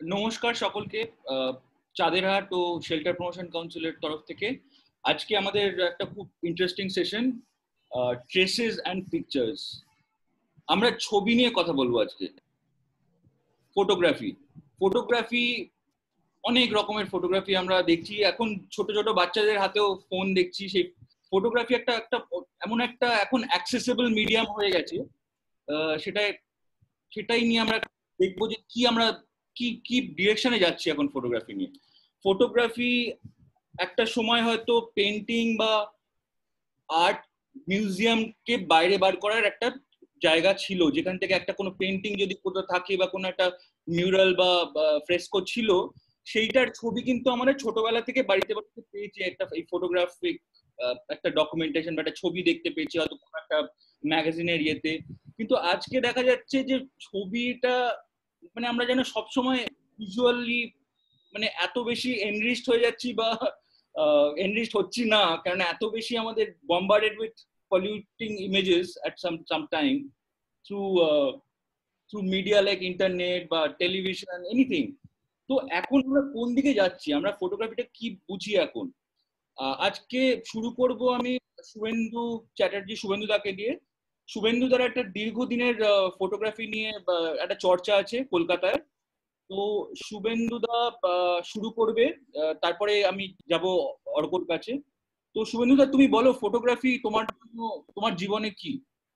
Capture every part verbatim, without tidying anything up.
নমস্কার সকলকে। চাঁদেরহাট ও shelter promotion কাউন্সিলের তরফ থেকে আজকে আমাদের একটা খুব interesting session, traces and pictures. আমরা ছবি নিয়ে কথা বলবো আজকে। ফটোগ্রাফি ফটোগ্রাফি অনেক রকমের ফটোগ্রাফি আমরা দেখছি এখন, ছোট ছোট বাচ্চাদের হাতেও ফোন দেখছি। সেই ফটোগ্রাফি একটা একটা এমন একটা এখন অ্যাক্সেসিবল মিডিয়াম হয়ে গেছে। সেটাই সেটাই নিয়ে আমরা দেখবো যে কি আমরা কি কি ডিরেকশনে যাচ্ছি এখন ফটোগ্রাফি নিয়ে। ফটোগ্রাফি একটা সময় হয়তো পেন্টিং বা আর্ট মিউজিয়ামকে বাইরে বার করার একটা জায়গা ছিল, যেখান থেকে একটা কোনো পেন্টিং যদি কোথাও থাকে বা কোনো একটা মিউরাল বা ফ্রেস্কো ছিল, সেইটার ছবি কিন্তু আমাদের ছোটবেলা থেকে বাড়িতে বাড়িতে পেয়েছি। একটা এই ফটোগ্রাফিক একটা ডকুমেন্টেশন বা একটা ছবি দেখতে পেয়েছি হয়তো কোনো একটা ম্যাগাজিনের ইয়েতে। কিন্তু আজকে দেখা যাচ্ছে যে ছবিটা মানে আমরা যেন সবসময় ভিজুয়ালি মানে এত বেশি এনরিচড হয়ে যাচ্ছি বা এনরিচড হচ্ছি না, কারণ এত বেশি আমাদের bombarded with polluting images at some some time through through media like internet বা টেলিভিশন এনিথিং। তো এখন আমরা কোন দিকে যাচ্ছি, আমরা ফটোগ্রাফিটা কি বুঝি এখন? আজকে শুরু করব আমি শুভেন্দু চ্যাটার্জি, শুভেন্দু দাকে দিয়ে। শুভেন্দু দার একটা দীর্ঘদিনের ফটোগ্রাফি নিয়ে একটা চর্চা আছে কলকাতায়। তো শুভেন্দু দা শুরু করবে, তারপরে আমি যাব অর্কর কাছে। তো শুভেন্দু দা, তুমি বলো ফটোগ্রাফি তোমার জন্য তোমার জীবনে কি?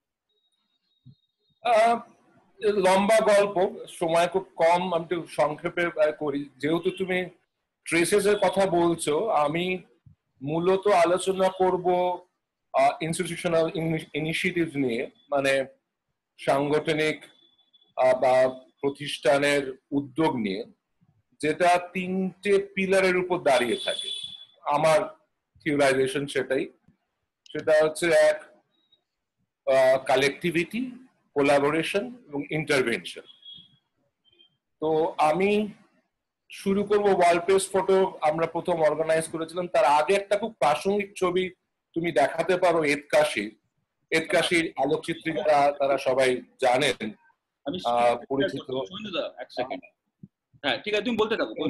লম্বা গল্প, সময় খুব কম, আমি একটু সংক্ষেপে করি। যেহেতু তুমি ট্রেসেস এর কথা বলছো, আমি মূলত আলোচনা করব ইনস্টিটিউশনাল ইনিশিয়েটিভ নিয়ে, মানে সাংগঠনিক বা প্রতিষ্ঠানের উদ্যোগ নিয়ে, যেটা তিনটে পিলারের উপর দাঁড়িয়ে থাকে। আমার থিওরাইজেশন সেটাই। সেটা হচ্ছে এক, কালেকটিভিটি, কোলাবোরেশন এবং ইন্টারভেনশন। তো আমি শুরু করব ওয়ালপেস ফটো আমরা প্রথম অর্গানাইজ করেছিলাম। তার আগে একটা খুব প্রাসঙ্গিক ছবি তুমি দেখাতে পারো, এতকাশী। এতকাশীর আলোকচিত্রীরা তারা সবাই জানেন, পরিচিত। হ্যাঁ, ঠিক আছে, তুমি বলতে থাকো।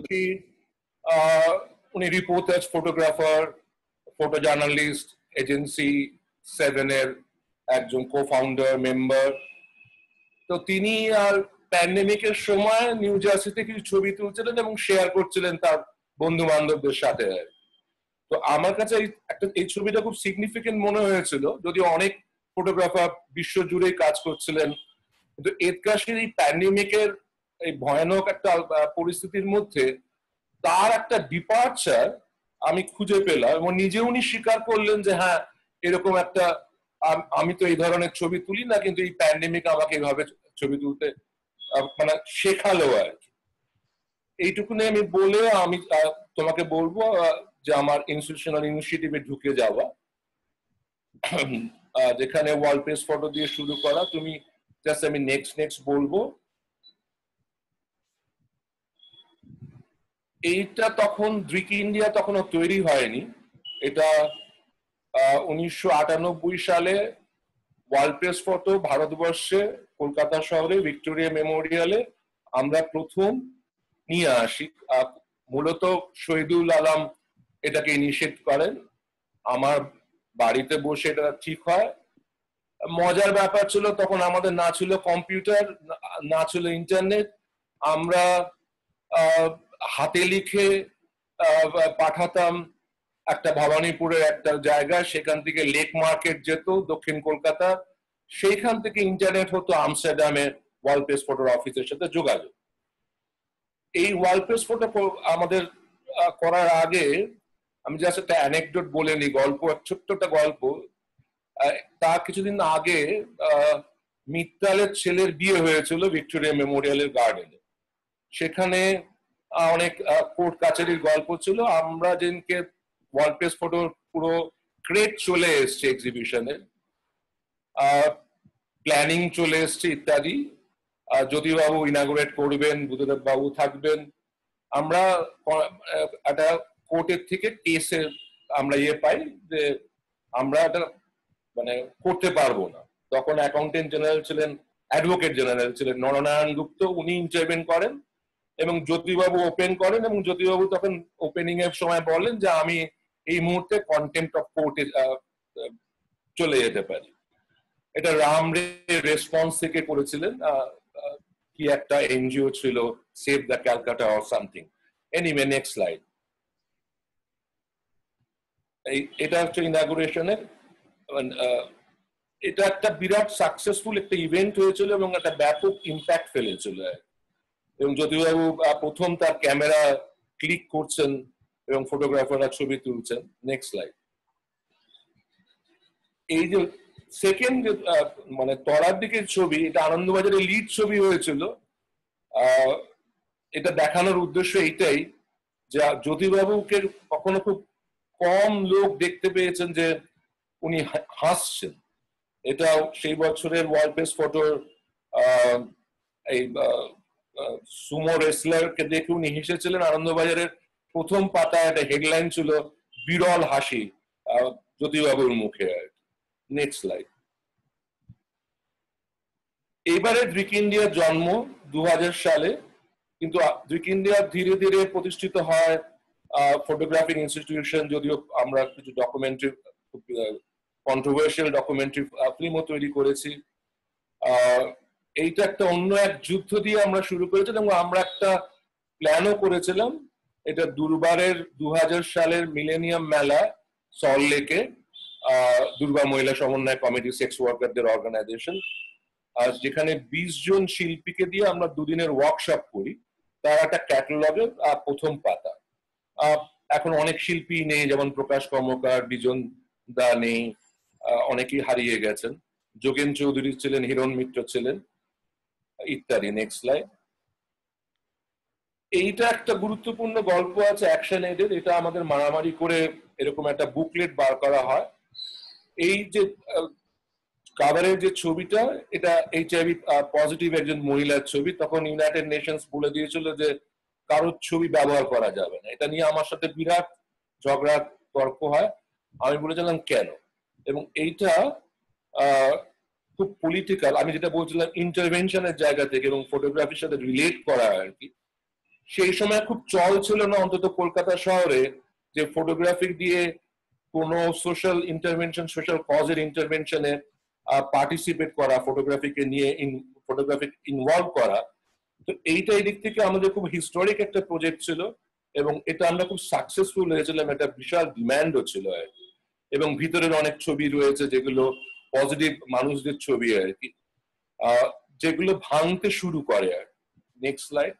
উনি reporter, photographer, photo journalist, agency সেভেনের একজন কো ফাউন্ডার মেম্বার। তো তিনি আর প্যান্ডেমিকের সময় নিউ জার্সিতে কিছু ছবি তুলছিলেন এবং শেয়ার করছিলেন তার বন্ধু বান্ধবদের সাথে। তো আমার কাছে একটা এই ছবিটা খুব সিগনিফিকেন্ট মনে হয়েছিল, যদিও অনেক ফটোগ্রাফার বিশ্ব জুড়েই কাজ করছিলেন, কিন্তু এতকাশীর এই প্যান্ডেমিকের এই ভয়ানক একটা পরিস্থিতির মধ্যে তার একটা ডিপার্চার আমি খুঁজে পেলাম। এবং নিজে উনি স্বীকার করলেন যে হ্যাঁ, এরকম একটা আমি তো এই ধরনের ছবি তুলি না, কিন্তু এই প্যান্ডেমিক আমাকে এইভাবে ছবি তুলতে মানে শেখালো আর কি। এইটুকুনি আমি বলে আমি তোমাকে বলবো যে আমার ইনস্টিটিউশনাল ইনিশিয়েটিভে ঢুকে যাওয়া, যেখানে ওয়ালপেস ফটো দিয়ে শুরু করা। তুমি জাস্ট আমি নেক্সট নেক্সট বলবো। এইটা তখন দৃক ইন্ডিয়া তখনও তৈরি হয়নি। এটা উনিশশো আটানব্বই সালে ওয়ালপেস ফটো ভারতবর্ষে কলকাতা শহরে ভিক্টোরিয়া মেমোরিয়ালে আমরা প্রথম নিয়ে আসি। মূলত শহীদুল আলম এটাকে ইনিশিয়েট করেন। আমার বাড়িতে বসে এটা ঠিক হয়। মজার ব্যাপার ছিল, তখন আমাদের না ছিল কম্পিউটার, না ছিল ইন্টারনেট। আমরা হাতে লিখে পাঠাতাম একটা ভবানীপুরের একটা জায়গায়, সেখান থেকে লেক মার্কেট যেত দক্ষিণ কলকাতা, সেইখান থেকে ইন্টারনেট হতো আমস্টারডামে ওয়ালপেস ফটোর অফিসের সাথে যোগাযোগ। এই ওয়ালপেস ফটো আমাদের করার আগে আমি জাস্ট একটা অ্যানেকডোট বলে নিই, গল্প, ছোট্ট একটা গল্প। তা কিছুদিন আগে মিত্তালের ছেলের বিয়ে হয়েছিল ভিক্টোরিয়া মেমোরিয়ালের গার্ডেনে। সেখানে অনেক কোর্ট কাছারির গল্প ছিল। আমরা যেদিনকে ওয়ালপেস ফটোর পুরো ক্রেট চলে এসছে এক্সিবিশনে, প্ল্যানিং চলে এসছে ইত্যাদি, জ্যোতিবাবু ইনাগুরেট করবেন, বুদ্ধদেব বাবু থাকবেন। আমরা একটা কোর্টের থেকে কেসের আমরা ইয়ে পাই যে আমরা এটা মানে করতে পারবো না। তখন অ্যাকাউন্টেন্ট জেনারেল ছিলেন, অ্যাডভোকেট জেনারেল ছিলেন নরনারায়ণ গুপ্ত, উনি ইন্টারভেন করেন এবং জ্যোতিবাবু ওপেন করেন এবং জ্যোতিবাবু তখন ওপেনিং এর সময় বলেন যে আমি এই মুহূর্তে কন্টেম্প্ট অফ কোর্টে চলে যেতে পারি। এটা রাম রে রেসপন্স থেকে করেছিলেন, কি একটা এনজিও ছিল, save the Calcutta or something. Anyway, next slide. এটা হচ্ছে ইনাগুরেশনের, এটা একটা বিরাট সাকসেসফুল একটা ইভেন্ট হয়েছিল এবং একটা ব্যাপক ইম্প্যাক্ট ফেলেছিল। এবং জ্যোতিবাবু প্রথম তার ক্যামেরা ক্লিক করছেন এবং ফটোগ্রাফাররা ছবি তুলছেন। Next slide. এই যে সেকেন্ড মানে তলার দিকের ছবি, এটা আনন্দবাজারের লিড ছবি হয়েছিল। এটা দেখানোর উদ্দেশ্য এইটাই যে জ্যোতিবাবুকে কখনো খুব কম লোক দেখতে পেয়েছেন যে উনি হাসছেন। এটা সেই বছরের ওয়ার্ল্ড বেস্ট ফটোর এই সুমো রেসলারকে দেখে উনি হেসেছিলেন। আনন্দবাজারের প্রথম পাতায় একটা হেডলাইন ছিল বিরল হাসি জ্যোতিবাবুর মুখে। Next slide. এইবারে ড্রিক ইন্ডিয়ার জন্ম দু হাজার সালে, কিন্তু ড্রিক ইন্ডিয়া ধীরে ধীরে প্রতিষ্ঠিত হয় ফটোগ্রাফিক ইনস্টিটিউশন। যদিও আমরা কিছু ডকুমেন্টারি, কন্ট্রোভার্সিয়াল ডকুমেন্টারি ফিল্মও তৈরি করেছি। এইটা একটা অন্য এক যুদ্ধ দিয়ে আমরা শুরু করেছিলাম এবং আমরা একটা প্ল্যানও করেছিলাম। এটা দুর্বারের দু হাজার সালের মিলেনিয়াম মেলা সল্টলেকে, দুর্বা মহিলা সমন্বয় কমিটি, সেক্স ওয়ার্কারদের অর্গানাইজেশন, আর যেখানে বিশ জন শিল্পীকে দিয়ে আমরা দুদিনের ওয়ার্কশপ করি। তার একটা ক্যাটালগের প্রথম পাতা। এখন অনেক শিল্পী নেই, যেমন প্রকাশ কর্মকার, বিজন দা নেই, অনেকেই হারিয়ে গেছেন। যোগেন চৌধুরী ছিলেন, হিরণ মিত্র ছিলেন, ইত্যাদি। Next slide. এইটা একটা গুরুত্বপূর্ণ গল্প আছে অ্যাকশন এডের। এটা আমাদের মারামারি করে এরকম একটা বুকলেট বার করা হয়। এই যে কাভারের যে ছবিটা, এটা এইচআইভি পজিটিভ একজন মহিলার ছবি। তখন ইউনাইটেড নেশনস বলে দিয়েছিল যে কারোর ছবি ব্যবহার করা যাবে না। এটা নিয়ে আমার সাথে বিরাট ঝগড়া তর্ক হয়। আমি বলেছিলাম কেন, এবং এইটা খুব পলিটিক্যাল। আমি যেটা বলছিলাম ইন্টারভেনশনের জায়গা থেকে এবং ফটোগ্রাফির সাথে রিলেট করা আর কি। সেই সময় খুব চল ছিল না, অন্তত কলকাতা শহরে, যে ফটোগ্রাফি দিয়ে কোনো সোশ্যাল ইন্টারভেনশন, সোশ্যাল কজের ইন্টারভেনশনে পার্টিসিপেট করা, ফটোগ্রাফিকে নিয়ে ফটোগ্রাফি ইনভলভ করা। তো এইটা এই দিক থেকে আমাদের খুব হিস্টোরিক একটা প্রজেক্ট ছিল এবং এটা আমরা খুব সাকসেসফুল হয়েছিলাম। একটা বিশাল ডিম্যান্ডও ছিল আর কি। এবং ভিতরের অনেক ছবি রয়েছে যেগুলো পজিটিভ মানুষদের ছবি আর কি, যেগুলো ভাঙতে শুরু করে আর। Next slide.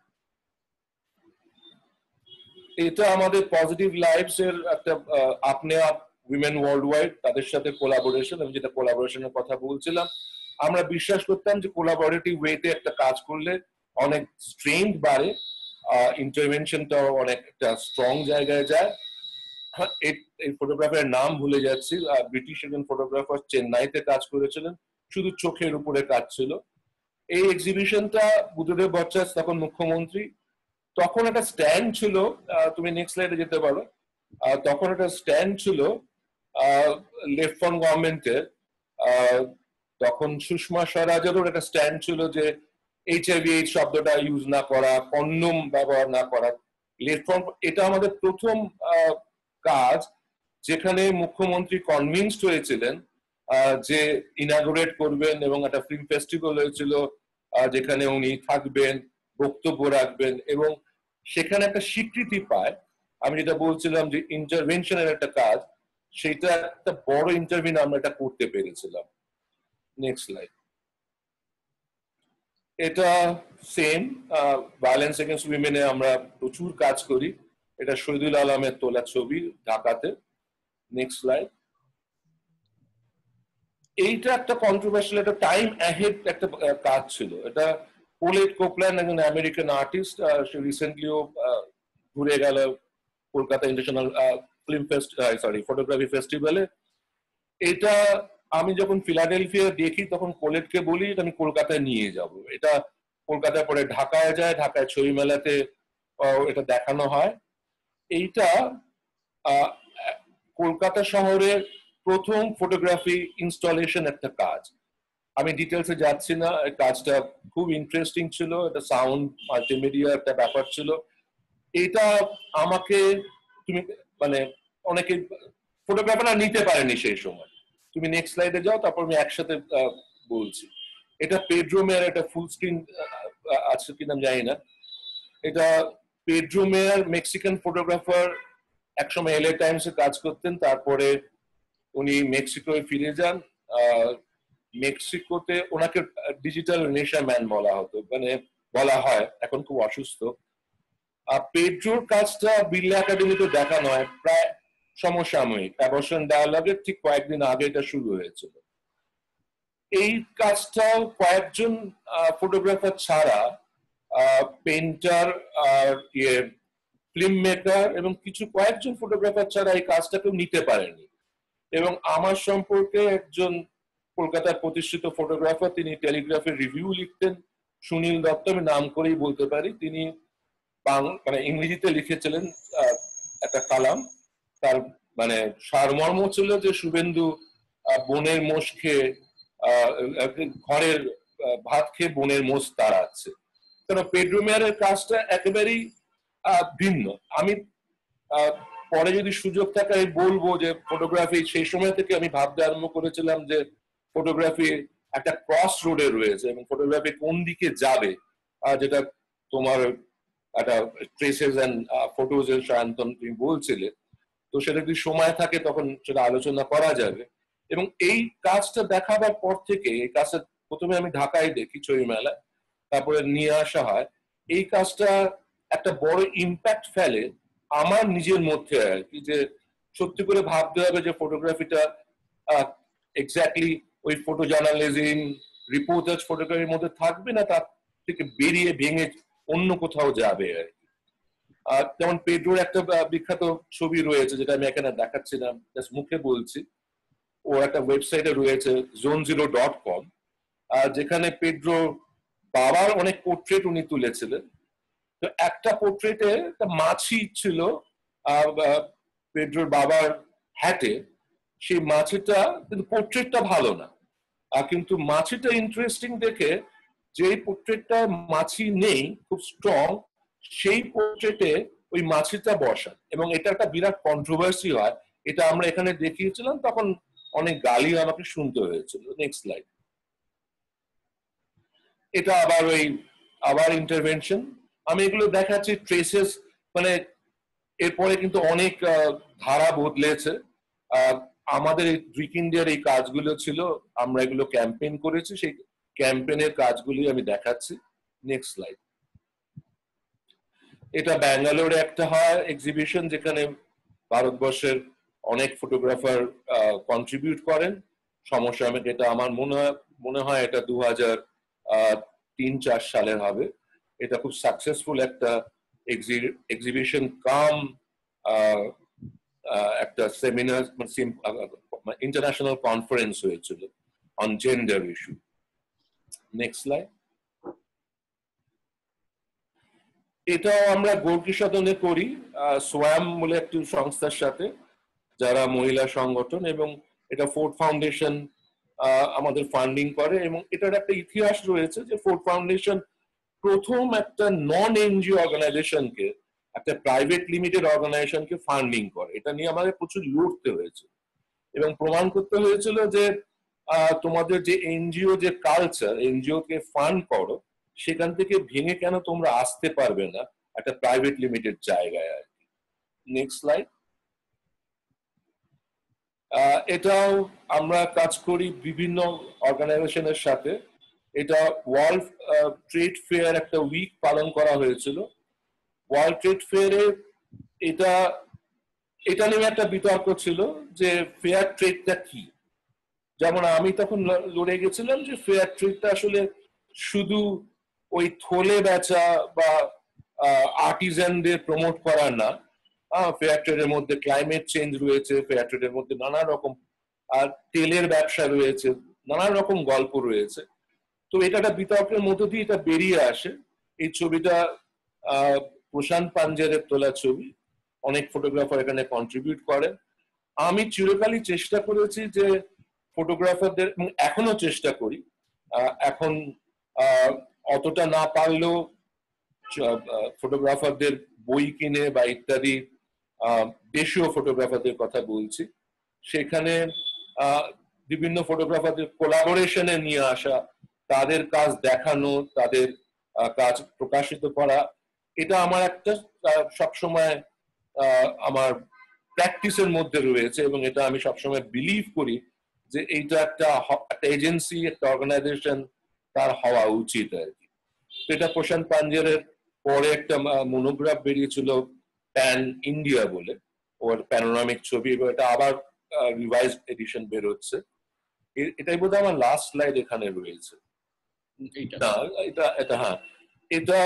এটা আমাদের পজিটিভ লাইভস এর একটা আপনি আপ উইমেন ওয়ার্ল্ড ওয়াইড, তাদের সাথে কোলাবোরেশন। আমি যেটা কোলাবোরেশনের কথা বলছিলাম, আমরা বিশ্বাস করতাম যে কোলাবোরেটিভ ওয়েতে একটা কাজ করলে অনেক স্ট্রেংথ বাড়ে, ইন্টারভেনশনটাও অনেক একটা স্ট্রং জায়গায় যায়। এই ফটোগ্রাফারের নাম ভুলে যাচ্ছি, ব্রিটিশ একজন ফটোগ্রাফার, চেন্নাইতে কাজ করেছিলেন, শুধু চোখের উপরে কাজ ছিল। এই এক্সিবিশনটা বুদ্ধদেব ভট্টাচার্য তখন মুখ্যমন্ত্রী, তখন একটা স্ট্যান্ড ছিল, তুমি নেক্সট স্লাইডে যেতে পারো। তখন একটা স্ট্যান্ড ছিল লেফট ফ্রন্ট গভর্নমেন্টের, তখন সুষমা স্বরাজেরও একটা স্ট্যান্ড ছিল যে এইচআইভি এইডস শব্দটা ইউজ না করা, কন্ডম ব্যবহার না করা। লেফট ফ্রন্ট, এটা আমাদের প্রথম কাজ যেখানে মুখ্যমন্ত্রী কনভিন্সড হয়েছিলেন যে ইনাগুরেট করবেন, এবং একটা ফিল্ম ফেস্টিভ্যাল হয়েছিল যেখানে উনি থাকবেন, বক্তব্য রাখবেন এবং সেখানে একটা স্বীকৃতি পায়। আমি যেটা বলছিলাম যে ইন্টারভেনশনের একটা কাজ, সেটা একটা বড় ইন্টারভিউ আমরা এটা করতে পেরেছিলাম। Next slide. এটা সেম ভায়োলেন্স এগেইনস্ট উইমেনে আমরা প্রচুর কাজ করি। এটা শহীদুল আলমের তোলা ছবি ঢাকাতে। Next slide. এইটা একটা কন্ট্রোভার্সিয়াল, একটা টাইম অ্যাহেড একটা কাজ ছিল। এটা পোলেট কোপল্যান্ড, একজন আমেরিকান আর্টিস্ট, সে রিসেন্টলিও ঘুরে গেল Kolkata international film fest sorry photography ফেস্টিভ্যালে। এটা আমি যখন ফিলাডেলফিয়া দেখি তখন কোলেটকে বলি আমি কলকাতায় নিয়ে যাব। এটা কলকাতায় পরে ঢাকায় যায়, ঢাকায় ছবি মেলাতে এটা দেখানো হয়। এইটা কলকাতা শহরের প্রথম ফটোগ্রাফি ইনস্টলেশন একটা কাজ। আমি ডিটেলসে যাচ্ছি না, কাজটা খুব ইন্টারেস্টিং ছিল, এটা সাউন্ড মাল্টিমিডিয়া একটা ব্যাপার ছিল। এটা আমাকে তুমি মানে অনেকে ফটোগ্রাফাররা নিতে পারেনি সেই সময়। তুমি নেক্সট স্লাইডে যাও, তারপর আমি একসাথে বলছি। এটা পেড্রো মেয়ার, এটা ফুল স্ক্রিন আছে কিনা জানি না। এটা পেড্রো মেয়ার মেক্সিকান ফটোগ্রাফার, একসময় এলএ টাইমসে কাজ করতেন, তারপরে উনি মেক্সিকোয় ফিরে যান। মেক্সিকোতে ওনাকে ডিজিটাল নেশা ম্যান বলা হতো, মানে বলা হয়, এখন খুব অসুস্থ। আর পেড্রোর কাজটা বিড়লা একাডেমিতে দেখানো হয় প্রায় সমসাময়িক, অ্যাবর্শন ডায়ালগের ঠিক কয়েকদিন আগে এটা শুরু হয়েছিল। এই কাজটাও কয়েকজন ফটোগ্রাফার ছাড়া, পেন্টার আর ইয়ে ফিল্ম মেকার এবং কিছু কয়েকজন ফটোগ্রাফার ছাড়া এই কাজটা কেউ নিতে পারেনি। এবং আমার সম্পর্কে একজন কলকাতার প্রতিষ্ঠিত ফটোগ্রাফার, তিনি টেলিগ্রাফের রিভিউ লিখতেন, সুনীল দত্ত, আমি নাম করেই বলতে পারি। তিনি মানে ইংরেজিতে লিখেছিলেন একটা কালাম, তার মানে সারমর্ম ছিল যে শুভেন্দু বনের মোষ খেয়ে ঘরের ভাত খেয়ে বনের মোষ তাড়াচ্ছে। কারণ পেড্রো মেয়ারের কাজটা একেবারেই ভিন্ন। আমি পরে যদি সুযোগ থাকে আমি বলবো যে ফটোগ্রাফি সেই সময় থেকে আমি ভাবতে আরম্ভ করেছিলাম যে ফটোগ্রাফি একটা ক্রস রোডে রয়েছে এবং ফটোগ্রাফি কোন দিকে যাবে, যেটা তোমার একটা ট্রেসেস এন্ড ফটোজ এর সায়ন্তন তুমি বলছিলে। তো সেটা যদি সময় থাকে তখন সেটা আলোচনা করা যাবে। এবং এই কাজটা দেখাবার পর থেকে, এই কাজটা প্রথমে আমি ঢাকায় দেখি ছবি মেলায়, তারপরে নিয়ে আসা হয়। এই কাজটা একটা বড় ইম্প্যাক্ট ফেলে আমার নিজের মধ্যে আর কি, যে সত্যি করে ভাবতে হবে যে ফটোগ্রাফিটা এক্স্যাক্টলি ওই ফটো জার্নালিজম, রিপোর্টার্স ফটোগ্রাফির মধ্যে থাকবে না, তার থেকে বেরিয়ে ভেঙে অন্য কোথাও যাবে আর কি। আর যেমন পেড্রোর একটা বিখ্যাত ছবি রয়েছে, যেটা আমি এখানে দেখাচ্ছি না, জাস্ট মুখে বলছি। ও একটা ওয়েবসাইটে রয়েছে জোন জিরো ডট কম, যেখানে পেড্রো বাবার অনেক পোর্ট্রেট উনি তুলেছিলেন। তো একটা পোর্ট্রেটে একটা মাছি ছিল পেড্রোর বাবার হ্যাটে। সেই মাছিটা কিন্তু পোর্ট্রেটটা ভালো না, কিন্তু মাছিটা ইন্টারেস্টিং দেখে যেই পোর্ট্রেটটা মাছি নেই, খুব স্ট্রং, সেই পোর্ট্রেটে ওই মাছিটা বসা, এবং এটা একটা বিরাট কন্ট্রোভার্সি হয়। এটা আমরা এখানে দেখিয়েছিলাম, তখন অনেক গালি আমাকে শুনতে হয়েছিল। Next slide. এটা আবার ওই আবার ইন্টারভেনশন। আমি এগুলো দেখাচ্ছি ট্রেসেস, মানে এরপরে কিন্তু অনেক ধারা বদলেছে। আমাদের ড্রিক ইন্ডিয়ার এই কাজগুলো ছিল, আমরা এগুলো ক্যাম্পেইন করেছি, সেই ক্যাম্পেইনের কাজগুলি আমি দেখাচ্ছি। Next slide. এটা ব্যাঙ্গালোরে একটা হয় এক্সিবিশন, যেখানে ভারতবর্ষের অনেক ফটোগ্রাফার কন্ট্রিবিউট করেন সমসাময়িক। এটা আমার মনে হয় মনে হয় এটা দু হাজার তিন চার সালের হবে। এটা খুব সাকসেসফুল একটা এক্সিবিশন কাম একটা সেমিনার, ইন্টারন্যাশনাল কনফারেন্স হয়েছিল on gender issue. Next slide. এটাও আমরা গোর্কি সদনে করি, সোয়াম বলে একটি সংস্থার সাথে, যারা মহিলা সংগঠন, এবং এটা ফোর্ড ফাউন্ডেশন আমাদের ফান্ডিং করে। এবং এটার একটা ইতিহাস রয়েছে যে ফোর্ড ফাউন্ডেশন প্রথম একটা নন এনজিও অর্গানাইজেশনকে, একটা প্রাইভেট লিমিটেড অর্গানাইজেশনকে ফান্ডিং করে। এটা নিয়ে আমাদের প্রচুর লড়তে হয়েছে এবং প্রমাণ করতে হয়েছিল যে তোমাদের যে এনজিও যে কালচার, এনজিও কে ফান্ড করো, সেখান থেকে ভেঙে কেন তোমরা আসতে পারবে না একটা প্রাইভেট লিমিটেড জায়গায় আর কি। Next slide. এটাও আমরা কাজ করি বিভিন্ন অর্গানাইজেশনের সাথে। এটা ওয়ার্ল্ড ট্রেড ফেয়ার একটা উইক পালন করা হয়েছিল। ওয়ার্ল্ড ট্রেড ফেয়ারে এটা এটা নিয়ে একটা বিতর্ক ছিল যে ফেয়ার ট্রেডটা কি। যেমন আমি তখন লড়ে গেছিলাম যে ফেয়ার ট্রেডটা আসলে শুধু ওই থলে বেচা বা আর্টিজানদের প্রমোট করা না। ফেয়ার ট্রেডের মধ্যে ক্লাইমেট চেঞ্জ রয়েছে, ফেয়ার ট্রেডের মধ্যে নানা রকম আর তেলের ব্যবসা রয়েছে, নানা রকম গল্প রয়েছে। তো এটা একটা বিতর্কের মধ্য দিয়ে এটা বেরিয়ে আসে। এই ছবিটা আহ প্রশান্ত পাঞ্জেরের তোলা ছবি, অনেক ফটোগ্রাফার এখানে কন্ট্রিবিউট করেন। আমি চিরকালই চেষ্টা করেছি যে ফটোগ্রাফারদের, এবং এখনো চেষ্টা করি এখন অতটা না পারলেও ফটোগ্রাফারদের বই কিনে বা ইত্যাদি দেশীয় ফটোগ্রাফারদের কথা বলছি, সেখানে বিভিন্ন ফটোগ্রাফারদের কোলাবোরেশনে নিয়ে আসা, তাদের কাজ দেখানো, তাদের কাজ প্রকাশিত করা, এটা আমার একটা সবসময় আমার প্র্যাকটিসের মধ্যে রয়েছে এবং এটা আমি সবসময় বিলিভ করি যে এইটা একটা একটা এজেন্সি, একটা অর্গানাইজেশন তার হওয়া উচিত আর কি। এটা প্রশান্ত পাঞ্জেরের পরে একটা মনোগ্রাফ বেরিয়েছিল প্যান ইন্ডিয়া বলে, ওর প্যানোরামিক ছবি, এবং এটা আবার রিভাইজ এডিশন বেরোচ্ছে। এটাই বোধহয় আমার লাস্ট স্লাইড এখানে রয়েছে। এটা এটা হ্যাঁ, এটা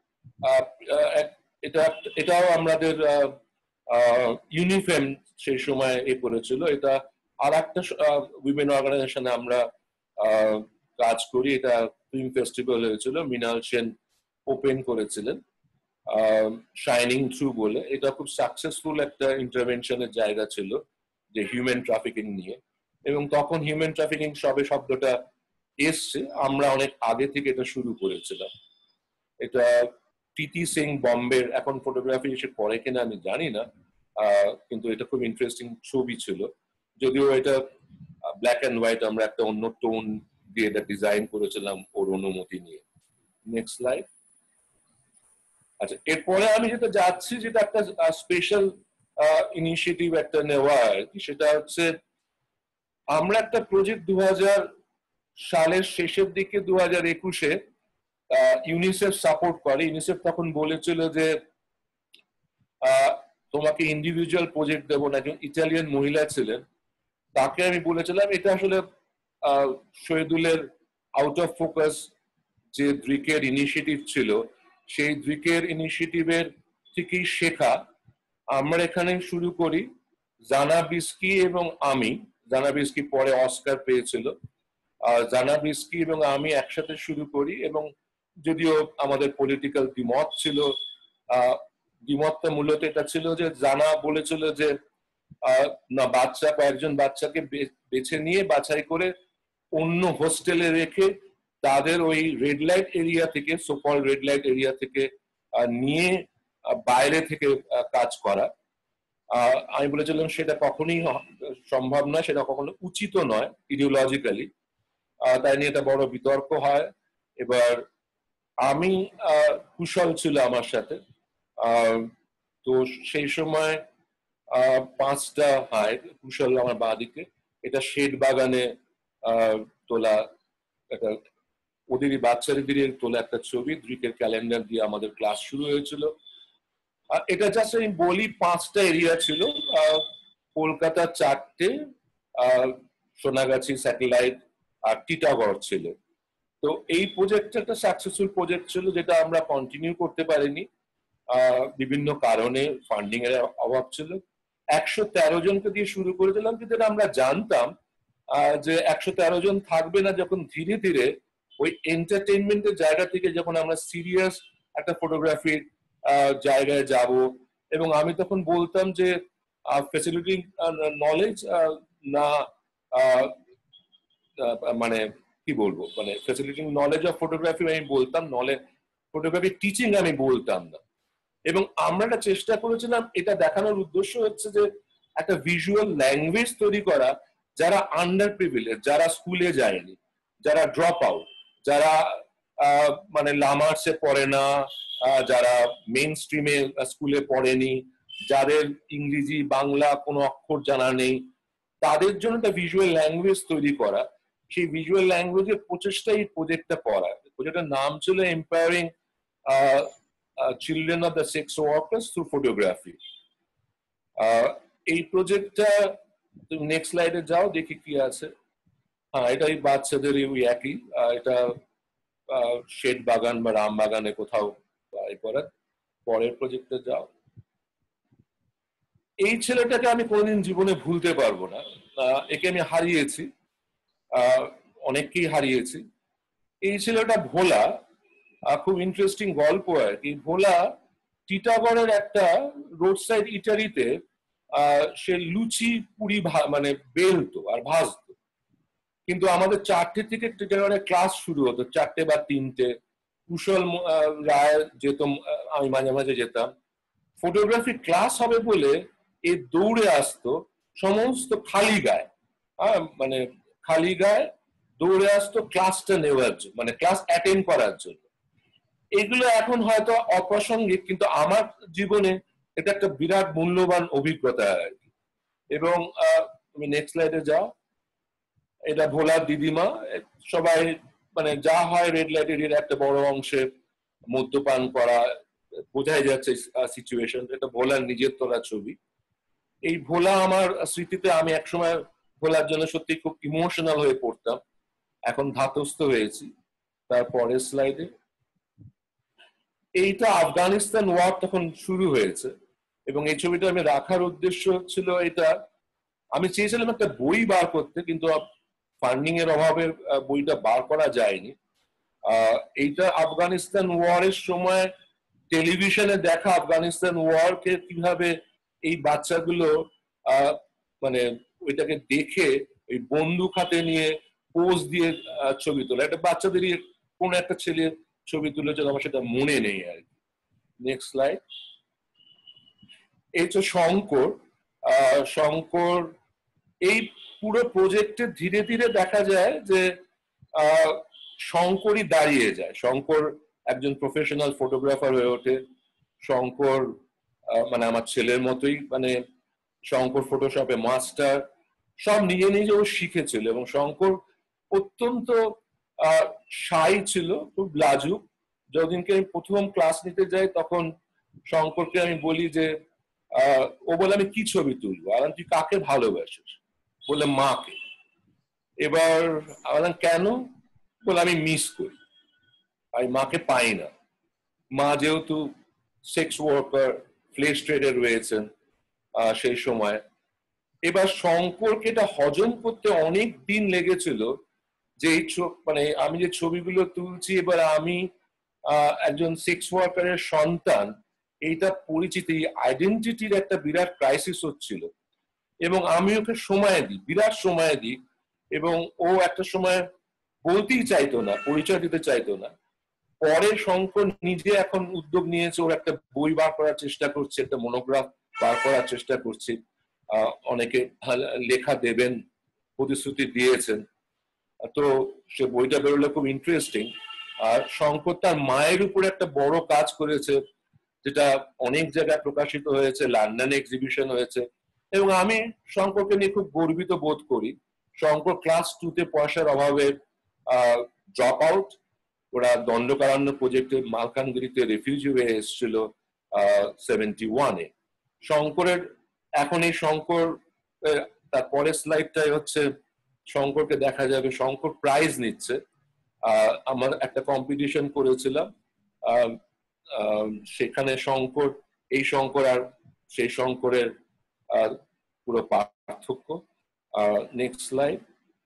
এটা এটাও আমাদের ইউনিফেম সেই সময় এ করেছিল। এটা আর একটা উইমেন অর্গানাইজেশনে আমরা কাজ করি, এটা ফিল্ম ফেস্টিভ্যাল হয়েছিল, মৃণাল সেন ওপেন করেছিলেন শাইনিং থ্রু বলে। এটা খুব সাকসেসফুল একটা ইন্টারভেনশনের জায়গা ছিল যে হিউম্যান ট্রাফিকিং নিয়ে, এবং তখন হিউম্যান ট্রাফিকিং সবে শব্দটা এসছে, আমরা অনেক আগে থেকে এটা শুরু করেছিলাম। এটা টিটি সিং বম্বের, এখন ফটোগ্রাফি এসে পরে কিনা আমি জানি না, কিন্তু এটা খুব ইন্টারেস্টিং ছবি ছিল, যদিও এটা ব্ল্যাক অ্যান্ড হোয়াইট, আমরা একটা অন্য টোন দিয়ে এটা ডিজাইন করেছিলাম ওর অনুমতি নিয়ে। Next slide. আচ্ছা, এরপরে আমি যেটা যাচ্ছি, যেটা একটা স্পেশাল ইনিশিয়েটিভ একটা নেওয়া আর কি, সেটা হচ্ছে আমরা একটা প্রজেক্ট দু হাজার সালের শেষের দিকে দু হাজার একুশে ইউনিসেফ সাপোর্ট করে। ইউনিসেফ তখন বলেছিল যে তোমাকে ইন্ডিভিজুয়াল প্রজেক্ট দেবো না। একজন ইটালিয়ান মহিলা ছিলেন, তাকে আমি বলেছিলাম, এটা আসলে শহীদুলের আউট অফ ফোকাস যে দ্রিকের ইনিশিয়েটিভ ছিল, সেই দ্রিকের ইনিশিয়েটিভের থেকেই শেখা। আমরা এখানে শুরু করি জানা বিস্কি এবং আমি, জানা বিস্কি পরে অস্কার পেয়েছিল, জানা বিস্কি এবং আমি একসাথে শুরু করি। এবং যদিও আমাদের পলিটিক্যাল দ্বিমত ছিল, দ্বিমতটা মূলত এটা ছিল যে জানা বলেছিল যে না, বাচ্চা কয়েকজন বাচ্চাকে বেছে নিয়ে বাছাই করে অন্য হোস্টেলে রেখে তাদের ওই রেড লাইট এরিয়া থেকে, সোকল রেড লাইট এরিয়া থেকে নিয়ে বাইরে থেকে কাজ করা। আমি বলেছিলাম সেটা কখনোই সম্ভব নয়, সেটা কখনো উচিত নয় ইডিওলজিক্যালি। তাই নিয়ে একটা বড় বিতর্ক হয়। এবার আমি কুশল ছিল আমার সাথে, তো সেই সময় পাঁচটা হাই, কুশল আমার বাঁদিকে, এটা শেড বাগানে তোলা একটা ওদেরই বাচ্চাদেরই তোলা একটা ছবি, দ্রিকের ক্যালেন্ডার দিয়ে আমাদের ক্লাস শুরু হয়েছিল। এটা জাস্ট আমি বলি, পাঁচটা এরিয়া ছিল, কলকাতা চারটে, সোনাগাছি, স্যাটেলাইট আর টিটাগড় ছিল। তো এই প্রজেক্টটা একটা সাকসেসফুল প্রজেক্ট ছিল, যেটা আমরা কন্টিনিউ করতে পারিনি, বিভিন্ন কারণে ফান্ডিং এর অভাব ছিল। একশো তেরো জনকে দিয়ে শুরু করেছিলাম, কিন্তু আমরা জানতাম যে একশো তেরো জন থাকবে না। যখন ধীরে ধীরে ওই এন্টারটেইনমেন্টের জায়গা থেকে যখন আমরা সিরিয়াস একটা ফটোগ্রাফির জায়গায় যাব, এবং আমি তখন বলতাম যে ফ্যাসিলিটি নলেজ না, মানে কি বলবো, মানে ফ্যাসিলিটি নলেজ অফ ফটোগ্রাফি আমি বলতাম, নলেজ ফটোগ্রাফি টিচিং আমি বলতাম না। এবং আমরা একটা চেষ্টা করেছিলাম, এটা দেখানোর উদ্দেশ্য হচ্ছে যে একটা ভিজুয়াল ল্যাঙ্গুয়েজ তৈরি করা, যারা আন্ডার প্রিভিলেজ, যারা স্কুলে যায়নি, যারা ড্রপ আউট, যারা মানে লামার্সে পড়ে না, যারা মেইন স্ট্রিমে স্কুলে পড়েনি, যাদের ইংরেজি বাংলা কোনো অক্ষর জানা নেই, তাদের জন্য একটা ভিজুয়াল ল্যাঙ্গুয়েজ তৈরি করা। সেই ভিজুয়াল ল্যাঙ্গুয়েজের প্রচেষ্টাই প্রজেক্টটা করা। প্রজেক্টের নাম ছিল empowering children of the sex workers through photography. এই প্রজেক্টটা, তুমি নেক্সট স্লাইডে যাও, দেখি কি আছে। হ্যাঁ, এটা এই বাচ্চাদের ওই একই, এটা শেড বাগান বা রাম বাগানে কোথাও করার। পরের প্রজেক্টে যাও। এই ছেলেটাকে আমি কোনোদিন জীবনে ভুলতে পারবো না, একে আমি হারিয়েছি, অনেককেই হারিয়েছি। এই ছেলেটা ভোলা, খুব ইন্টারেস্টিং গল্প আর কি। ভোলা টিটাগড়ের একটা রোড সাইড ইটারিতে সে লুচি পুরি মানে বেলতো আর ভাজতো। কিন্তু আমাদের চারটে থেকে ক্লাস শুরু হতো, চারটে বা তিনটে। কুশল রায় যেত, আমি মাঝে মাঝে যেতাম। ফটোগ্রাফি ক্লাস হবে বলে এ দৌড়ে আসতো সমস্ত খালি গায়ে, হ্যাঁ মানে খালি গায়ে দৌড়ে আসতো ক্লাসটা নেওয়ার জন্য, মানে ক্লাস অ্যাটেন্ড করার জন্য। এগুলো এখন হয়তো অপ্রাসঙ্গিক, কিন্তু আমার জীবনে এটা একটা বিরাট মূল্যবান অভিজ্ঞতা আর কি। এবং তুমি নেক্সট স্লাইডে যাও। এটা ভোলার দিদিমা। সবাই মানে যা হয় রেড লাইটের একটা বড় অংশে মদ্যপান করা, বোঝাই যাচ্ছে সিচুয়েশন। এটা ভোলার নিজের তোলা ছবি। এই ভোলা আমার স্মৃতিতে, আমি একসময় ভোলার জন্য সত্যি খুব ইমোশনাল হয়ে পড়তাম, এখন ধাতস্থ হয়েছি। তারপরের স্লাইডে এইটা আফগানিস্তান ওয়ার তখন শুরু হয়েছে, এবং এই ছবিটা আমি রাখার উদ্দেশ্য ছিল এটা, আমি চেয়েছিলাম একটা বই বার করতে, কিন্তু ফান্ডিং এর অভাবে বইটা বার করা যায়নি। আহ এইটা আফগানিস্তান ওয়ারের সময় টেলিভিশনে দেখা আফগানিস্তান ওয়ারকে কিভাবে এই বাচ্চাগুলো আহ মানে ওইটাকে দেখে ওই বন্দুক হাতে নিয়ে পোজ দিয়ে ছবি তোলা। একটা বাচ্চাদেরই কোন একটা ছেলে ছবি তুলেছে, আমার সেটা মনে নেই আর কি। Next slide. এই তো শঙ্কর। আহ শঙ্কর এই পুরো প্রজেক্টে ধীরে ধীরে দেখা যায় যে আহ শঙ্করই দাঁড়িয়ে যায়। শঙ্কর একজন প্রফেশনাল ফটোগ্রাফার হয়ে ওঠে। শঙ্কর মানে আমার ছেলের মতোই, মানে শঙ্কর ফটোশপে মাস্টার, সব নিজে নিজে ও শিখেছিল। এবং শঙ্কর অত্যন্ত আহ শাই ছিল, খুব লাজুক। যদিনকে আমি প্রথম ক্লাস নিতে যাই তখন শঙ্করকে আমি বলি যে আহ ও বলে আমি কি ছবি তুলবো, আর তুই কাকে ভালোবাসিস? বলে মাকে। এবার বললাম কেন? বলে আমি মিস করি, আমি মাকে পাই না। মা যেহেতু সেক্স ওয়ার্কার, ফ্লেশ ট্রেডে রয়েছেন সেই সময়। এবার শঙ্করকে এটা হজম করতে অনেক দিন লেগেছিল যে এই মানে আমি যে ছবিগুলো তুলছি, এবার আমি আহ একজন সেক্স ওয়ার্কারের সন্তান, এইটা পরিচিতি, আইডেন্টিটির একটা বিরাট ক্রাইসিস হচ্ছিল। এবং আমি ওকে সময় দিই, বিরাট সময় দিই, এবং ও একটা সময় বলতেই চাইতো না, পরিচয় দিতে চাইতো না। পরে শঙ্কর নিজে এখন উদ্যোগ নিয়েছে, ওর একটা বই বার করার চেষ্টা করছে, একটা মনোগ্রাফ বার করার চেষ্টা করছে। আহ অনেকে লেখা দেবেন প্রতিশ্রুতি দিয়েছেন, তো সে বইটা বেরোলে খুব ইন্টারেস্টিং। আর শঙ্কর তার মায়ের উপরে একটা বড় কাজ করেছে, যেটা অনেক জায়গায় প্রকাশিত হয়েছে, লন্ডনে এক্সিবিশন হয়েছে। এবং আমি শঙ্করকে নিয়ে খুব গর্বিত বোধ করি। শঙ্কর ক্লাস টুতে পয়সার অভাবে আহ ড্রপ আউট। ওরা দণ্ডকারণ্য প্রজেক্টে মালকানগিরিতে রেফিউজি হয়ে এসেছিল আহ সেভেন্টি ওয়ানে। শঙ্করের এখন এই শঙ্কর, তার পরের স্লাইডটাই হচ্ছে শঙ্করকে দেখা যাবে। শঙ্কর প্রাইজ নিচ্ছে। আহ আমার একটা কম্পিটিশন করেছিলাম, আহ সেখানে শঙ্কর, এই শঙ্কর আর সেই শঙ্করের আহ পুরো পার্থক্য। Next slide.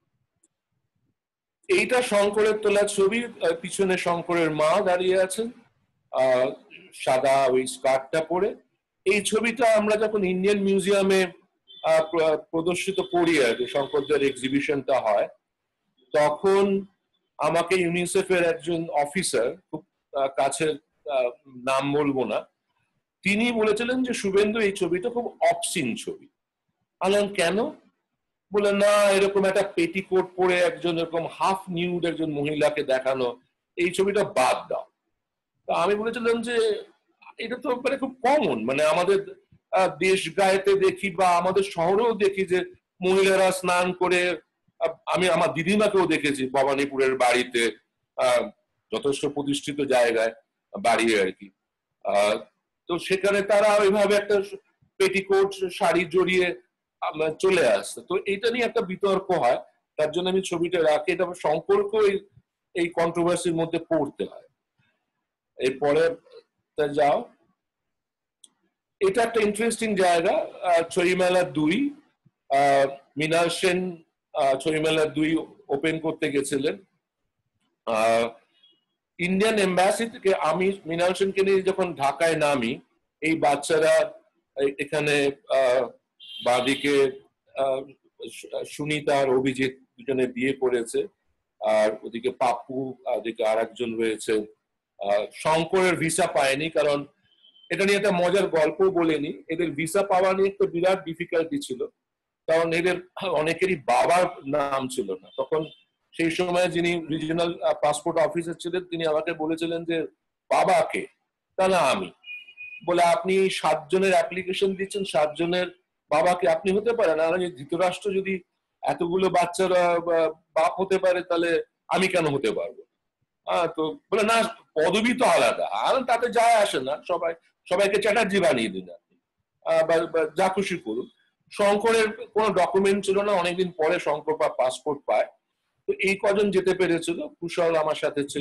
এইটা শঙ্করের তোলা ছবি, পিছনে শঙ্করের মা দাঁড়িয়ে আছেন আহ সাদা ওই স্কার্টটা পরে। এই ছবিটা আমরা যখন ইন্ডিয়ান মিউজিয়ামে প্রদর্শিত করি আর কি, শঙ্করদের এক্সিবিশনটা হয়, তখন আমাকে ইউনিসেফের একজন অফিসার, খুব কাছের, নাম বলবো না, তিনি বলেছিলেন যে শুভেন্দু এই ছবিটা খুব অবসিন ছবি। আলাম কেন? বলে না, এরকম একটা পেটিকোট পরে একজন এরকম হাফ নিউড একজন মহিলাকে দেখানো, এই ছবিটা বাদ দাও। তা আমি বলেছিলাম যে এটা তো মানে খুব কমন, মানে আমাদের দেশ গায়েতে দেখি বা আমাদের শহরেও দেখি যে মহিলারা স্নান করে, আমি আমার দিদিমাকেও দেখেছি ভবানীপুরের বাড়িতে, আহ যথেষ্ট প্রতিষ্ঠিত জায়গায় বাড়ি আর কি। আহ তো সেখানে তারা ওইভাবে একটা পেটিকোট শাড়ি জড়িয়ে চলে আসছে। তো এটা নিয়ে একটা বিতর্ক হয়, তার জন্য আমি ছবিটা রাখি। এটা সম্পর্ক এই কন্ট্রোভার্সির মধ্যে পড়তে হয়। এরপরে যাও, এটা একটা ইন্টারেস্টিং জায়গা, ছড়িমেলা দুই। আহ মৃণাল সেন ছড়িমেলা দুই ওপেন করতে গেছিলেন। আহ ইন্ডিয়ান এম্বাসি থেকে আমি মৃণাল সেনকে নিয়ে যখন ঢাকায় নামি, এই বাচ্চারা এখানে আহ বাদিকে সুনিতা আর অভিজিৎ দুজনে বিয়ে করেছে। আর ওদিকে পাপ্পু, ওদিকে আর একজন রয়েছে। শঙ্করের ভিসা পায়নি, কারণ এটা নিয়ে একটা মজার গল্প বলেনি, এদের ভিসা পাওয়া নিয়ে একটা বিরাট ডিফিকাল্টি ছিল, কারণ এদের অনেকেরই বাবার নাম ছিল না তখন। সেই সময় যিনি রিজিওনাল পাসপোর্ট অফিসার ছিলেন তিনি আমাকে বলেছিলেন যে বাবাকে, তাহলে আমি বলে আপনি সাতজনের অ্যাপ্লিকেশন দিচ্ছেন, সাতজনের বাবাকে আপনি হতে পারেন? আর ধৃতরাষ্ট্র যদি এতগুলো বাচ্চারা বাপ হতে পারে তাহলে আমি কেন হতে পারবো? আহ তো বলে না, পদবি তো আলাদা, আর তাতে যায় আসে না, সবাই সবাইকে চ্যাটার্জি বানিয়ে দিন আপনি, যা খুশি করুন। শঙ্করের কোনো ডকুমেন্ট ছিল না, অনেকদিন পরে শঙ্কর বা পাসপোর্ট পায়। তো এই কজন যেতে পেরেছিল, কুশল আমার সাথে ছিল।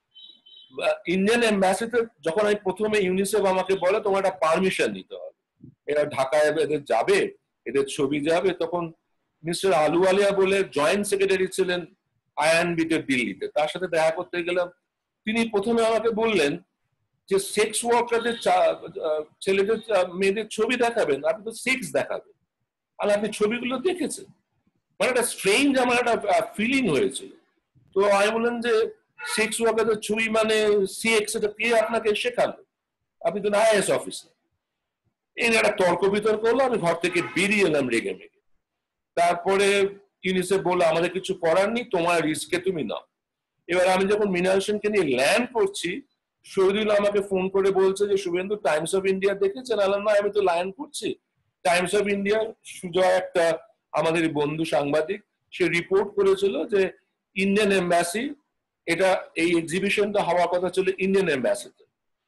ইন্ডিয়ান এম্বাসিতে যখন আমি প্রথমে ইউনিসেফ আমাকে বলে তোমার একটা পারমিশন নিতে হবে, এরা ঢাকায় এদের যাবে, এদের ছবি যাবে, তখন মিস্টার আলুওয়ালিয়া বলে জয়েন্ট সেক্রেটারি ছিলেন আইএনবিতে দিল্লিতে, তার সাথে দেখা করতে গেলাম। তিনি প্রথমে আমাকে বললেন যে সেক্স ওয়ার্কারদের ছেলেদের মেয়েদের ছবি দেখাবেন, আপনি তো সেক্স দেখাবেন, আর আপনি ছবিগুলো দেখেছেন। মানে একটা স্ট্রেঞ্জ আমার একটা ফিলিং হয়েছিল। তো আমি বললেন যে সেক্স ওয়ার্কারদের ছবি মানে সেক্স, এটা কে আপনাকে শেখালো? আপনি তো আইএএস অফিসার। এই একটা তর্ক বিতর্ক হলো, আমি ঘর থেকে বেরিয়ে এলাম রেগে মেগে। তারপরে ইউনিসেফ বললো আমাদের কিছু করার নেই, তোমার রিস্কে তুমি নাও। এবার আমি যখন মৃণাল সেনকে নিয়ে ল্যান্ড করছি, শহীদুল আমাকে ফোন করে বলছে যে শুভেন্দু টাইমস অফ ইন্ডিয়া দেখেছেন? আলাম না, আমি তো ল্যান্ড করছি। টাইমস অফ ইন্ডিয়া সুজয় একটা আমাদের বন্ধু সাংবাদিক, সে রিপোর্ট করেছিল যে ইন্ডিয়ান এম্বাসি, এটা এই এক্সিবিশনটা হওয়ার কথা ছিল ইন্ডিয়ান এম্বাসিতে।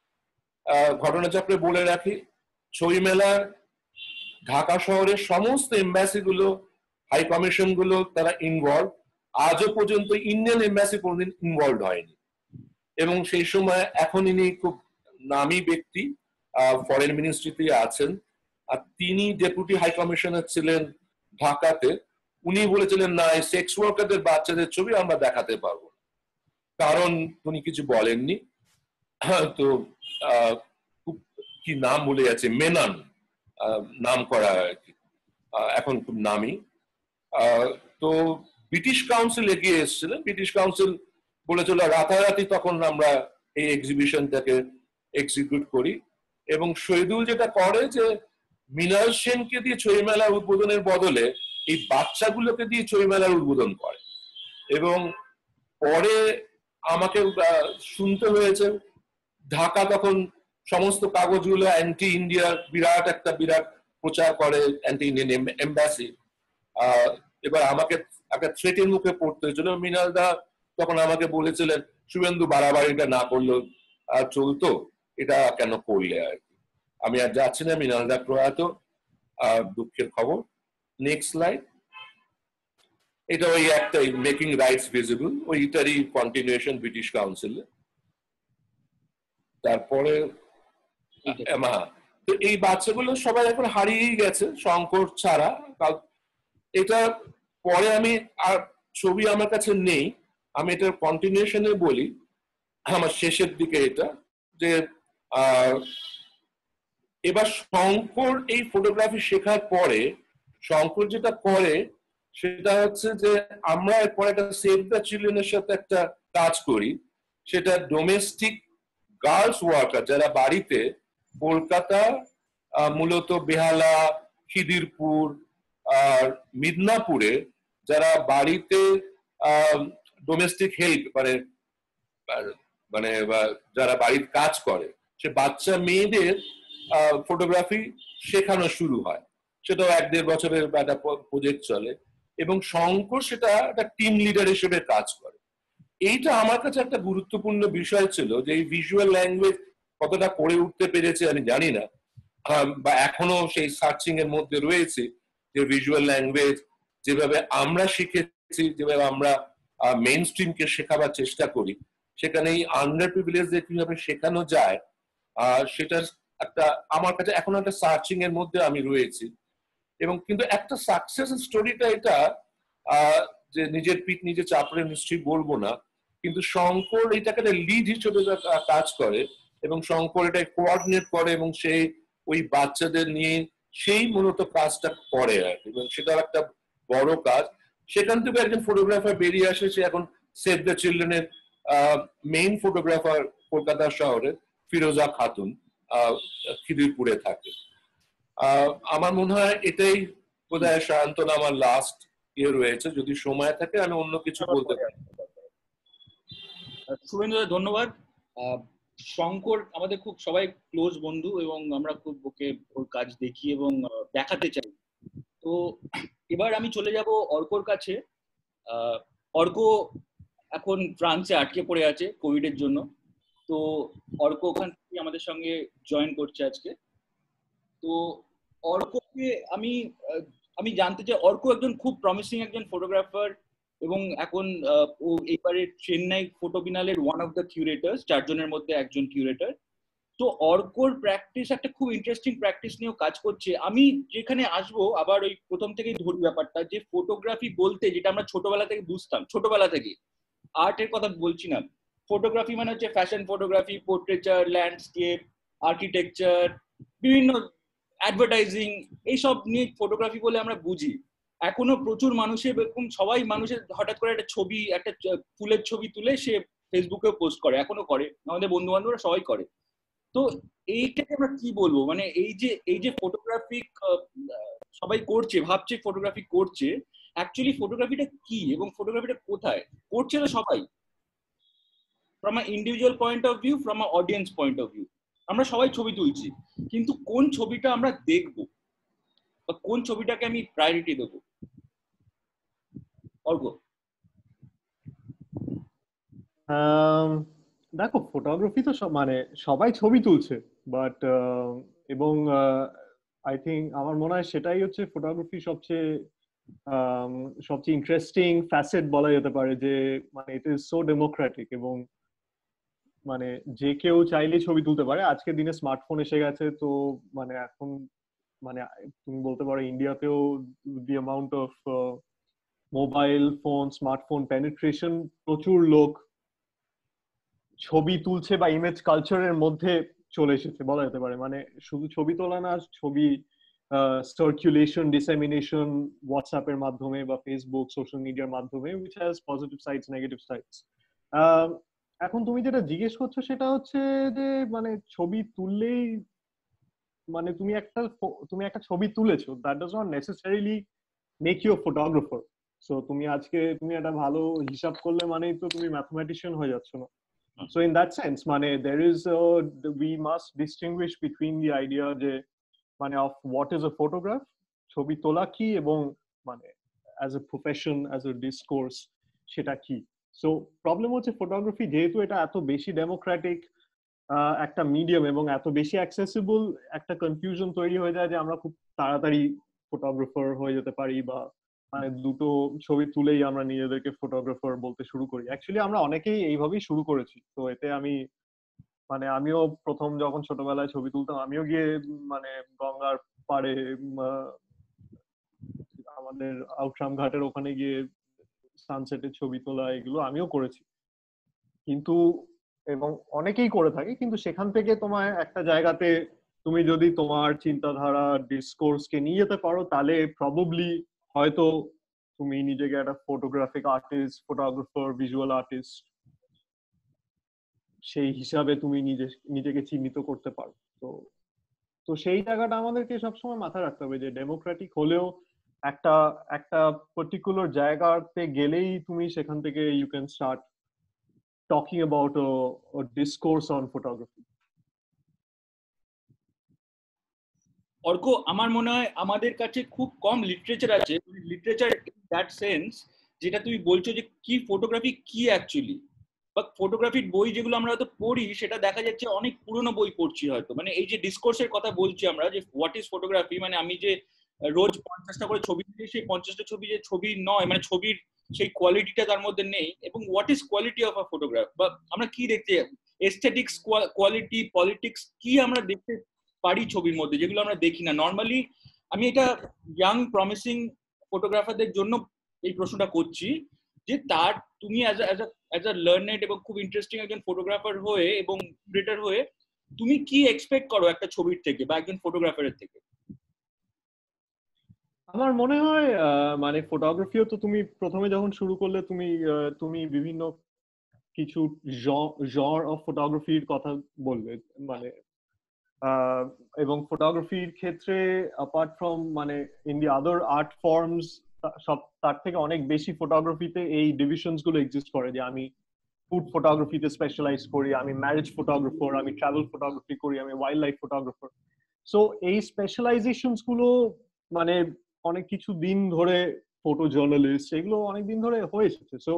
ঘটনাচক্রে বলে রাখি, ছবি মেলার ঢাকা শহরের সমস্ত এম্বাসি গুলো, হাই কমিশন গুলো তারা ইনভলভ। আজও পর্যন্ত ইন্ডিয়ান এম্বাসি কোনোদিন ইনভলভ হয়নি। এবং সেই সময় এখন ইনি খুব নামী ব্যক্তি, ফরেন মিনিস্ট্রিতে আছেন, আর তিনি ডেপুটি হাই কমিশনার ছিলেন ঢাকাতে। উনি বলেছিলেন না, এই সেক্স ওয়ার্কারদের বাচ্চাদের ছবি আমরা দেখাতে পারবো, কারণ উনি কিছু বলেননি। তো কি নাম বলে যাচ্ছে, মেনন নাম করা আর কি, এখন খুব নামি। তো ব্রিটিশ কাউন্সিল এগিয়ে এসেছিলেন, ব্রিটিশ কাউন্সিল বলেছিল রাতারাতি তখন আমরা এই এক্সিবিশনটাকে এক্সিকিউট করি। এবং শহীদুল যেটা করে যে মৃণাল সেনকে দিয়ে ছবি মেলার উদ্বোধনের বদলে এই বাচ্চাগুলোকে দিয়ে ছবি মেলার উদ্বোধন করে। এবং পরে আমাকে শুনতে হয়েছে, ঢাকা তখন সমস্ত কাগজগুলো অ্যান্টি ইন্ডিয়ার বিরাট একটা বিরাট প্রচার করে, অ্যান্টি ইন্ডিয়ান এম্বাসি। আহ এবার আমাকে একটা থ্রেটের মুখে পড়তে হয়েছিল। মৃণাল দা তখন আমাকে বলেছিলেন শুভেন্দু বাড়াবাড়িটা না করলেও চলতো, এটা কেন করলে আর কি। আমি আর যাচ্ছি না, মৃণাল দা প্রয়াত, আহ দুঃখের খবর। Next slide. এটা ওই একটাই, মেকিং রাইটস ভিজিবল, ওইটারই কন্টিনিউশন ব্রিটিশ কাউন্সিলে। তারপরে তো এই বাচ্চাগুলো সবাই এখন হারিয়েই গেছে, শঙ্কর ছাড়া। এটা পরে আমি আর ছবি আমার কাছে নেই, আমি এটার কন্টিনিউশনে বলি আমার শেষের দিকে, এটা যে এবার শঙ্কর এই ফটোগ্রাফি শেখার পরে শঙ্কর যেটা করে সেটা হচ্ছে যে আমরা এরপরে একটা সেভ দ্য চিলড্রেনের সাথে একটা কাজ করি। সেটা ডোমেস্টিক গার্লস ওয়ার্কার যারা বাড়িতে, কলকাতা মূলত বেহালা, খিদিরপুর আর মিদনাপুরে যারা বাড়িতে ডোমেস্টিক হেল্প মানে মানে যারা বাড়ির কাজ করে, সে বাচ্চা মেয়েদের ফটোগ্রাফি শেখানো শুরু হয়। সেটাও এক দেড় বছরের একটা প্রজেক্ট চলে, এবং শঙ্কর সেটা একটা টিম লিডার হিসেবে কাজ করে। এইটা আমার কাছে একটা গুরুত্বপূর্ণ বিষয় ছিল, যে এই ভিজুয়াল ল্যাঙ্গুয়েজ কতটা করে উঠতে পেরেছে আমি জানি না, বা এখনো সেই সার্চিং এর মধ্যে রয়েছে, যে ভিজুয়াল ল্যাঙ্গুয়েজ যেভাবে আমরা শিখেছি, যেভাবে আমরা মেইন স্ট্রিমকে শেখাবার চেষ্টা করি, সেখানে এই আন্ডার প্রিভিলেজদের কিভাবে শেখানো যায়, আহ সেটার একটা আমার কাছে এখন একটা সার্চিং এর মধ্যে আমি রয়েছি। এবং কিন্তু একটা সাকসেস স্টোরিটা এটা, আহ যে নিজের পিঠ নিজে চাপড়ে নিশ্চয়ই বলবো না, কিন্তু শঙ্কর এটাকে লিড হিসেবে কাজ করে, এবং শঙ্কর এটা কোঅর্ডিনেট করে, এবং সেই ওই বাচ্চাদের নিয়ে সেই মূলত কাজটা করে আর কি, এবং সেটা একটা বড় কাজ। সেখান থেকে একজন ফটোগ্রাফার বেরিয়ে আসে, সে এখন সেভ দ্য চিলড্রেনের মেইন ফটোগ্রাফার কলকাতা শহরে, ফিরোজা খাতুন, খিদিরপুরে থাকে। আমার মনে হয় এটাই বোধহয় সায়ন্তন আমার লাস্ট ইয়ে রয়েছে, যদি সময় থাকে আমি অন্য কিছু বলতে পারি। শুভেন্দু, ধন্যবাদ। শঙ্কর আমাদের খুব সবাই ক্লোজ বন্ধু এবং আমরা খুব ওকে ওর কাজ দেখি এবং দেখাতে চাই। তো এবার আমি চলে যাব অর্কর কাছে। অর্ক এখন ফ্রান্সে আটকে পড়ে আছে কোভিড এর জন্য। তো অর্ক ওখান থেকে আমাদের সঙ্গে জয়েন করছে আজকে। তো অর্ককে আমি আমি জানতে চাই, অর্ক একজন খুব প্রমিসিং একজন ফটোগ্রাফার এবং এখন ও এবারে চেন্নাই ফটো বিনালের ওয়ান অফ দ্য কিউরেটার্স, চারজনের মধ্যে একজন কিউরেটার। তো অর্কর প্র্যাকটিস একটা খুব ইন্টারেস্টিং প্র্যাকটিস নিয়েও কাজ করছে। আমি যেখানে আসবো আবার ওই প্রথম থেকেই ধরি ব্যাপারটা, যে ফটোগ্রাফি বলতে যেটা আমরা ছোটবেলা থেকে বুঝতাম, ছোটবেলা থেকে আর্টের কথা বলছি না, ফটোগ্রাফি মানে হচ্ছে fashion photography, portraiture, landscape, architecture, বিভিন্ন অ্যাডভার্টাইজিং, এইসব নিয়ে ফটোগ্রাফি বলে আমরা বুঝি। এখনো প্রচুর মানুষের এরকম, সবাই মানুষের হঠাৎ করে একটা ছবি, একটা ফুলের ছবি তুলে সে ফেসবুকেও পোস্ট করে, এখনো করে, আমাদের বন্ধু বান্ধবরা সবাই করে। তো এইটাকে আমরা কি বলবো, মানে এই যে এই যে ফটোগ্রাফিক সবাই করছে, ভাবছে ফটোগ্রাফি করছে, অ্যাকচুয়ালি ফটোগ্রাফিটা কি এবং ফটোগ্রাফিটা কোথায় করছে? তো সবাই from a individual point of view, from a audience point of view, আমরা সবাই ছবি তুলছি, কিন্তু কোন ছবিটা আমরা দেখবো বা কোন ছবিটাকে আমি প্রায়োরিটি দেবো? অর্ক। দেখো, ফটোগ্রাফি তো মানে সবাই ছবি তুলছে, বাট এবং আই থিঙ্ক আমার মনে হয় সেটাই হচ্ছে ফটোগ্রাফি সবচেয়ে সবচেয়ে ইন্টারেস্টিং ফ্যাসেট বলা যেতে পারে, যে মানে ইট ইজ সো ডেমোক্রেটিক এবং মানে যে কেউ চাইলেই ছবি তুলতে পারে। আজকের দিনে স্মার্টফোন এসে গেছে, তো মানে এখন মানে তুমি বলতে পারো ইন্ডিয়াতেও the amount of mobile phone, smartphone penetration, প্রচুর লোক ছবি তুলছে বা ইমেজ কালচারের মধ্যে চলে এসেছে বলা যেতে পারে। মানে শুধু ছবি তোলা না, ছবি সার্কুলেশন, ডিসেমিনেশন হোয়াটসঅ্যাপের মাধ্যমে বা ফেসবুক, সোশ্যাল মিডিয়ার মাধ্যমে, which has positive sides, negative sides. এখন তুমি যেটা জিজ্ঞেস করছো সেটা হচ্ছে যে মানে ছবি তুললেই মানে তুমি একটা তুমি একটা ছবি তুলেছো, that does not necessarily make you a photographer. So তুমি আজকে তুমি একটা ভালো হিসাব করলে মানেই তো তুমি ম্যাথমেটিশিয়ান হয়ে যাচ্ছ না। So in that sense, মানে there is a, we must distinguish between the idea যে মানে of what is a photograph, ছবি তোলা কি, এবং মানে as a profession, as a discourse সেটা কি। সো প্রবলেম হচ্ছে ফটোগ্রাফি যেহেতু এটা এত বেশি ডেমোক্রেটিক একটা মিডিয়াম এবং এত বেশি অ্যাক্সেসিবল, একটা কনফিউশন তৈরি হয়ে যায় যে আমরা খুব তাড়াতাড়ি ফটোগ্রাফার হয়ে যেতে পারি, বা মানে দুটো ছবি তুলেই আমরা নিজেদেরকে ফটোগ্রাফার বলতে শুরু করি। অ্যাকচুয়ালি আমরা অনেকেই এইভাবেই শুরু করেছি। তো এতে আমি মানে আমিও প্রথম যখন ছোটবেলায় ছবি তুলতাম, আমিও গিয়ে মানে গঙ্গার পাড়ে আমাদের আউটরাম ঘাটের ওখানে গিয়ে সানসেটের ছবি তোলা, এগুলো আমিও করেছি। কিন্তু এবং অনেকেই করে থাকে, কিন্তু সেখান থেকে তোমার একটা জায়গাতে তুমি যদি তোমার চিন্তাধারা, ডিসকোর্সকে নিয়ে যেতে পারো, তাহলে প্রবাবলি হয়তো তুমি নিজেকে একটা photographic artist, photographer, visual artist সেই হিসাবে তুমি নিজে নিজেকে চিহ্নিত করতে পারো। তো তো সেই জায়গাটা আমাদেরকে সবসময় মাথায় রাখতে হবে যে ডেমোক্রেটিক হলেও একটা একটা পার্টিকুলার জায়গাতে গেলেই তুমি সেখান থেকে you can start talking about a discourse on photography. Arko, আমার মনে হয় আমাদের কাছে খুব কম লিটারেচার আছে, লিটারেচার ইন দ্যাট সেন্স, যেটা তুমি বলছো যে কি ফটোগ্রাফি কি অ্যাকচুয়ালি, বা ফটোগ্রাফির বই যেগুলো আমরা হয়তো পড়ি সেটা দেখা যাচ্ছে অনেক পুরনো বই পড়ছি হয়তো। মানে এই যে ডিসকোর্সের কথা বলছি আমরা, যে হোয়াট ইজ ফটোগ্রাফি, মানে আমি যে রোজ পঞ্চাশটা করে ছবি দিই, সেই পঞ্চাশটা ছবি যে ছবি নয়, মানে ছবির সেই কোয়ালিটিটা তার মধ্যে নেই। এবং what is quality of a photograph, বা আমরা কি দেখতে, এস্থেটিক্স, কোয়ালিটি, পলিটিক্স কি আমরা দেখতে পারি ছবির মধ্যে, যেগুলো আমরা দেখি না নর্মালি। আমি এটা ইয়াং প্রমিসিং ফটোগ্রাফারদের জন্য এই প্রশ্নটা করছি, যে তার তুমি as as as a learned এবং খুব ইন্টারেস্টিং একজন ফটোগ্রাফার হয়ে এবং ক্রিয়েটর হয়ে তুমি কি এক্সপেক্ট করো একটা ছবির থেকে বা একজন ফটোগ্রাফারের থেকে? আমার মনে হয় আহ, মানে ফটোগ্রাফিও তো তুমি প্রথমে যখন শুরু করলে তুমি আহ, তুমি বিভিন্ন কিছু জর অফ ফটোগ্রাফির কথা বললে, মানে আহ, এবং ফটোগ্রাফির ক্ষেত্রে অ্যাপার্ট ফ্রম মানে in the other art forms সব তার থেকে অনেক বেশি ফটোগ্রাফিতে এই ডিভিশনস গুলো এক্সিস্ট করে, যে আমি ফুড ফটোগ্রাফিতে স্পেশালাইজ করি, আমি ম্যারেজ ফটোগ্রাফার, আমি ট্রাভেল ফটোগ্রাফি করি, আমি ওয়াইল্ড লাইফ ফটোগ্রাফার। সো এই স্পেশালাইজেশনস গুলো মানে অনেক কিছু দিন ধরে, ফটো জার্নালিস্ট এগুলো অনেক দিন ধরে হয়ে এসেছে। সো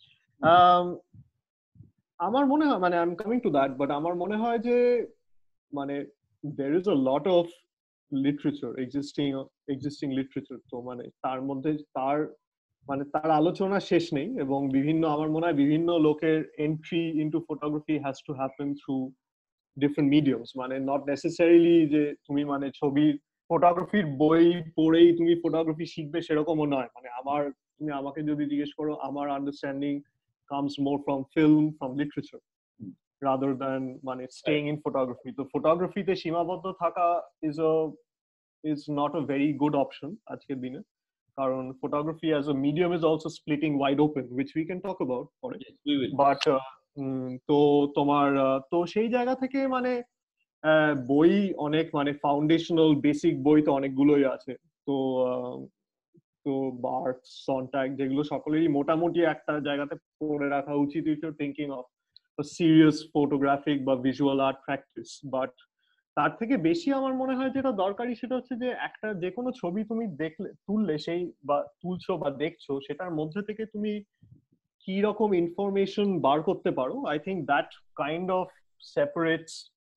আমার মনে হয় মানে I am coming to that, but আমার মনে হয় যে মানে there is a lot of literature existing existing literature, তো মানে তার মধ্যে তার মানে তার আলোচনা শেষ নেই, এবং বিভিন্ন আমার মনে হয় বিভিন্ন লোকের entry into photography has to happen through different mediums, মানে নট নেসেসারিলি যে তুমি মানে ছবির ফটোগ্রাফির বই পড়েই তুমি ফটোগ্রাফি শিখবে সেরকমও নয়। মানে আমার তুমি আমাকে যদি জিজ্ঞেস করো, আমার understanding comes more from film, from literature, rather than মানে staying in photography. তো ফটোগ্রাফিতে সীমাবদ্ধ থাকা is a is not a very good option আজকের দিনে, কারণ photography as a medium is also splitting wide open, which we can talk about পরে। Yes, we will. But তো তোমার আহ, তো সেই জায়গা থেকে মানে আহ, বই অনেক মানে ফাউন্ডেশনাল বেসিক বই তো অনেকগুলোই আছে। তো আহ, তো বার্ট সন্ট্যাগ যেগুলো সকলেরই মোটামুটি একটা জায়গাতে পড়ে রাখা উচিত if you thinking of serious photographic বা ভিজুয়াল আর্ট প্র্যাকটিস। বাট তার থেকে বেশি আমার মনে হয় যেটা দরকারি সেটা হচ্ছে যে একটা যে কোনো ছবি তুমি দেখলে তুললে সেই বা তুলছো বা দেখছো সেটার মধ্যে থেকে তুমি কি রকম ইনফরমেশন বার করতে পারো। I think that kind of separates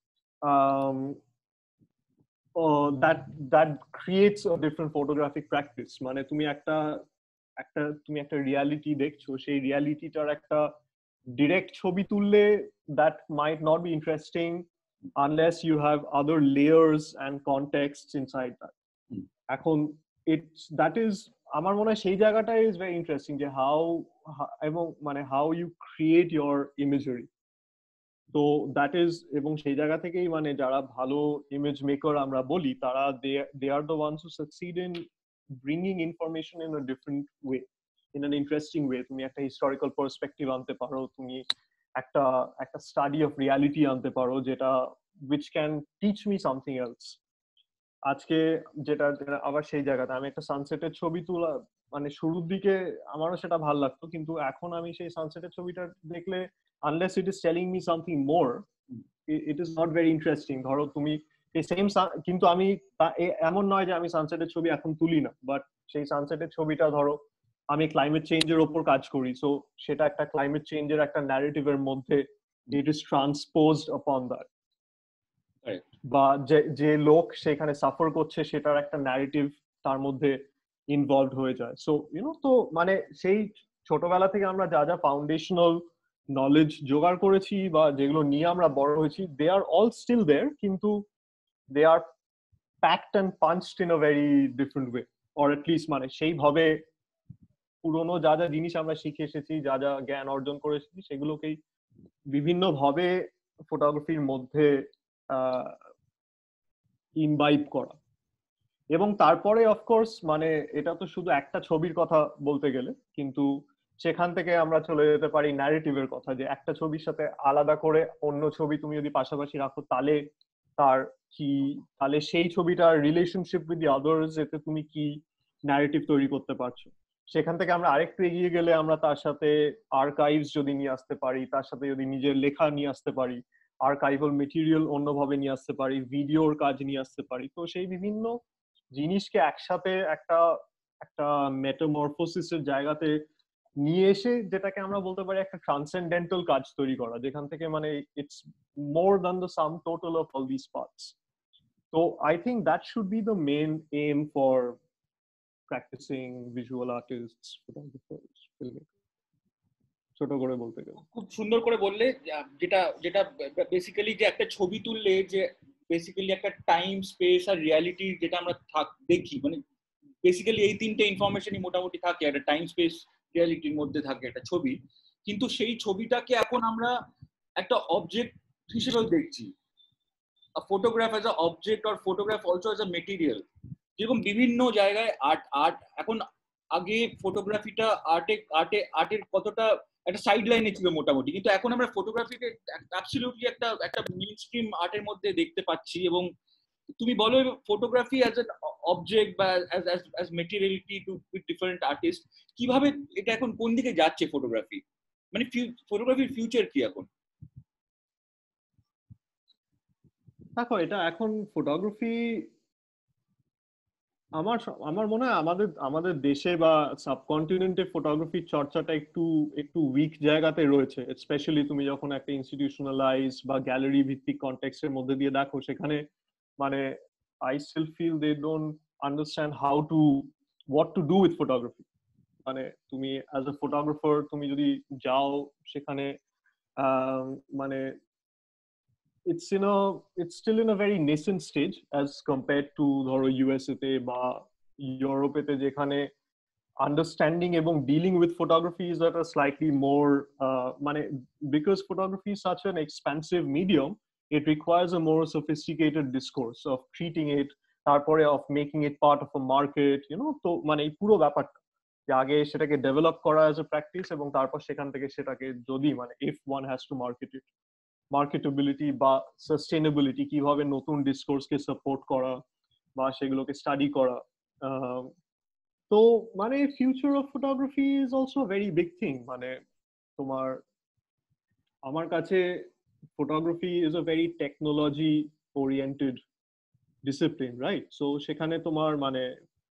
uh, that that creates a different photographic practice। মানে তুমি একটা একটা তুমি একটা রিয়ালিটি দেখছো, সেই রিয়ালিটিটার একটা ডিরেক্ট ছবি তুললে that might not be interesting unless you have other layers and contexts inside that। এখন it's that is আমার মনে হয় সেই জায়গাটা is very interesting, যে how এবং মানে how you create your imagery। তো দ্যাট ইজ, এবং সেই জায়গা থেকেই মানে যারা ভালো ইমেজ মেকার আমরা বলি তারা they are the ones who succeed in bringing information in a different way, in an interesting way. তুমি একটা হিস্টোরিক্যাল পার্সপেক্টিভ আনতে পারো, তুমি একটা একটা স্টাডি অফ রিয়ালিটি আনতে পারো, যেটা which can teach me something else. আজকে যেটা আবার সেই জায়গাতে আমি একটা সানসেটের ছবি তোলা মানে শুরুর দিকে আমারও সেটা ভালো লাগতো, কিন্তু এখন আমি সেই সানসেটের ছবিটা দেখলে unless it is telling me something more, it is not very interesting। ধরো তুমি এই সেম, কিন্তু আমি এমন নয় যে আমি সানসেটের ছবি এখন তুলি না, বাট সেই সানসেটের ছবিটা ধরো আমি ক্লাইমেট চেঞ্জের ওপর কাজ করি, সো সেটা একটা ক্লাইমেট চেঞ্জের একটা ন্যারেটিভের মধ্যে ইট ইজ ট্রান্সপোজড আপন দ্যাট, বা যে যে লোক সেখানে সাফার করছে সেটার একটা ন্যারেটিভ তার মধ্যে ইনভলভড হয়ে যায়। সো ইউনো, তো মানে সেই ছোটবেলা থেকে আমরা যা যা ফাউন্ডেশনাল নলেজ জোগাড় করেছি বা যেগুলো নিয়ে আমরা বড় হয়েছি, দে আর অল স্টিল দেয়ার, কিন্তু they are packed and punched in a very different way, or at least মানে সেইভাবে পুরোনো যা যা জিনিস আমরা শিখে এসেছি, যা যা জ্ঞান অর্জন করে এসেছি, সেগুলোকেই বিভিন্ন ভাবে ফটোগ্রাফির মধ্যে আহ ইনভাইব করা। এবং তারপরে অফকোর্স মানে এটা তো শুধু একটা ছবির কথা বলতে গেলে, কিন্তু সেখান থেকে আমরা চলে যেতে পারি ন্যারেটিভের কথা, যে একটা ছবির সাথে আলাদা করে অন্য ছবি তুমি যদি পাশাপাশি রাখো তাহলে তার কি, তাহলে সেই ছবিটার রিলেশনশিপ উইথ দি আদার্স, এতে তুমি কি ন্যারেটিভ তৈরি করতে পারছো। সেখান থেকে আমরা আরেকটু এগিয়ে গেলে আমরা তার সাথে আর্কাইভস যদি নিয়ে আসতে পারি, তার সাথে যদি নিজের লেখা নিয়ে আসতে পারি, আর্কাইভাল মেটেরিয়াল অন্যভাবে নিয়ে আসতে পারি, ভিডিওর কাজ নিয়ে আসতে পারি, তো সেই বিভিন্ন জিনিসকে একসাথে একটা একটা মেটামরফোসিসের জায়গাতে নিয়ে এসে যেটাকে আমরা বলতে পারি একটা ট্রান্সেন্ডেন্টাল কাজ তৈরি করা, যেখান থেকে মানে it's more than the sum total of all this parts. তো I think that should be the main aim for practising visual artists, photographers, filmmaker, ছোট করে বলতে গেলে। খুব সুন্দর করে বললে, যেটা যেটা বেসিক্যালি যে একটা ছবি তুললে যে বেসিক্যালি একটা টাইম স্পেস আর রিয়ালিটি যেটা আমরা থাক দেখি, মানে বেসিক্যালি এই তিনটে ইনফরমেশনই মোটামুটি থাকে, একটা টাইম স্পেস রিয়ালিটির মধ্যে থাকে একটা ছবি, কিন্তু সেই ছবিটাকে এখন আমরা একটা অবজেক্ট হিসেবেও দেখছি, ফটোগ্রাফ অ্যাজ আ অবজেক্ট, আর photograph also as a material. যেরকম বিভিন্ন জায়গায় আর্ট আর্ট এখন, আগে ফটোগ্রাফিটা আর্টে আর্টে আর্টের কতটা একটা সাইড লাইনে ছিল মোটামুটি, কিন্তু এখন আমরা ফটোগ্রাফিকে অ্যাবসলিউটলি একটা একটা মেইন স্ট্রিম আর্টের মধ্যে দেখতে পাচ্ছি। এবং তুমি বলো ফটোগ্রাফি অ্যাজ এন অবজেক্ট বা as as as materiality to different artist, কিভাবে এটা এখন কোন দিকে যাচ্ছে ফটোগ্রাফি, মানে ফটোগ্রাফির ফিউচার কি এখন? দেখো, এটা এখন ফটোগ্রাফি আমার আমার মনে হয় আমাদের আমাদের দেশে বা সাবকন্টিনেন্টে ফটোগ্রাফির চর্চাটা একটু একটু উইক জায়গাতে রয়েছে। স্পেশালি তুমি যখন একটা ইনস্টিটিউশনালাইজ বা গ্যালারি ভিত্তিক কনটেক্সটের মধ্যে দিয়ে দেখো, সেখানে মানে I still feel they don't understand how to what to do with photography. মানে তুমি অ্যাজ এ ফটোগ্রাফার তুমি যদি যাও সেখানে মানে it's in a it's still in a very nascent stage as compared to ধরো ইউএসএ তে বা ইউরোপেতে, যেখানে understanding এবং dealing with photography is at a slightly more uh, মানে because photography is such an expansive medium, it requires a more sophisticated discourse of treating it, তারপরে of making it part of a market, you know, তো মানে এই পুরো ব্যাপারটা যে আগে সেটাকে ডেভেলপ করা as a practice এবং তারপর সেখান থেকে সেটাকে যদি মানে if one has to market it, মার্কেটেবিলিটি বা সাস্টেনেবিলিটি, কিভাবে নতুন ডিসকোর্সকে সাপোর্ট করা বা সেগুলোকে স্টাডি করা। তো মানে future of photography is also very big thing. মানে তোমার আমার কাছে photography is a very technology oriented discipline, right? So সেখানে তোমার মানে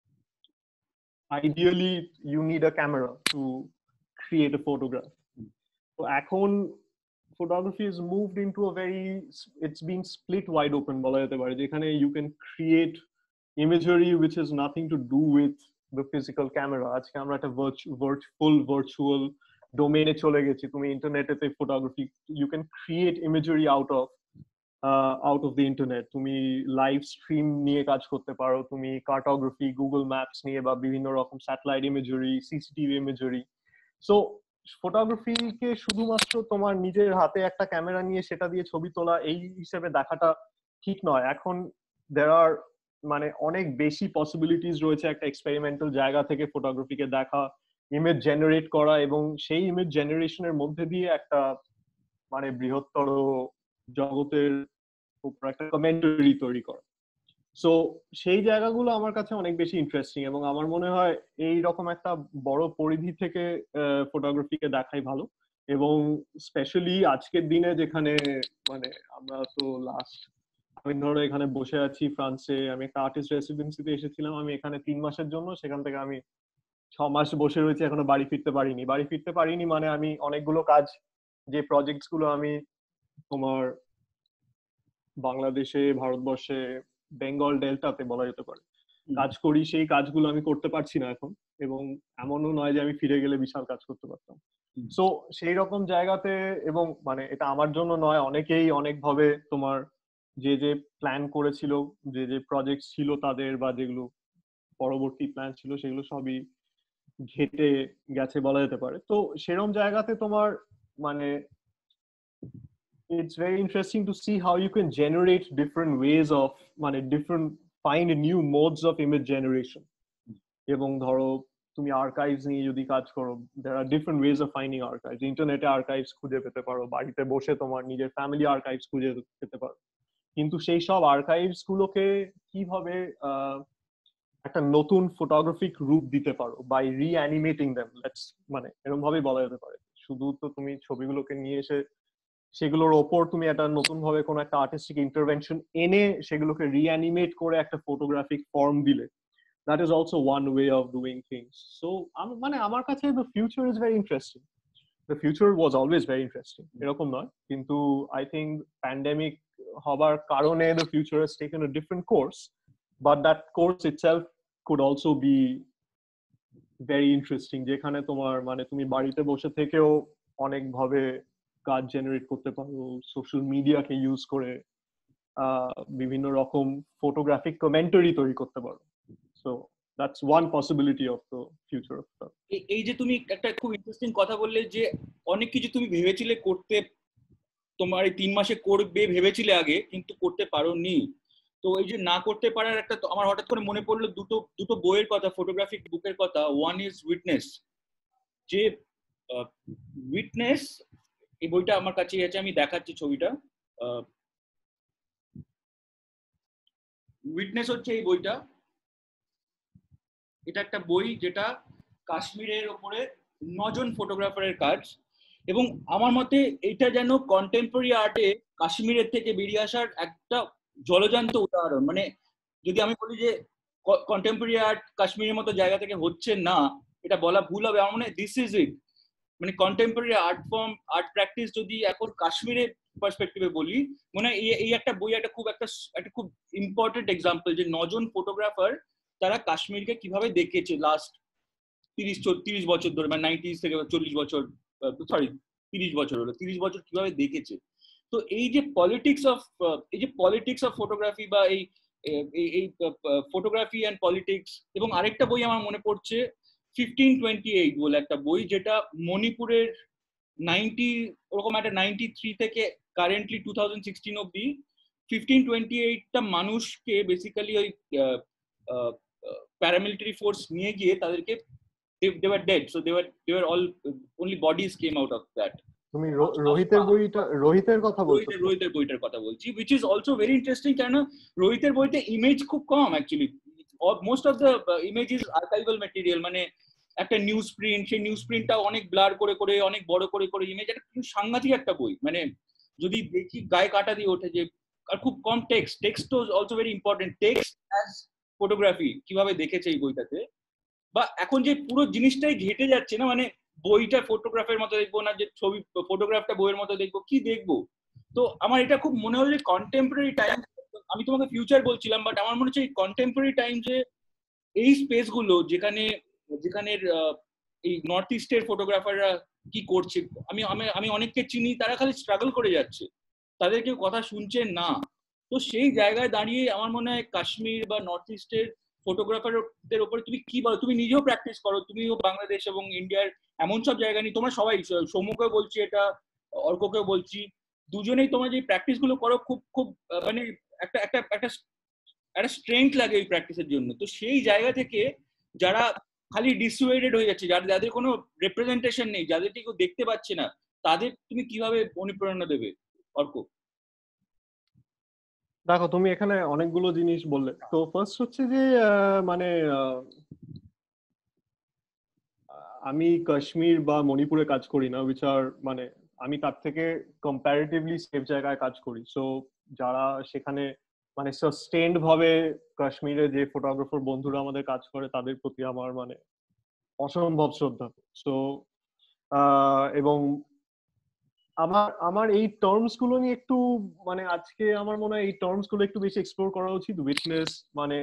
ideally you need a camera to create a photograph. তো এখন photography is moved into a very, it's being split wide open বলা যেতে পারে, যেখানে you can create imagery which has nothing to do with the physical camera. আজকে আমরা একটা full virtual domain এ চলে গেছি। তুমি ইন্টারনেটে photography, you can create imagery out of uh, out of the internet. তুমি লাইভ স্ট্রিম নিয়ে কাজ করতে পারো, তুমি কার্টোগ্রাফি, গুগল ম্যাপস নিয়ে বা বিভিন্ন রকম satellite imagery, CCTV imagery. So ফটোগ্রাফিকে শুধুমাত্র তোমার নিজের হাতে একটা ক্যামেরা নিয়ে সেটা দিয়ে ছবি তোলা এই হিসেবে দেখাটা ঠিক নয়। এখন there are মানে অনেক বেশি পসিবিলিটিস রয়েছে একটা এক্সপেরিমেন্টাল জায়গা থেকে ফটোগ্রাফিকে দেখা, ইমেজ জেনারেট করা এবং সেই ইমেজ জেনারেশনের মধ্যে দিয়ে একটা মানে বৃহত্তর জগতের উপর একটা কমেন্টারি তৈরি করা। সো সেই জায়গাগুলো আমার কাছে অনেক বেশি ইন্টারেস্টিং এবং আমার মনে হয় এই রকম একটা বড় পরিধি থেকে ফটোগ্রাফিকে দেখাই ভালো। এবং স্পেশালি আজকের দিনে যেখানে মানে আমরা তো লাস্ট, আমি ধরো এখানে বসে আছি ফ্রান্সে, আমি একটা আর্টিস্ট রেসিডেন্সিতে এসেছিলাম, আমি এখানে তিন মাসের জন্য, সেখান থেকে আমি ছ মাস বসে রয়েছি, এখনো বাড়ি ফিরতে পারিনি। বাড়ি ফিরতে পারিনি মানে আমি অনেকগুলো কাজ, যে প্রজেক্টস গুলো আমি তোমার বাংলাদেশে, ভারতবর্ষে, বেঙ্গল ডেল্টাতে বলা যেতে পারে কাজ করি, সেই কাজগুলো আমি করতে পারছি না এখন। এবং এমনও নয় যে আমি ফিরে গেলে বিশাল কাজ করতে পারতাম। সো সেই রকম জায়গাতে, এবং মানে এটা আমার জন্য নয়, অনেকেই অনেকভাবে তোমার যে যে প্ল্যান করেছিল, যে যে প্রজেক্ট ছিল তাদের বা যেগুলো পরবর্তী প্ল্যান ছিল, সেগুলো সবই ঘেটে গেছে বলা যেতে পারে। তো সেরকম জায়গাতে তোমার মানে it's very interesting to see how you can generate different ways of মানে different find new modes of image generation. এবং ধরো তুমি আর্কাইভস নিয়ে যদি কাজ করো, there are different ways of finding archives. ইন্টারনেটে আর্কাইভস খুঁজে পেতে পারো, বাড়িতে বসে তোমার নিজের ফ্যামিলি আর্কাইভস খুঁজে পেতে পারো, কিন্তু সেই সব আর্কাইভস গুলোকে কিভাবে একটা নতুন ফটোগ্রাফিক রূপ দিতে পারো বাই রিঅ্যানিমেটিং দেম, লেটস মানে এরকম ভাবেই বলা যেতে পারে। শুধু তো তুমি ছবিগুলোকে নিয়ে এসে সেগুলোর ওপর তুমি একটা নতুন ভাবে কোনো একটা আর্টিস্টিক ইন্টারভেনশন এনে সেগুলোকে রিঅ্যানিমেট করে একটা ফটোগ্রাফিক ফর্ম দিলে, that is also one way of doing things. So মানে আমার কাছে the future is very interesting. The future was always very interesting, এরকম নয়, কিন্তু I think pandemic হবার কারণে the future has taken a different course, but that course itself could also be very interesting, যেখানে তোমার মানে তুমি বাড়িতে বসে থেকেও অনেক ভাবে কাজ জেনারেট করতে পারো, সোশ্যাল মিডিয়াকে ইউজ করে বিভিন্ন রকম ফটোগ্রাফিক কমেন্টারি তৈরি করতে পারো। So that's one possibility of the future of the. এই যে তুমি একটা খুব ইন্টারেস্টিং কথা বললে যে অনেক কিছু তুমি ভেবেছিলে করতে, তোমার এই তিন মাসে করবে ভেবেছিলে আগে, কিন্তু করতে পারোনি। তো এই যে না করতে পারার একটা, আমার হঠাৎ করে মনে পড়লো দুটো দুটো বইয়ের কথা, ফটোগ্রাফিক বুকের কথা। ওয়ান ইজ উইটনেস, যে উইটনেস এই বইটা আমার কাছেই আছে, আমি দেখাচ্ছি ছবিটা। উইটনেস হচ্ছে এই বইটা, এটা একটা বই যেটা কাশ্মীরের ওপরে নজন ফটোগ্রাফারের কাজ। এবং আমার মতে এটা যেন কন্টেম্পোরারি আর্টে কাশ্মীরের থেকে বেরিয়ে আসার একটা জলজান্ত উদাহরণ। মানে যদি আমি বলি যে কন্টেম্পোরারি আর্ট কাশ্মীরের মতো জায়গা থেকে হচ্ছে না, এটা বলা ভুল হবে। আমার মনে হয় দিস ইজ ইট। মানে contemporary art form, art practice যদি এখন কাশ্মীরের পার্সপেক্টিভে বলি, মনে হয় এই একটা বই একটা খুব একটা একটা খুব ইম্পর্টেন্ট এক্সাম্পল, যে নজন ফটোগ্রাফার তারা কাশ্মীরকে কিভাবে দেখেছে লাস্ট তিরিশ তিরিশ বছর ধরে, মানে নাইনটিজ থেকে চল্লিশ বছর, সরি তিরিশ বছর হলো, তিরিশ বছর কিভাবে দেখেছে। তো এই যে পলিটিক্স অফ এই যে পলিটিক্স অফ ফটোগ্রাফি, বা এই এই ফটোগ্রাফি অ্যান্ড পলিটিক্স। এবং আরেকটা বই আমার মনে পড়ছে ফিফটিন টোয়েন্টি এইট বলে একটা বই, যেটা মণিপুরের নাইনটি ওরকম একটা নাইনটি থ্রি থেকে কারেন্টলি টু থাউজেন্ড সিক্সটিন অব্দি ফিফটিন টোয়েন্টি এইটটা মানুষকে বেসিক্যালি ওই প্যারামিলিটারি ফোর্স নিয়ে গিয়ে তাদেরকে, they were dead, so they were they were all only bodies came out of that. তুমি রোহিতের বইটা, রোহিতের কথা বলছো? রোহিতের বইটার কথা বলছি, which is also very interesting, কেন রোহিতের বইতে ইমেজ খুব কম actually. Most of the image is archival material, মানে একটা নিউজ প্রিন্ট, সেই নিউজ প্রিন্টটা অনেক ব্লার করে করে অনেক বড় করে করে ইমেজ, একটা সাংঘাতিক একটা বই। মানে যদি দেখি গায়ে কাটা দিয়ে ওঠে যে, আর খুব কম text, text also very important, text as photography কিভাবে দেখেছে এই বইটাতে। বা এখন যে পুরো জিনিসটাই ঘেটে যাচ্ছে না, মানে বইটা ফটোগ্রাফের মতো দেখবো না, যে ছবি ফটোগ্রাফটা বইয়ের মতো দেখবো, কি দেখবো। তো আমার এটা খুব মনে হলো যে কন্টেম্পোরারি টাইম, আমি তোমাকে ফিউচার বলছিলাম, বাট আমার মনে হচ্ছে এই কন্টেম্পোরারি টাইম যে এই স্পেস গুলো যেখানে যেখানে এই নর্থ ইস্টের ফটোগ্রাফাররা কি করছে, আমি আমি অনেককে চিনি, তারা খালি স্ট্রাগল করে যাচ্ছে, তাদের কেউ কথা শুনছে না। তো সেই জায়গায় দাঁড়িয়ে আমার মনে হয় কাশ্মীর বা নর্থ ইস্টের ফটোগ্রাফারদের উপরে তুমি কি বলো? তুমি নিজেও প্র্যাকটিস করো, তুমিও বাংলাদেশ এবং ইন্ডিয়ার এমন সব জায়গা নিয়ে, তোমরা সবাই, সৌম্যকেও বলছি এটা, অর্ককেও বলছি, দুজনেই তোমরা যে প্র্যাকটিস গুলো করো খুব খুব মানে একটা একটা একটা একটা স্ট্রেংথ লাগে এই প্র্যাকটিসের জন্য। তো সেই জায়গা থেকে যারা খালি ডিসুয়েটেড হয়ে যাচ্ছে, যাদের যাদের কোনো রিপ্রেজেন্টেশন নেই, যাদের কেউ দেখতে পাচ্ছে না, তাদের তুমি কিভাবে অনুপ্রেরণা দেবে অর্ক? দেখো, তুমি এখানে অনেকগুলো জিনিস বললে। তো ফার্স্ট হচ্ছে যে মানে আমি কাশ্মীর বা মণিপুরে কাজ করি না, উইচ আর মানে আমি তার থেকে কম্পারেটিভলি সেফ জায়গায় কাজ করি। সো যারা সেখানে মানে সাস্টেইনড ভাবে কাশ্মীরে যে ফটোগ্রাফার বন্ধুরা আমাদের কাজ করে, তাদের প্রতি আমার মানে অসম্ভব শ্রদ্ধা। সো এবং আমার আমার এই টার্মস গুলো নিয়ে একটু মানে আজকে আমার মনে হয় এই টার্মস গুলো একটু বেশি এক্সপ্লোর করা উচিত। উইটনেস মানে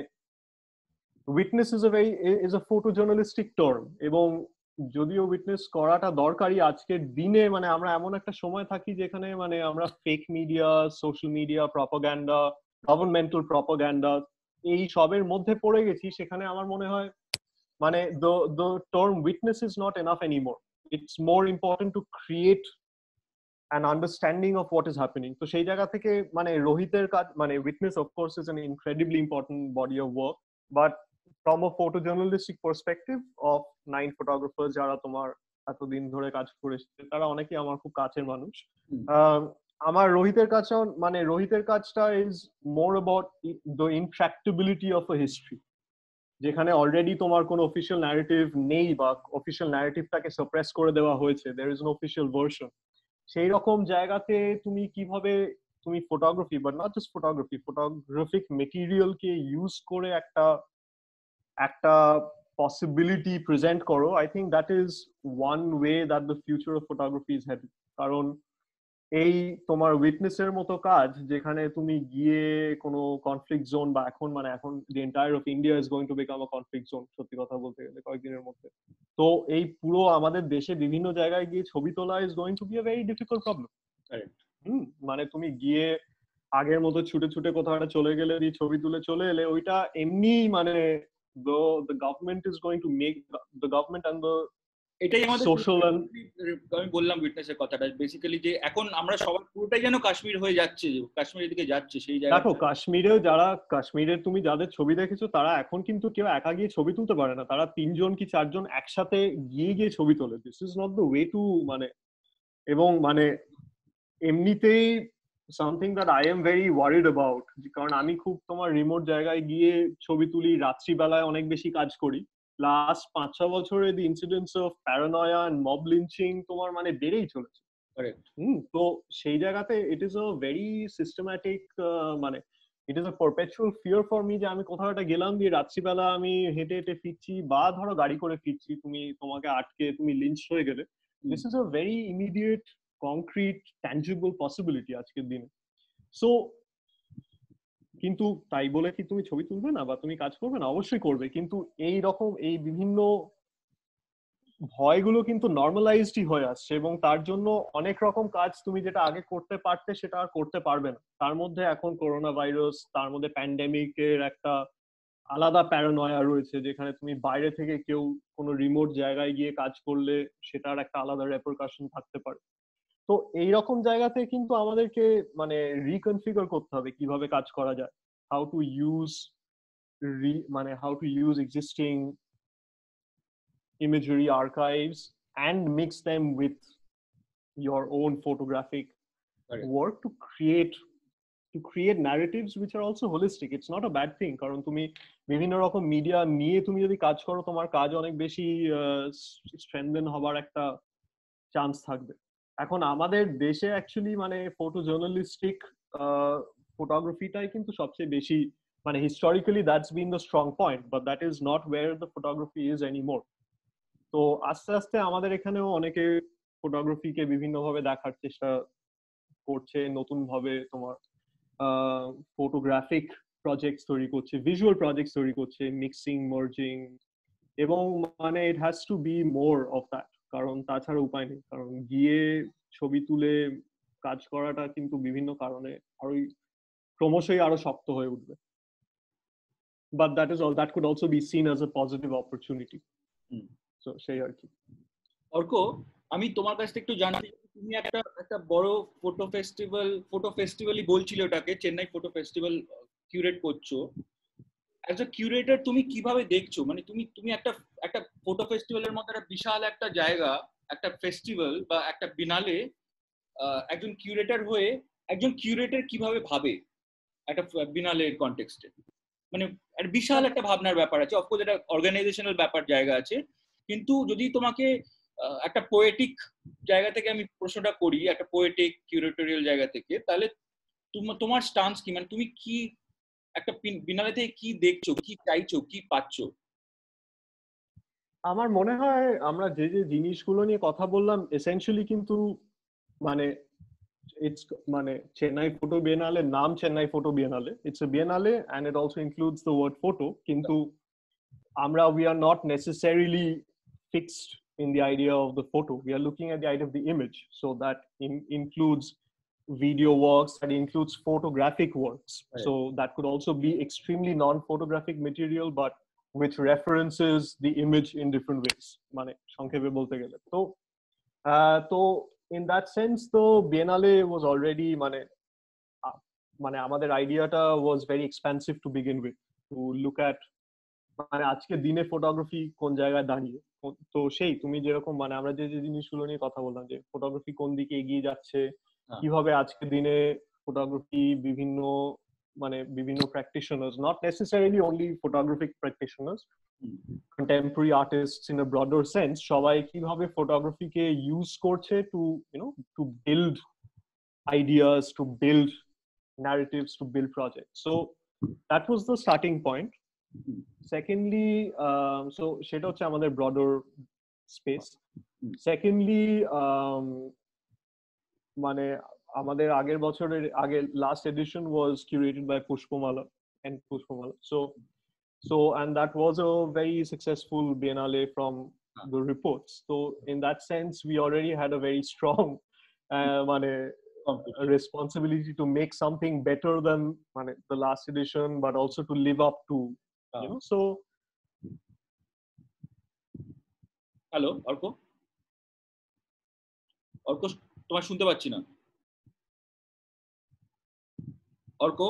witness is a very is a photo journalistic term, এবং যদিও উইটনেস করাটা দরকারি আজকের দিনে, মানে আমরা এমন একটা সময় থাকি যেখানে মানে আমরা fake media, social media, propaganda, governmental propaganda এই সবের মধ্যে পড়ে গেছি। সেখানে আমার মনে হয় মানে the the term witness is not enough anymore. It's more important to create an understanding of what is happening. তো সেই জায়গা থেকে মানে রোহিতের কাজ মানে witness of course is an incredibly important body of work, but from a photojournalistic perspective of nine photographers যারা তোমার এতদিন ধরে কাজ করেছে, তারা অনেকেই আমার খুব কাছের মানুষ। আমার রোহিতের কাছে মানে রোহিতের কাজটা is more about the intractability of a history, যেখানে অলরেডি তোমার কোনো অফিসিয়াল ন্যারেটিভ নেই বা অফিসিয়াল ন্যারেটিভটাকে সাপ্রেস করে দেওয়া হয়েছে, there is no official version. সেই রকম জায়গাতে তুমি কিভাবে তুমি photography, but not just photography, photographic মেটেরিয়ালকে ইউজ করে একটা একটা পসিবিলিটি প্রেজেন্ট করো, I think that is one way that the future of photography is heading. কারণ এই তোমার উইটনেসের মতো কাজ, যেখানে তুমি গিয়ে কোনো কনফ্লিক্ট জোন, বা এখন মানে এখন the entire of India is going to become a conflict zone, সত্যি কথা বলতে গেলে কয়েকদিনের মধ্যে। তো এই পুরো আমাদের দেশে বিভিন্ন জায়গায় গিয়ে ছবি তোলা is going to be a very difficult problem. Hmm মানে তুমি গিয়ে আগের মতো ছুটে ছুটে কোথাও একটা চলে গেলে, দিয়ে ছবি তুলে চলে এলে, ওইটা এমনি মানে the the government is going to make the government and the এটাই আমাদের social and আমি বললাম উইটনেসের কথাটা বেসিক্যালি যে এখন আমরা সবাই পুরোটাই যেন কাশ্মীর হয়ে যাচ্ছে, কাশ্মীরের দিকে যাচ্ছে সেই জায়গা। দেখো কাশ্মীরে যারা কাশ্মীরের তুমি যাদের ছবি দেখেছো তারা এখন কিন্তু কেউ একা গিয়ে ছবি তুলতে পারে না, তারা তিনজন কি চারজন একসাথে গিয়ে গিয়ে ছবি তোলে। This is not the way to মানে, এবং মানে এমনিতেই something that I am very worried about, কারণ আমি খুব তোমার রিমোট জায়গায় গিয়ে ছবি তুলি, রাত্রিবেলায় অনেক বেশি কাজ করি। লাস্ট পাঁচ ছ বছরে the incidents of paranoia and mob lynching তোমার মানে বেড়েই চলেছে। হুম, তো সেই জায়গাতে it is a very systematic মানে it is a perpetual fear for me যে আমি কোথাও একটা গেলাম দিয়ে রাত্রিবেলা আমি হেঁটে হেঁটে ফিরছি বা ধরো গাড়ি করে ফিরছি, তুমি তোমাকে আটকে তুমি লিঞ্চ হয়ে গেলে। This is a very immediate concrete tangible possibility আজকের দিনে। সো কিন্তু তাই বলে কি তুমি ছবি তুলবে না বা তুমি কাজ করবে না? অবশ্যই করবে, কিন্তু এই রকম এই বিভিন্ন ভয়গুলো কিন্তু নর্মালাইজডই হয়ে আসছে, এবং তার জন্য অনেক রকম কাজ তুমি যেটা আগে করতে পারতে সেটা আর করতে পারবে না। তার মধ্যে এখন করোনা ভাইরাস, তার মধ্যে প্যান্ডেমিকের একটা আলাদা প্যারানয়া রয়েছে, যেখানে তুমি বাইরে থেকে কেউ কোনো রিমোট জায়গায় গিয়ে কাজ করলে সেটার একটা আলাদা রেপারকাশন থাকতে পারে। তো এইরকম জায়গাতে কিন্তু আমাদেরকে মানে রিকনফিগার করতে হবে কিভাবে কাজ করা যায়, হাউ টু ইউজ মানে how to use existing imagery archives and mix them with your own photographic right. work to create to create narratives which are also holistic. It's not a bad thing, কারণ তুমি বিভিন্ন রকম media নিয়ে তুমি যদি কাজ করো তোমার কাজ অনেক বেশি স্ট্রেনথেন হবার একটা চান্স থাকবে। এখন আমাদের দেশে অ্যাকচুয়ালি মানে ফটো জার্নালিস্টিক ফটোগ্রাফিটাই কিন্তু সবচেয়ে বেশি মানে historically that's been the strong point, but that is not where the photography is anymore. তো আস্তে আস্তে আমাদের এখানেও অনেকে ফটোগ্রাফিকে বিভিন্নভাবে দেখার চেষ্টা করছে, নতুন ভাবে তোমার ফটোগ্রাফিক প্রজেক্টস তৈরি করছে, ভিজুয়াল প্রজেক্টস তৈরি করছে, মিক্সিং মার্জিং, এবং মানে it has to be more of that, কারণ তাছাড়া উপায় নেই। কারণ গিয়ে ছবি তুলে কাজ করাটা কিন্তু বিভিন্ন কারণে আরো ক্রমশই আরো শক্ত হয়ে উঠবে। But that is all that could also be seen as a positive opportunity. তো সেই আর কি। অর্ক, আমি তোমার কাছ থেকে একটু জানতে, তুমি একটা একটা বড় ফটো ফেস্টিভ্যাল ফটো ফেস্টিভ্যালই বলছিলে ওটাকে, চেন্নাই ফটো ফেস্টিভ্যাল কিউরেট করছো। অ্যাজ আ কিউরেটর তুমি কিভাবে দেখছো, মানে তুমি তুমি একটা একটা ফটো ফেস্টিভ্যালের মধ্যে একটা বিশাল একটা জায়গা, একটা ফেস্টিভ্যাল বা একটা বিনালে একজন কিউরেটর হয়ে একজন কিউরেটর কিভাবে ভাবে একটা বিনালের কনটেক্সটে, মানে একটা বিশাল একটা ভাবনার ব্যাপার আছে। অফকোর্স এটা অর্গানাইজেশনাল ব্যাপার জায়গা আছে, কিন্তু যদি তোমাকে একটা পোয়েটিক জায়গা থেকে আমি প্রশ্নটা করি, একটা পোয়েটিক কিউরেটোরিয়াল জায়গা থেকে, তাহলে তোমার স্টান্স কি, মানে তুমি কি একটা বিনালে থেকে কি দেখছো, কি চাইছো, কি পাচ্ছো? আমার মনে হয় আমরা যে যে জিনিসগুলো নিয়ে কথা বললাম এসেনশিয়ালি কিন্তু মানে ইটস মানে চেন্নাই ফটো বিয়েনালে, নাম Chennai photo biennale, it's a biennale and it also includes the word photo, কিন্তু আমরা we are not necessarily fixed in the idea of the photo. We are looking at the idea of the image, so that in, includes video works, that includes photographic works. Right. So that could also be extremely non-photographic material, but which references the image in different ways. Mane সংক্ষেপে বলতে গেলে তো তো in that sense the Biennale was already মানে মানে আমাদের আইডিয়াটা was very expansive to begin with, to look at মানে আজকে দিনে ফটোগ্রাফি কোন জায়গায় দাঁড়িয়ে। তো সেই তুমি যেরকম মানে আমরা যে যে জিনিসগুলো নিয়ে কথা বললাম যে ফটোগ্রাফি কোন দিকে এগিয়ে যাচ্ছে, কিভাবে আজকে দিনে ফটোগ্রাফি বিভিন্ন মানে বিভিন্ন practitioners, not necessarily only photographic practitioners, contemporary artists in a broader sense, সবাই কিভাবে ফটোগ্রাফিকে ইউজ করছে to you know to build ideas, to build narratives, to build projects. So that was the starting point. Secondly, um, so সেটা হচ্ছে আমাদের broader space. Secondly, um, মানে আমাদের আগের বছরের আগে last edition was curated by Pushpamala and Pushpamala. So so and that was a very successful Biennale from the reports. So in that sense, we already had a very strong uh, মানে a responsibility to make something better than মানে, the last edition, but also to live up to, you know. So hello Arko, Arka তোমার শুনতে পাচ্ছি না। অর্ক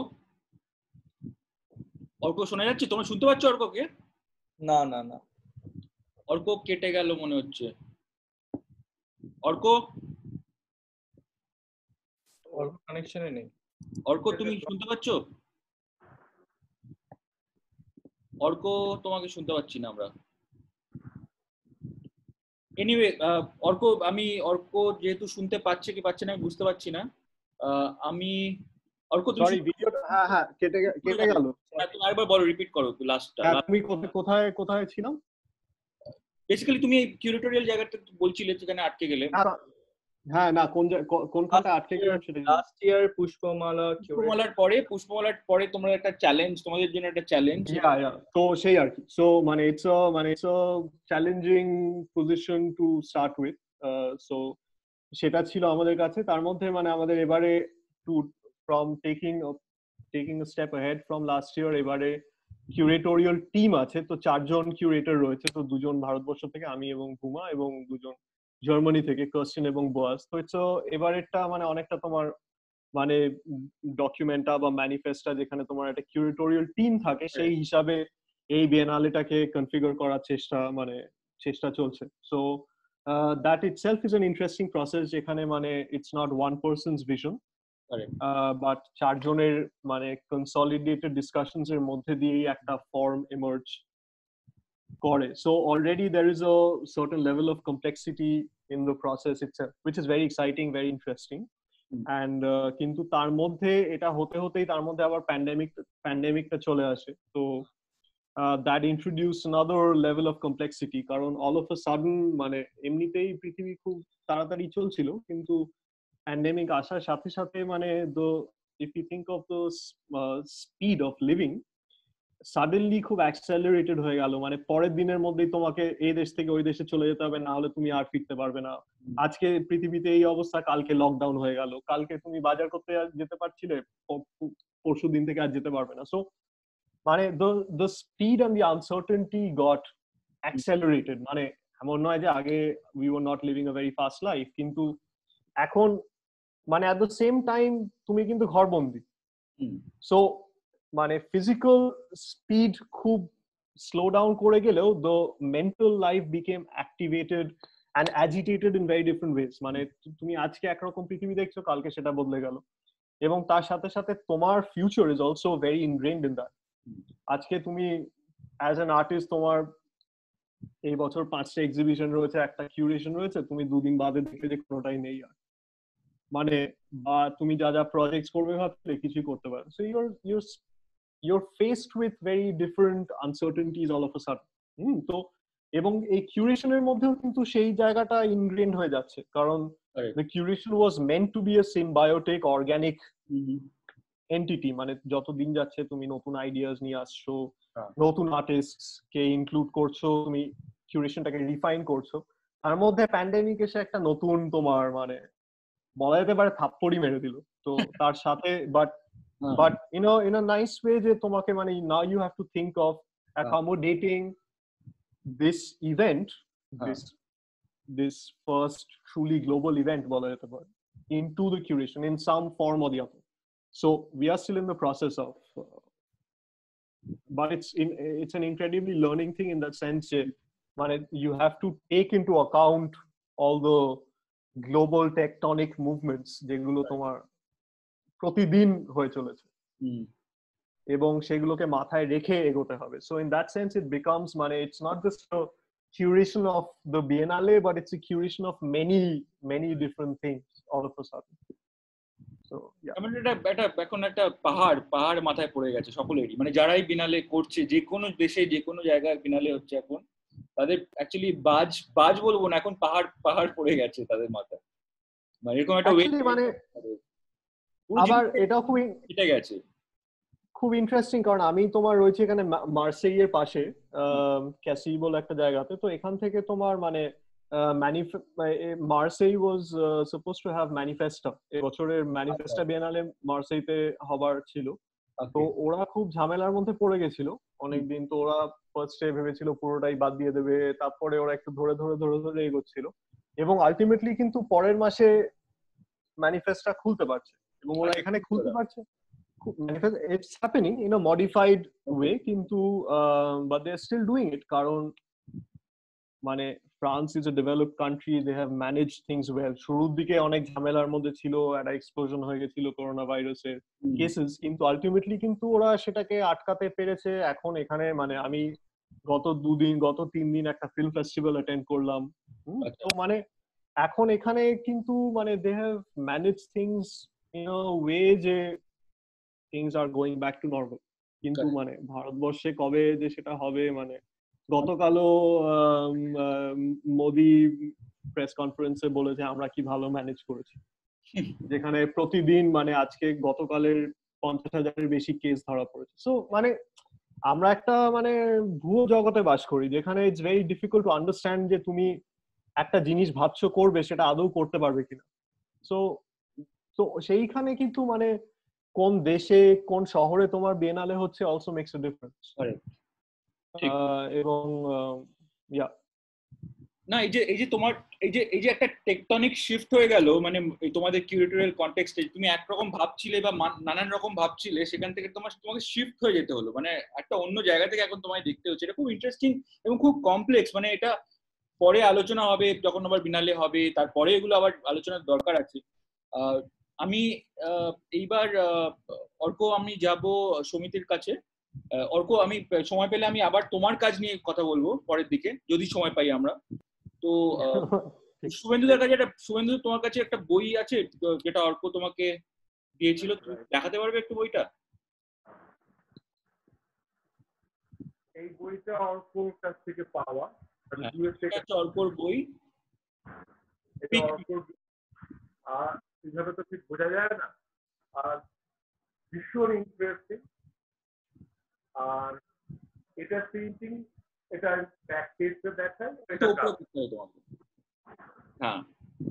অর্ক শোনা যাচ্ছে? তোমরা শুনতে পাচ্ছ অর্ককে? না না না, অর্ক কেটে গেল মনে হচ্ছে। অর্ক অর্ক কানেকশনে নেই। অর্ক তুমি শুনতে পাচ্ছ? অর্ক তোমাকে শুনতে পাচ্ছি না আমরা। এনিওয়ে অর্ক, আমি অর্ক যেহেতু শুনতে পাচ্ছে কি পাচ্ছে না আমি বুঝতে পারছি না। আহ, আমি অর্ক তুমি সরি ভিডিওটা হ্যাঁ হ্যাঁ কেটে গে- কেটে গেল। হ্যাঁ, তুমি আরেকবার বলো, রিপিট করো লাস্টটা। হ্যাঁ, তুমি কোথায় কোথায় কোথায় ছিলাম? বেসিক্যালি তুমি এই কিউরেটোরিয়াল জায়গাটা বলছিলে যেখানে আটকে গেলে। হ্যাঁ না, কোন জায়- কো- কোনখানটা আটকে গেলাম সেটা জানি। লাস্ট ইয়ার পুষ্পমালা পুষ্পমালার পরে পুষ্পমালার পরে তোমরা একটা চ্যালেঞ্জ, তোমাদের জন্য একটা চ্যালেঞ্জ। Yeah, yeah. তো সেই আর কি। So মানে it's a মানে it's a challenging position to start with. Uh, so সেটা ছিল আমাদের কাছে। তার মধ্যে মানে আমাদের এবারে to from taking a, taking a step ahead from last year, এবারে কিউরেটোরিয়াল টিম আছে। তো চারজন কিউরেটর রয়েছে। তো দুজন ভারতবর্ষ থেকে, আমি এবং ভুমা, এবং দুজন জার্মানি থেকে কার্স্টিন এবং বোয়াস। তো ইটস এবারেরটা মানে অনেকটা তোমার মানে ডকুমেন্টটা বা ম্যানিফেস্টটা যেখানে তোমার একটা কিউরেটোরিয়াল টিম থাকে সেই হিসাবে এই বিয়েনালেটাকে কনফিগার করার চেষ্টা মানে চেষ্টা চলছে। So that itself is an interesting process, যেখানে মানে it's not one person's vision, but চারজনের মানে কনসলিডেটেড ডিসকাশনস এর মধ্যে দিয়েই একটা ফর্ম এমার্জ করে। So already there is a certain level of complexity in the process itself, which is very exciting, very interesting. And uh, কিন্তু তার মধ্যে এটা হতে হতেই তার মধ্যে আবার প্যান্ডেমিক প্যান্ডেমিকটা চলে আসে। তো uh, that introduced another level of complexity, কারণ all of a sudden মানে এমনিতেই পৃথিবী খুব তাড়াতাড়ি চলছিল, কিন্তু প্যান্ডেমিক আসার সাথে সাথে মানে the if you think of the uh, speed of living, suddenly খুব অ্যাক্সেলারেটেড হয়ে গেল। মানে পরের দিনের মধ্যেই তোমাকে এই দেশ থেকে ওই দেশে চলে যেতে হবে, না হলে তুমি আর ফিরতে পারবে না। আজকে পৃথিবীতে এই অবস্থা, কালকে লকডাউন হয়ে গেল, কালকে তুমি বাজার করতে যেতে পারছিলে, পরশু দিন থেকে আর যেতে পারবে না। সো মানে the speed and the uncertainty got accelerated. মানে এমন নয় যে আগে we were not living a very fast life, কিন্তু এখন মানে অ্যাট দ্য সেম টাইম তুমি কিন্তু ঘরবন্দি। সো মানে ফিজিক্যাল স্পিড খুব স্লো ডাউন করে গেলেও the mental life became activated and agitated in very different ways. মানে তুমি আজকে একরকম পৃথিবী দেখছো, কালকে সেটা বদলে গেল, এবং তার সাথে সাথে তোমার future is also very ingrained in that. আজকে তুমি অ্যাজ অ্যান আর্টিস্ট, তোমার এই বছর পাঁচটা এক্সিবিশন রয়েছে, একটা কিউরেশন রয়েছে, তুমি দুদিন বাদে দেখবে যে কোনোটাই নেই আর, মানে বা তুমি যা যা প্রজেক্টস করবে ভাবছিলে কিছুই করতে পারো। So your your you're faced with very different uncertainties all of a sudden. হুম, তো এবং এই কিউরেশনের মধ্যেও কিন্তু সেই জায়গাটা ইনগ্রেইনড হয়ে যাচ্ছে, কারণ the curation was meant to be a symbiotic organic entity. মানে যত দিন যাচ্ছে তুমি নতুন আইডিয়াস নিয়ে আসছো, নতুন আর্টিস্টস কে ইনক্লুড করছো, তুমি কিউরেশনটাকে রিফাইন করছো। তার মধ্যে প্যান্ডেমিক এসে একটা নতুন তোমার মানে বলা যেতে পারে থাপ্পড়ই মেরে দিল। তো তার সাথে but but you know in a nice way যে তোমাকে মানে now you have to think of accommodating this event, this this first truly global event বলা যেতে পারে, into the curation in some form or the other. So we are still in the process of uh, but it's in it's an incredibly learning thing in that sense যে মানে you have to take into account all the global tectonic movements যেগুলো তোমার প্রতিদিন হয়ে চলেছে, এবং সেগুলোকে মাথায় রেখে এগোতে হবে। So in that sense it becomes মানে it's not just a curation of the biennale, but it's a curation of many many different things all of a sudden. So yeah, মানে এটা একটা এখন একটা পাহাড় পাহাড় মাথায় পড়ে গেছে সকলেরই, মানে যারাই বিনালে করছে, যে কোনো দেশে যে কোনো জায়গায় বিনালে হচ্ছে এখন, তাদের অ্যাকচুয়ালি বাজ বাজ বলবো না, এখন পাহাড় পাহাড় পড়ে গেছে তাদের মাথায়। মানে এরকম একটা মানে আবার এটাও খুব এটা গেছে খুব ইন্টারেস্টিং, কারণ আমি তোমার রয়েছে এখানে মার্সেইয়ের পাশে ক্যাসি বলে একটা জায়গাতে। তো এখান থেকে তোমার মানে Marseille was suppose to have manifesto, এবছরের ম্যানিফেস্টো বিয়েনালে মার্সেইতে হবার ছিল। তো ওরা খুব ঝামেলার মধ্যে পড়ে গেছিল অনেকদিন। তো ওরা ফার্স্টে ভেবেছিল পুরোটাই বাদ দিয়ে দেবে, তারপরে ওরা একটু ধরে ধরে ধরে ধরে এগোচ্ছিল, এবং আলটিমেটলি কিন্তু পরের মাসে ম্যানিফেস্টটা খুলতে পারছে এবং ওরা এখানে খুলতে পারছে it's happening in a modified way কিন্তু but they are still doing it কারণ মানে France is a developed country they have manage things well শুরুর দিকে অনেক ঝামেলার মধ্যে ছিল একটা এক্সপ্লোশন হয়ে গেছিল করোনা ভাইরাসের কেসেস কিন্তু আলটিমেটলি কিন্তু ওরা সেটাকে আটকাতে পেরেছে এখন এখানে মানে আমি গত দুদিন গত তিন দিন একটা ফিল্ম ফেস্টিভ্যাল অ্যাটেন্ড করলাম তো মানে এখন এখানে কিন্তু মানে they have manage things in a way যে things are going back to normal কিন্তু মানে ভারতবর্ষে কবে যে সেটা হবে মানে গতকালও মোদি প্রেস কনফারেন্সে বলেছে আমরা কি ভালো ম্যানেজ করেছি যেখানে প্রতিদিন মানে আজকে গতকালের পঞ্চাশ হাজারের বেশি কেস ধরা পড়েছে সো মানে আমরা একটা মানে ভুয়ো জগতে বাস করি যেখানে it's very difficult to understand যে তুমি একটা জিনিস ভাবছো করবে সেটা আদৌ করতে পারবে কিনা সো তো সেইখানে কিন্তু মানে কোন দেশে কোন শহরে তোমার বিয়েনালে হচ্ছে অলসো মেক্স আ ডিফারেন্স এবং ইয়া না এই যে এই যে তোমার এই যে এই যে একটা টেকটনিক শিফট হয়ে গেল মানে তোমাদের কিউরেটোরিয়াল কনটেক্সটে তুমি একরকম ভাবছিলে বা নানান রকম ভাবছিলে সেখান থেকে তোমার তোমাকে শিফট হয়ে যেতে হলো মানে একটা অন্য জায়গা থেকে এখন তোমায় দেখতে হচ্ছে এটা খুব ইন্টারেস্টিং এবং খুব কমপ্লেক্স মানে এটা পরে আলোচনা হবে যখন আবার বিনালে হবে তারপরে এগুলো আবার আলোচনার দরকার আছে আমি এইবার অর্ক আমি যাব সমিতির কাছে অর্ক আমি সময় পেলে আমি আবার তোমার কাজ নিয়ে কথা বলবো পরের দিকে যদি সময় পাই আমরা তো শুভেন্দুদের কাছে একটা শুভেন্দু তোমার কাছে একটা বই আছে যেটা অর্ক তোমাকে দিয়েছিল তুমি দেখাতে পারবে একটু বইটা এই বইটা অর্কর কাছ থেকে পাওয়া অর্কর বই আর এইভাবে তো ঠিক বোঝা যায় না আর ভীষণ ইন্টারেস্টিং আর এটা প্রিন্টিং এটা ব্যাক পেজে দেখায় এটা তোমাকে হ্যাঁ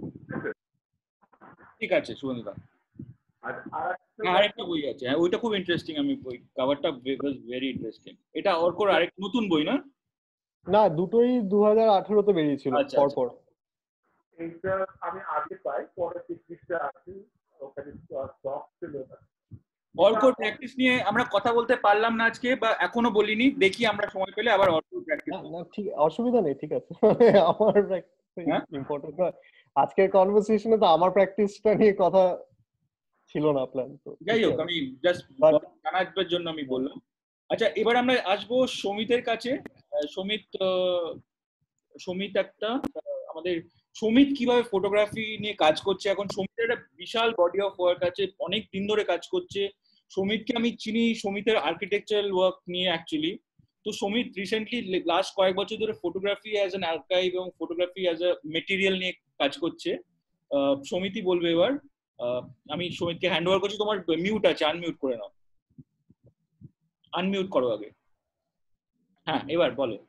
ঠিক আছে সুবন্ধুদা আর আরেকটা বই আছে হ্যাঁ ওইটা খুব ইন্টারেস্টিং আমি বই কভারটা ওয়াজ ভেরি ইন্টারেস্টিং এটা অর্কর আরেক নতুন বই না না দুটোই দুই হাজার আঠারো তে বেরিয়েছিল পর পর এইটা আমি আগে পাই পরে পৃষ্ঠা আছে ওখানে স্টক ছিল না অর্কর প্র্যাকটিস নিয়ে আমরা কথা বলতে পারলাম না আজকে বা এখনো বলিনি দেখি আমরা সময় পেলে আবার অর্কর প্র্যাকটিস না ঠিক অসুবিধা নেই ঠিক আছে আমার ইম্পর্টেন্ট আজকের কনভারসেশনে তো আমার প্র্যাকটিসটা নিয়ে কথা ছিল না প্ল্যান তো যাই হোক আমি জাস্ট জানার জন্য আমি বললাম আচ্ছা এবার আমরা আসবো সমিতের কাছে সমিত সমিত একটা আমাদের সমিত কিভাবে ফটোগ্রাফি নিয়ে কাজ করছে এখন সমিতের একটা বিশাল বডি অফ ওয়ার্ক আছে অনেক দিন ধরে কাজ করছে সমিতকে আমি চিনি সমিতের আর্কিটেকচারাল ওয়ার্ক নিয়ে অ্যাকচুয়ালি তো সমিত রিসেন্টলি লাস্ট কয়েক বছর ধরে ফটোগ্রাফি অ্যাজ অ্যান আর্কাইভ এবং ফটোগ্রাফি অ্যাজ আ মেটেরিয়াল নিয়ে কাজ করছে সমিতি বলবে এবার আমি সমিতকে হ্যান্ড ওভার করছি তোমার মিউট আছে আনমিউট করে নাও আনমিউট করো আগে হ্যাঁ এবার বলো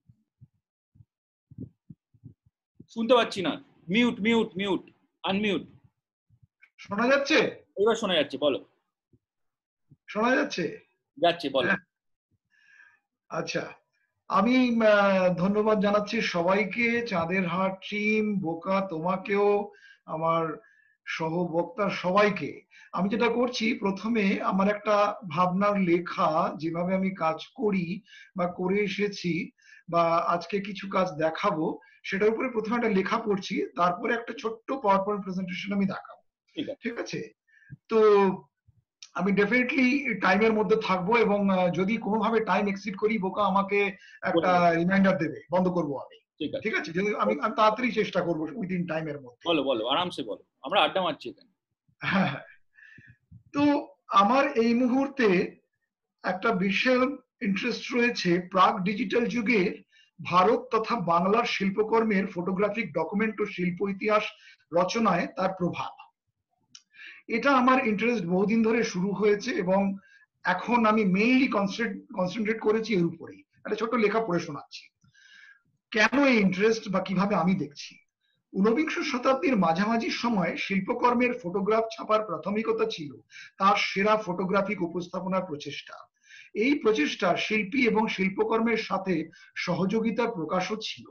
শুনতে পাচ্ছি না মিউট মিউট মিউট আনমিউট শোনা যাচ্ছে এবার শোনা যাচ্ছে বলো শোনা যাচ্ছে যাচ্ছে বলো আচ্ছা আমি ধন্যবাদ জানাচ্ছি সবাইকে চাঁদের হাট টিম বোকা তোমাকেও আমার সহবক্তা সবাইকে আমি যেটা করছি প্রথমে আমার একটা ভাবনার লেখা যেভাবে আমি কাজ করি বা করে এসেছি বা আজকে কিছু কাজ দেখাবো সেটার উপরে প্রথমে একটা লেখা পড়ছি তারপরে একটা ছোট্ট পাওয়ার পয়েন্ট প্রেজেন্টেশন আমি দেখাবো ঠিক আছে তো আমি ডেফিনেটলি টাইমের মধ্যে থাকবো এবং যদি কোনোভাবে টাইম এক্সিড করি বোকা আমাকে একটা রিমাইন্ডার দেবে বন্ধ করবো আমি ঠিক আছে যদি আমি আমি তাড়াতাড়ি চেষ্টা করবো উইদিন টাইমের মধ্যে বলো বলো আরামসে বলো আমরা আড্ডা মারছি এখানে হ্যাঁ তো আমার এই মুহূর্তে একটা বিশাল ইন্টারেস্ট রয়েছে প্রাক ডিজিটাল যুগে ভারত তথা বাংলার শিল্পকর্মের ফটোগ্রাফিক ডকুমেন্ট ও শিল্প ইতিহাস রচনায় তার প্রভাব এটা আমার ইন্টারেস্ট বহুদিন ধরে শুরু হয়েছে এবং এখন আমি মেইনলি কনসেন্ট্রেট করেছি এর উপরেই একটা ছোট্ট লেখা পড়ে শোনাচ্ছি কেন এই ইন্টারেস্ট বা কিভাবে আমি দেখছি ঊনবিংশ শতাব্দীর মাঝামাঝি সময় শিল্পকর্মের ফটোগ্রাফ ছাপার প্রাথমিকতা ছিল তার সেরা ফটোগ্রাফিক উপস্থাপনার প্রচেষ্টা এই প্রচেষ্টা শিল্পী এবং শিল্পকর্মের সাথে সহযোগিতার প্রকাশও ছিল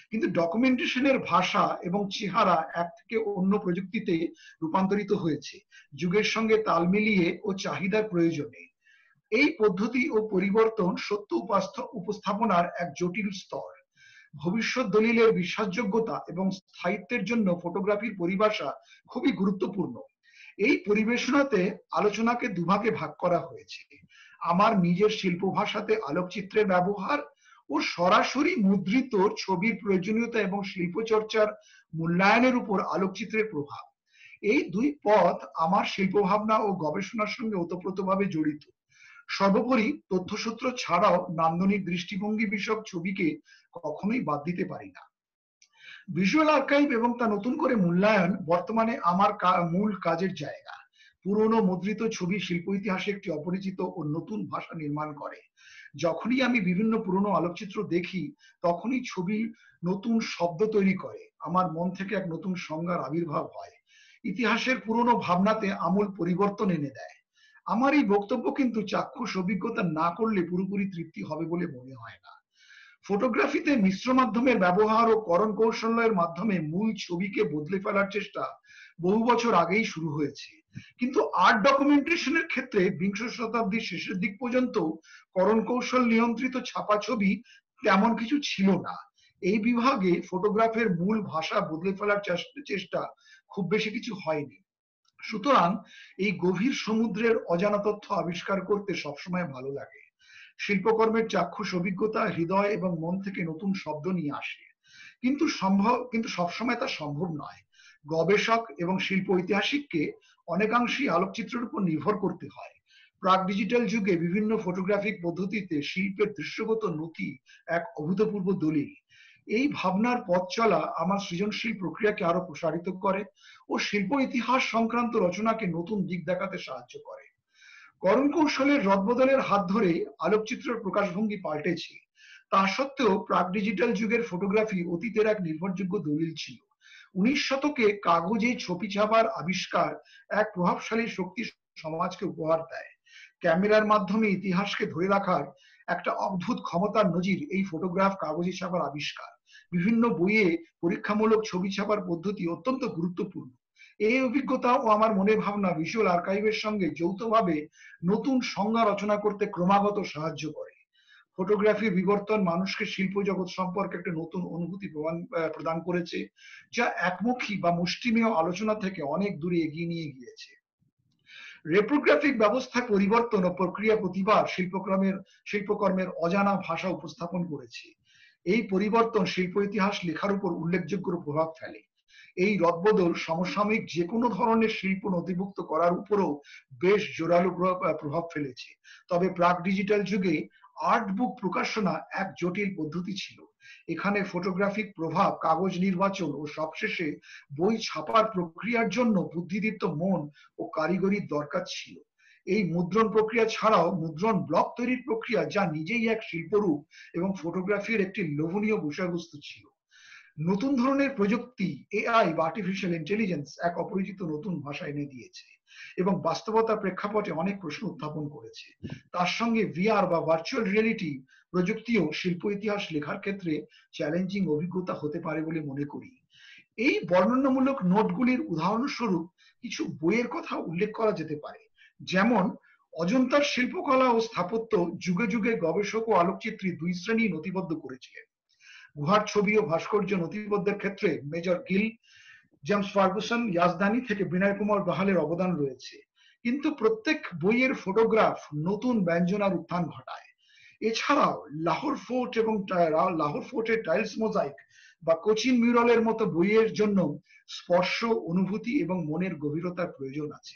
কিন্তু ডকুমেন্টেশনের ভাষা এবং চেহারা এক থেকে অন্য প্রযুক্তিতে রূপান্তরিত হয়েছে যুগের সঙ্গে তাল মিলিয়ে ও চাহিদার প্রয়োজনে। এই পদ্ধতি ও পরিবর্তন সত্য উপস্থাপনার এক জটিল স্তর। ভবিষ্যৎ দলিলের বিশ্বাসযোগ্যতা এবং স্থায়িত্বের জন্য ফটোগ্রাফির পরিভাষা খুবই গুরুত্বপূর্ণ। এই পরিবেশনাতে আলোচনাকে দুভাগে ভাগ করা হয়েছে, আমার নিজের শিল্প ভাষাতে আলোকচিত্রের ব্যবহার ও সরাসরি মুদ্রিত ছবির প্রয়োজনীয়তা এবং শিল্পচর্চার মূল্যায়নের উপর আলোকচিত্রের প্রভাব। এই দুই পথ আমার শিল্পভাবনা ও গবেষণার সঙ্গে ওতপ্রোতভাবে জড়িত। সর্বোপরি তথ্যসূত্র ছাড়াও নান্দনিক দৃষ্টিভঙ্গি বিষয়ক ছবিকে কখনোই বাদ দিতে পারি না। ভিজুয়াল আর্কাইভ এবং তা নতুন করে মূল্যায়ন বর্তমানে আমার মূল কাজের জায়গা। পুরনো মুদ্রিত ছবি শিল্প ইতিহাসে একটি অপরিচিত ও নতুন ভাষা নির্মাণ করে। যখনই আমি বিভিন্ন পুরনো আলোকচিত্র দেখি তখনই ছবি নতুন শব্দ তৈরি করে, আমার মন থেকে এক নতুন সংজ্ঞার আবির্ভাব হয়, ইতিহাসের পুরনো ভাবনাতে আমূল পরিবর্তন এনে দেয়। আমার এই বক্তব্য কিন্তু চাক্ষুষ অভিজ্ঞতা না করলে পুরোপুরি তৃপ্তি হবে বলে মনে হয় না। ফটোগ্রাফিতে মিশ্র মাধ্যমের ব্যবহার ও করণ কৌশলের মাধ্যমে মূল ছবিকে বদলে ফেলার চেষ্টা বহু বছর আগেই শুরু হয়েছে, কিন্তু আর্ট ডকুমেন্টেশনের ক্ষেত্রে বিংশ শতাব্দীর শেষের দিক পর্যন্ত করণ কৌশল নিয়ন্ত্রিত ছাপা ছবি তেমন কিছু ছিল না। এই বিভাগে ফটোগ্রাফের মূল ভাষা বদলে ফেলার চেষ্টা খুব বেশি কিছু হয়নি। সুতরাং এই গভীর সমুদ্রের অজানা তথ্য আবিষ্কার করতে সবসময় ভালো লাগে। শিল্পকর্মের চাক্ষুষ অভিজ্ঞতা হৃদয় এবং মন থেকে নতুন শব্দ নিয়ে আসে, কিন্তু সম্ভব কিন্তু সবসময় তা সম্ভব নয়। গবেষক এবং শিল্প ঐতিহাসিককে অনেকাংশেই আলোকচিত্রের উপর নির্ভর করতে হয়। প্রাক ডিজিটাল যুগে বিভিন্ন ফটোগ্রাফিক পদ্ধতিতে শিল্পের দৃশ্যগত নথি এক অভূতপূর্ব দলিল। এই ভাবনার পথ চলা আমার সৃজনশীল প্রক্রিয়াকে আরো প্রসারিত করে ও শিল্প ইতিহাস সংক্রান্ত রচনাকে নতুন দিক দেখাতে সাহায্য করে। করণ কৌশলের রদবদলের হাত ধরে আলোকচিত্রের প্রকাশভঙ্গি পাল্টেছে। তা সত্ত্বেও প্রাক ডিজিটাল যুগের ফটোগ্রাফি অতীতের এক নির্ভরযোগ্য দলিল ছিল। উনিশ শতকে কাগজে ছবি ছাপার আবিষ্কার এক প্রভাবশালী শক্তি সমাজকে উপহার দেয়। ক্যামেরার মাধ্যমে ইতিহাসকে ধরে রাখার একটা অদ্ভুত ক্ষমতার নজির এই ফটোগ্রাফ কাগজে ছাপার আবিষ্কার। বিভিন্ন বইয়ে পরীক্ষামূলক ছবি ছাপার পদ্ধতি অত্যন্ত গুরুত্বপূর্ণ। এই অভিজ্ঞতা ও আমার মনে ভাবনা ভিজুয়াল আর্কাইভের সঙ্গে যৌথভাবে নতুন সংজ্ঞা রচনা করতে ক্রমাগত সাহায্য করে। ফটোগ্রাফির বিবর্তন মানুষকে শিল্প জগৎ সম্পর্কে একটা নতুন অনুভূতি প্রদান করেছে, যা একমুখী বা মুষ্টিমেয় আলোচনা থেকে অনেক দূরে এগিয়ে নিয়ে গিয়েছে। রেপ্রোগ্রাফিক ব্যবস্থা পরিবর্তন ও প্রক্রিয়া প্রতিবার শিল্পকর্মের শিল্পকর্মের অজানা ভাষা উপস্থাপন করেছে। এই পরিবর্তন শিল্প ইতিহাস লেখার উপর উল্লেখযোগ্য প্রভাব ফেলে। এই রদবদল সমসাময়িক যে কোনো ধরনের শিল্প নথিভুক্ত করার উপরও বেশ জোরালো প্রভাব ফেলেছে। তবে প্রাক ডিজিটাল যুগে আর্ট বুক প্রকাশনা এক জটিল পদ্ধতি ছিল। এখানে ফটোগ্রাফিক প্রভাব, কাগজ নির্বাচন ও সবশেষে বই ছাপার প্রক্রিয়ার জন্য বুদ্ধিদীপ্ত মন ও কারিগরির দরকার ছিল। এই মুদ্রণ প্রক্রিয়া ছাড়াও মুদ্রণ ব্লক তৈরির প্রক্রিয়া, যা নিজেই এক শিল্পরূপ এবং ফটোগ্রাফির একটি লোভনীয় বিষয়বস্তু ছিল। নতুন ধরনের প্রযুক্তি, এআই বা আর্টিফিশিয়াল ইন্টেলিজেন্স এক অপরিচিত নতুন ভাষা এনে দিয়েছে এবং বাস্তবতার প্রেক্ষাপটে অনেক প্রশ্ন উত্থাপন করেছে। তার সঙ্গে ভিআর বা ভার্চুয়াল রিয়েলিটি প্রযুক্তিও শিল্প ইতিহাস লেখার ক্ষেত্রে চ্যালেঞ্জিং অভিজ্ঞতা হতে পারে বলে মনে করি। এই বর্ণনামূলক নোটগুলির উদাহরণস্বরূপ কিছু বইয়ের কথা উল্লেখ করা যেতে পারে, যেমন অজন্তার শিল্পকলা ও স্থাপত্য যুগে যুগে গবেষক ও আলোকচিত্রী দুই শ্রেণী নথিবদ্ধ করেছিলেন। গুহার ছবি ও ভাস্কর্য নথিবদ্ধের ক্ষেত্রে Major Gill, James Fergusson, Yazdani থেকে বিনয় কুমার বাহালের অবদান রয়েছে, কিন্তু প্রত্যেক বইয়ের ফটোগ্রাফ নতুন ব্যঞ্জনার উত্থান ঘটায়। এছাড়াও লাহোর ফোর্ট এবং লাহোর ফোর্টের টাইলস মোজাইক বা কোচিন মিউরালের মতো বইয়ের জন্য স্পর্শ, অনুভূতি এবং মনের গভীরতার প্রয়োজন আছে।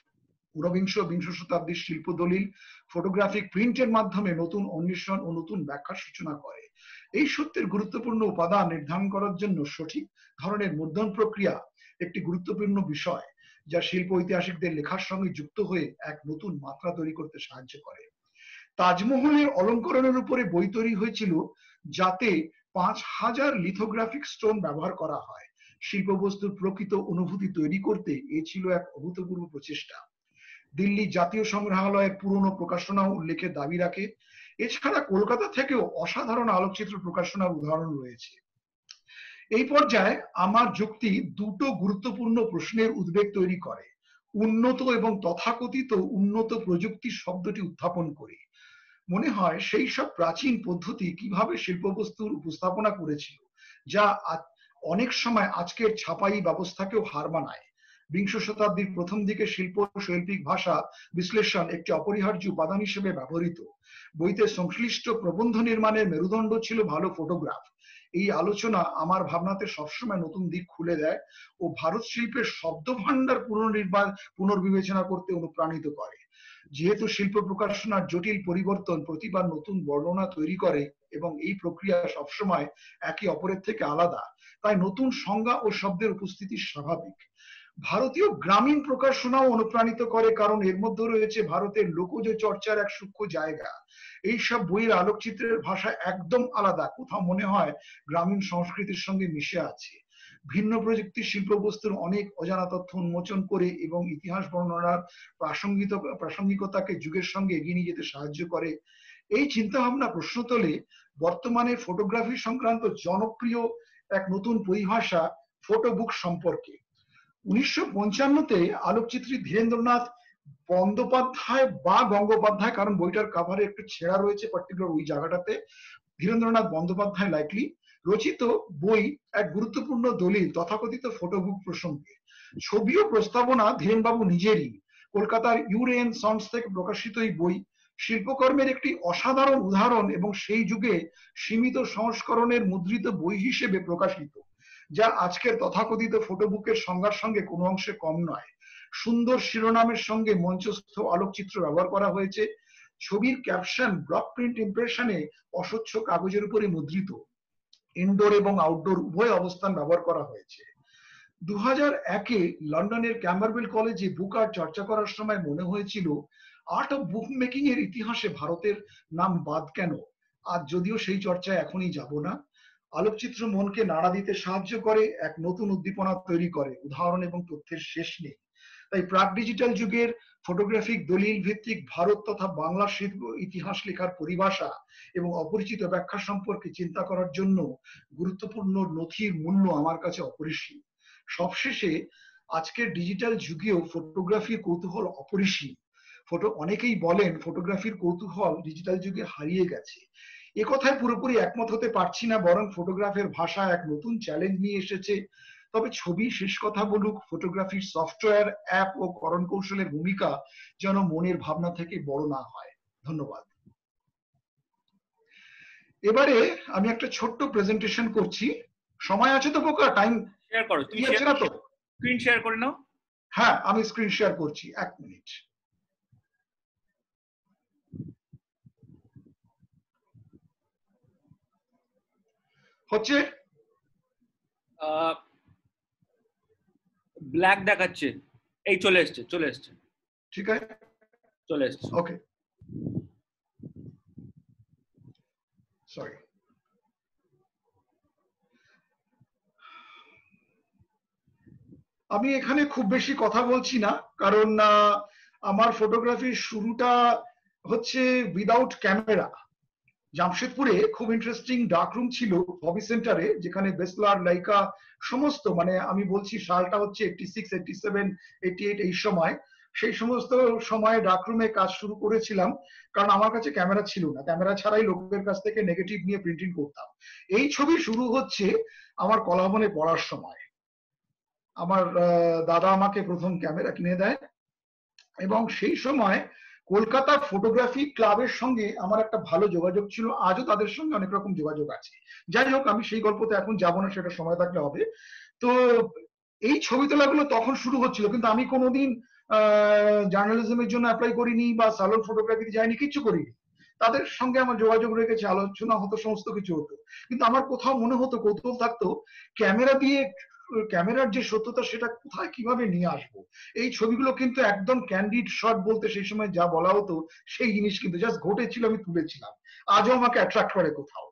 ঊনবিংশ বিংশ শতাব্দীর শিল্প দলিল ফটোগ্রাফিক প্রিন্টের মাধ্যমে নতুন অন্বেষণ ও নতুন ব্যাখ্যার সূচনা করে। এই সত্যের গুরুত্বপূর্ণ উপাদান নির্ধারণ করার জন্য সঠিক ধরনের মুদ্রণ প্রক্রিয়া একটি গুরুত্বপূর্ণ বিষয়, যা শিল্প ঐতিহাসিকদের লেখার সঙ্গে যুক্ত হয়ে এক নতুন মাত্রা তৈরি করতে সাহায্য করে। তাজমহলের অলঙ্করণের উপরে বই তৈরি হয়েছিল যাতে পাঁচ হাজার লিথোগ্রাফিক স্টোন ব্যবহার করা হয়। শিল্পবস্তুর প্রকৃত অনুভূতি তৈরি করতে এ ছিল এক অভূতপূর্ব প্রচেষ্টা। দিল্লি জাতীয় সংগ্রহালয়ের পুরনো প্রকাশনা উল্লেখের দাবি রাখে। এছাড়া কলকাতা থেকেও অসাধারণ আলোকচিত্র প্রকাশনার উদাহরণ রয়েছে। এই পর্যায়ে আমার যুক্তি দুটো গুরুত্বপূর্ণ প্রশ্নের উদ্বেগ তৈরি করে। উন্নত এবং তথাকথিত উন্নত প্রযুক্তি শব্দটি উত্থাপন করে মনে হয় সেই সব প্রাচীন পদ্ধতি কিভাবে শিল্পবস্তুর উপস্থাপনা করেছিল, যা অনেক সময় আজকের ছাপাই ব্যবস্থাকেও হার মানায়। বিংশ শতাব্দীর প্রথম দিকে শিল্প শৈল্পিক ভাষা বিশ্লেষণ একটি অপরিহার্য উপাদান হিসেবে ব্যবহৃত। বইতে সংশ্লিষ্ট প্রবন্ধ নির্মাণের মেরুদণ্ড ছিল ভালো ফটোগ্রাফ। এই আলোচনা আমার ভাবনাতে সবসময় নতুন দিক খুলে দেয় ও ভারত শিল্পের শব্দ ভান্ডার পুনর্নির্মাণ পুনর্বিবেচনা করতে অনুপ্রাণিত করে। যেহেতু শিল্প প্রকাশনার জটিল পরিবর্তন প্রতিবার নতুন বর্ণনা তৈরি করে এবং এই প্রক্রিয়া সবসময় একে অপরের থেকে আলাদা, তাই নতুন সংজ্ঞা ও শব্দের উপস্থিতি স্বাভাবিক। ভারতীয় গ্রামীণ প্রকাশনাও অনুপ্রাণিত করে, কারণ এর মধ্যে রয়েছে ভারতের লোকজ চর্চার এক সূক্ষ্ম জায়গা। এইসব বইয়ের আলোকচিত্রের ভাষা একদম আলাদা, কোথাও মনে হয় গ্রামীণ সংস্কৃতির সঙ্গে মিশে আছে। ভিন্ন প্রযুক্তির শিল্পবস্তুর অনেক অজানা তথ্য উন্মোচন করে এবং ইতিহাস বর্ণনার প্রাসঙ্গিক প্রাসঙ্গিকতাকে যুগের সঙ্গে এগিয়ে নিয়ে যেতে সাহায্য করে। এই চিন্তা ভাবনা প্রশ্ন তোলে বর্তমানে ফটোগ্রাফি সংক্রান্ত জনপ্রিয় এক নতুন পরিভাষা ফটোবুক সম্পর্কে। উনিশশো পঞ্চান্নতে আলোকচিত্রী ধীরেন্দ্রনাথ বন্দ্যোপাধ্যায় বা গঙ্গোপাধ্যায়, কারণ বইটার কাভারে একটু ছেঁড়া রয়েছে পার্টিকুলার ওই জায়গাটাতে, ধীরেন্দ্রনাথ বন্দ্যোপাধ্যায় লাইকলি রচিত বই এক গুরুত্বপূর্ণ দলিল তথাকথিত ফটোবুক প্রসঙ্গে। ছবি ও প্রস্তাবনা ধীরেনবাবু নিজেরই। কলকাতার ইউরেন সন্স থেকে প্রকাশিত এই বই শিল্পকর্মের একটি অসাধারণ উদাহরণ এবং সেই যুগে সীমিত সংস্করণের মুদ্রিত বই হিসেবে প্রকাশিত, যা আজকের তথাকথিত ফটোবুকের সংজ্ঞার সঙ্গে কোনো অংশে কম নয়। সুন্দর শিরোনামের সঙ্গে মঞ্চস্থ আলোকচিত্র ব্যবহার করা হয়েছে। ছবির ক্যাপশন ব্লক প্রিন্ট ইমপ্রেশনে অস্বচ্ছ কাগজের উপরে মুদ্রিত। ইনডোর এবং আউটডোর উভয় অবস্থান ব্যবহার করা হয়েছে। দু হাজার একে লন্ডনের ক্যাম্বারবেল কলেজে বুক আর্ট চর্চা করার সময় মনে হয়েছিল আর্ট অফ বুক মেকিং এর ইতিহাসে ভারতের নাম বাদ কেন। আজ যদিও সেই চর্চায় এখনই যাব না। আলোকচিত্র মনকে নাড়া দিতে সাহায্য করে, এক নতুন উদ্দীপনা তৈরি করে, উদাহরণ এবং তথ্যের শেষ নেই। তাই প্রাক ডিজিটাল যুগের ফটোগ্রাফিক দলিল ভিত্তিক ভারত তথা বাংলা শিল্প ইতিহাস লেখার পরিভাষা এবং অপরিচিত ব্যাখ্যা সম্পর্কে চিন্তা করার জন্য গুরুত্বপূর্ণ নথির মূল্য আমার কাছে অপরিসীম। সবশেষে আজকের ডিজিটাল যুগেও ফটোগ্রাফির কৌতূহল অপরিসীম। ফটো অনেকেই বলেন ফটোগ্রাফির কৌতূহল ডিজিটাল যুগে হারিয়ে গেছে। এ কথায় পুরোপুরি একমত হতে পারছি না, বরং ফটোগ্রাফের ভাষা এক নতুন চ্যালেঞ্জ নিয়ে এসেছে। তবে ছবি শেষ কথা বলুক, ফটোগ্রাফির সফটওয়্যার, অ্যাপ ও করণ কৌশলের ভূমিকা যেন মনের ভাবনা থেকে বড় না হয়। ধন্যবাদ। এবারে আমি একটা ছোট্ট প্রেজেন্টেশন করছি। সময় আছে তো পোকা? টাইম শেয়ার করো, তুমি আছে না তো? স্ক্রিন শেয়ার করে নাও। হ্যাঁ, আমি স্ক্রিন শেয়ার করছি, এক মিনিট। হচ্ছে ব্ল্যাক দেখাচ্ছে, এই চলে এসছে চলে এসছে ঠিক আছে, চলে এসছে। Okay, sorry. আমি এখানে খুব বেশি কথা বলছি না, কারণ আমার ফটোগ্রাফির শুরুটা হচ্ছে উইদাউট ক্যামেরা। জামশেদপুরে খুব ইন্টারেস্টিং ডার্করুম ছিল হবি সেন্টারে, যেখানে বেসলার, লাইকা সমস্ত, মানে আমি বলছি সালটা হচ্ছে eighty six, eighty seven, eighty eight, এই সময়, সেই সমস্ত সময় ডার্করুমে কাজ শুরু করেছিলাম। কারণ আমার কাছে ক্যামেরা ছিল না, ক্যামেরা ছাড়াই লোকের কাছ থেকে নেগেটিভ নিয়ে প্রিন্টিং করতাম। এই ছবি শুরু হচ্ছে আমার কলাভবনে পড়ার সময়। আমার দাদা আমাকে প্রথম ক্যামেরা কিনে দেয় এবং সেই সময় কলকাতা ফটোগ্রাফি ক্লাবের সঙ্গে আমার একটা ভালো যোগাযোগ ছিল। আজও তাদের সঙ্গে অনেক রকম যোগাযোগ আছে। যাই হোক, আমি সেই গল্পতে এখন যাবো না, সেটা সময় থাকলে হবে। তো এই ছবি তোলাগুলো তখন শুরু হচ্ছিল, কিন্তু আমি কোনোদিন আহ জার্নালিজমের জন্য অ্যাপ্লাই করিনি বা সালোন ফটোগ্রাফিতে যাইনি, কিচ্ছু করিনি। তাদের সঙ্গে আমার যোগাযোগ রেখেছে, আলোচনা হতো, সমস্ত কিছু হতো। কিন্তু আমার কোথাও মনে হতো, কৌতূহল থাকতো, ক্যামেরা দিয়ে ক্যামেরার যে সত্যতা সেটা কোথায় কিভাবে নিয়ে আসবো। এই ছবিগুলো কিন্তু একদম ক্যান্ডিড শট বলতে সেই সময় যা বলা হতো সেই জিনিস কিন্তু জাস্ট ঘটেছিল, আমি তুলেছিলাম। আজও আমাকে অ্যাট্রাক্ট করে কোথাও।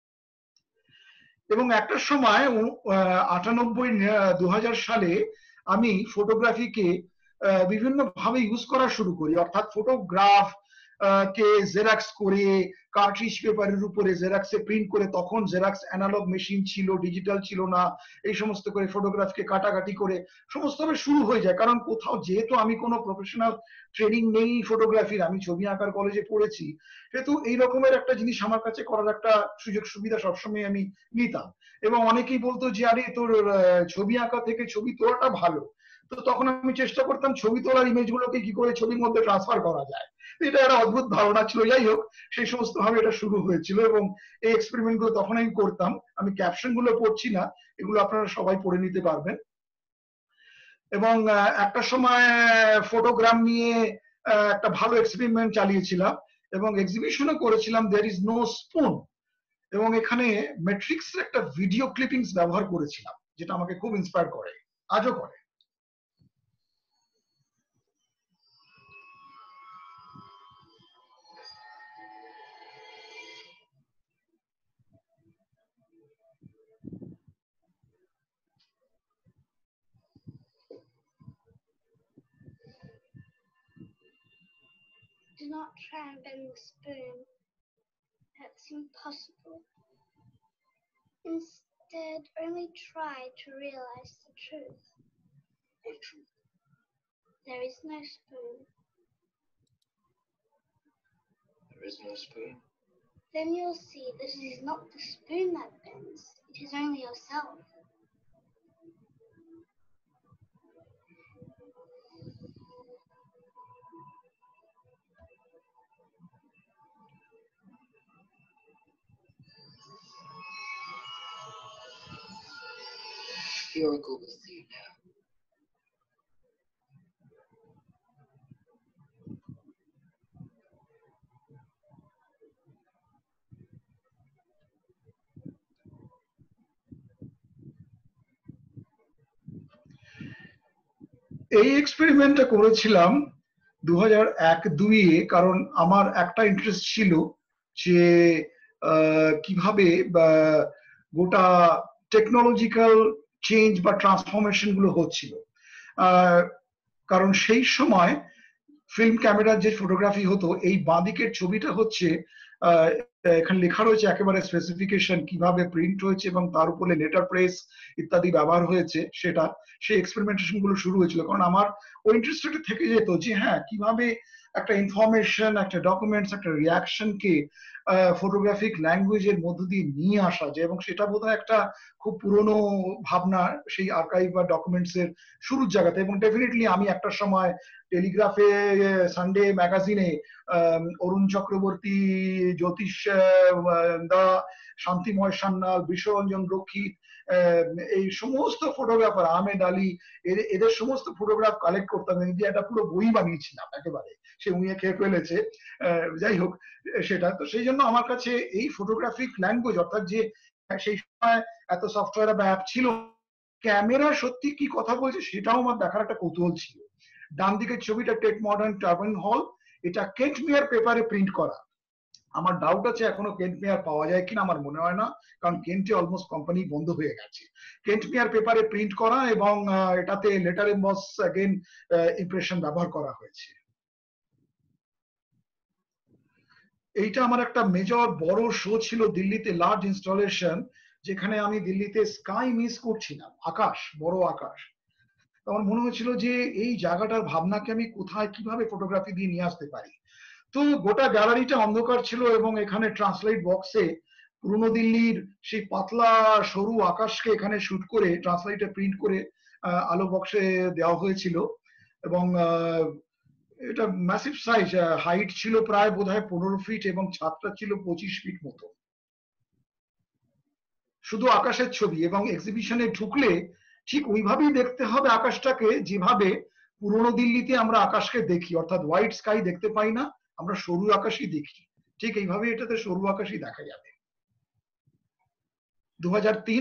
এবং একটা সময় আটানব্বই দু হাজার সালে আমি ফটোগ্রাফিকে বিভিন্ন ভাবে ইউজ করা শুরু করি, অর্থাৎ ফটোগ্রাফ, কে জেরক্স করে কার্ট্রিজ পেপারের উপরে জেরক্সে প্রিন্ট করে, তখন জেরক্স অ্যানালগ মেশিন ছিল, ডিজিটাল ছিল না, এই সমস্ত করে ফটোগ্রাফকে কাটাকাটি করে সমস্তভাবে শুরু হয়ে যায়। কারণ কোথাও যেহেতু আমি কোনো প্রফেশনাল ট্রেনিং নেই ফটোগ্রাফির, আমি ছবি আঁকার কলেজে পড়েছি, সেহেতু এই রকমের একটা জিনিস আমার কাছে করার একটা সুযোগ সুবিধা সবসময় আমি নিতাম। এবং অনেকেই বলতো যে আরে তোর ছবি আঁকা থেকে ছবি তোলাটা ভালো, তো তখন আমি চেষ্টা করতাম ছবি তোলার ইমেজ গুলোকে কি করে ছবির মধ্যে ট্রান্সফার করা যায়। এটা একটা অদ্ভুত ধারণা ছিল। যাই হোক, সেই সমস্ত ভাবে এটা শুরু হয়েছিল এবং এই এক্সপেরিমেন্ট গুলো তখন আমি করতাম। আমি ক্যাপশন গুলো পড়ছি না, এগুলো আপনারা সবাই পড়ে নিতে পারবেন। এবং একটা সময় ফটোগ্রাম নিয়ে একটা ভালো এক্সপেরিমেন্ট চালিয়েছিলাম এবং এক্সিবিশনও করেছিলাম, দেয়ার ইজ নো স্পুন। এবং এখানে ম্যাট্রিক্স এর একটা ভিডিও ক্লিপিংস ব্যবহার করেছিলাম, যেটা আমাকে খুব ইন্সপায়ার করে, আজও করে। Do not try and bend the spoon. That's impossible. Instead, only try to realize the truth. What truth? There is no spoon. There is no spoon. Then you'll see that it is not the spoon that bends, it is only yourself. The oracle will see you now. এই এক্সপেরিমেন্টটা করেছিলাম দু হাজার এক দুইয়ে, কারণ আমার একটা interest ছিল যে কিভাবে গোটা টেকনোলজিক্যাল চেঞ্জ বা ট্রান্সফরমেশন গুলো হচ্ছিল। কারণ সেই সময় ফিল্ম ক্যামেরার যে ফটোগ্রাফি হতো, এই বাঁদিকের ছবিটা হচ্ছে এখানে লেখা রয়েছে একেবারে স্পেসিফিকেশন, কিভাবে প্রিন্ট হয়েছে এবং তার উপরে লেটার প্রেস ইত্যাদি ব্যবহার হয়েছে, সেটা সেই এক্সপেরিমেন্টেশন গুলো শুরু হয়েছিল। কারণ আমার ওই ইন্টারেস্টটা থেকে যেত যে হ্যাঁ, কিভাবে একটা ইনফরমেশন, একটা ডকুমেন্টস, একটা রিয়াকশনকে ফটোগ্রাফিক ল্যাঙ্গুয়েজের মধ্য দিয়ে নিয়ে আসা যায়। এবং সেটা বোধহয় একটা খুব পুরনো ভাবনা সেই আর্কাইভ বা ডকুমেন্টস এর শুরুর জায়গাতে। এবং ডেফিনেটলি আমি একটা সময় টেলিগ্রাফে, সানডে ম্যাগাজিনে অরুণ চক্রবর্তী, জ্যোতিষ দা, শান্তিময় সান্যাল, বিশ্বরঞ্জন রক্ষিত, এই সমস্ত ফটোগ্রাফার, আহমেদ আলী, এদের সমস্ত ফটোগ্রাফ কালেক্ট করতাম, যে একটা পুরো বই বানিয়েছিলাম একেবারে। সে উইয়ে খেয়ে ফেলেছে, যাই হোক সেটা। তো সেই জন্য আমার কাছে এই ফটোগ্রাফিক ল্যাঙ্গুয়েজ, অর্থাৎ যে সেই সময় এত সফটওয়্যার বা অ্যাপ ছিল, ক্যামেরা সত্যি কি কথা বলছে সেটাও আমার দেখার একটা কৌতূহল ছিল। ডান দিকের ছবিটা টেট মডার্ন টার্বাইন হল, এটা কেন্ট মেয়ার পেপারে প্রিন্ট করা। আমার ডাউট আছে এখনো কেন্ট মেয়ার পাওয়া যায় কিনা, আমার মনে হয় না, কারণ কেন্টে অলমোস্ট কোম্পানি বন্ধ হয়ে গেছে। কেন্ট মেয়ার পেপারে প্রিন্ট করা এবং এটাতে লেটার এমবস অ্যাগেন ইমপ্রেশন ব্যবহার করা হয়েছে। এইটা আমার একটা মেজর বড় শো ছিল দিল্লিতে, লার্জ ইনস্টলেশন, যেখানে আমি দিল্লিতে স্কাই মিস করছিলাম, আকাশ, বড় আকাশ। আমার মনে হচ্ছিল যে এই জায়গাটার ভাবনাকে আমি কোথায় কিভাবে ফটোগ্রাফি দিয়ে নিয়ে আসতে পারি। তো গোটা গ্যালারিটা অন্ধকার ছিল এবং এখানে ট্রান্সলাইট বক্সে পুরনো দিল্লির সেই পাতলা সরু আকাশকে এখানে শুট করে ট্রান্সলাইটে প্রিন্ট করে আলো বক্সে দেওয়া হয়েছিল। এবং এটা ম্যাসিভ সাইজ, হাইট ছিল প্রায় বোধহয় পনেরো ফিট এবং ছাদটা ছিল পঁচিশ ফিট মতো। শুধু আকাশের ছবি, এবং এক্সিবিশনে ঢুকলে ঠিক ওইভাবেই দেখতে হবে আকাশটাকে যেভাবে পুরনো দিল্লিতে আমরা আকাশকে দেখি, অর্থাৎ হোয়াইট স্কাই দেখতে পাই না, আমরা সরু আকাশই দেখি, ঠিক এইভাবে এটাতে সরু আকাশই দেখা যাবে। দু হাজার তিন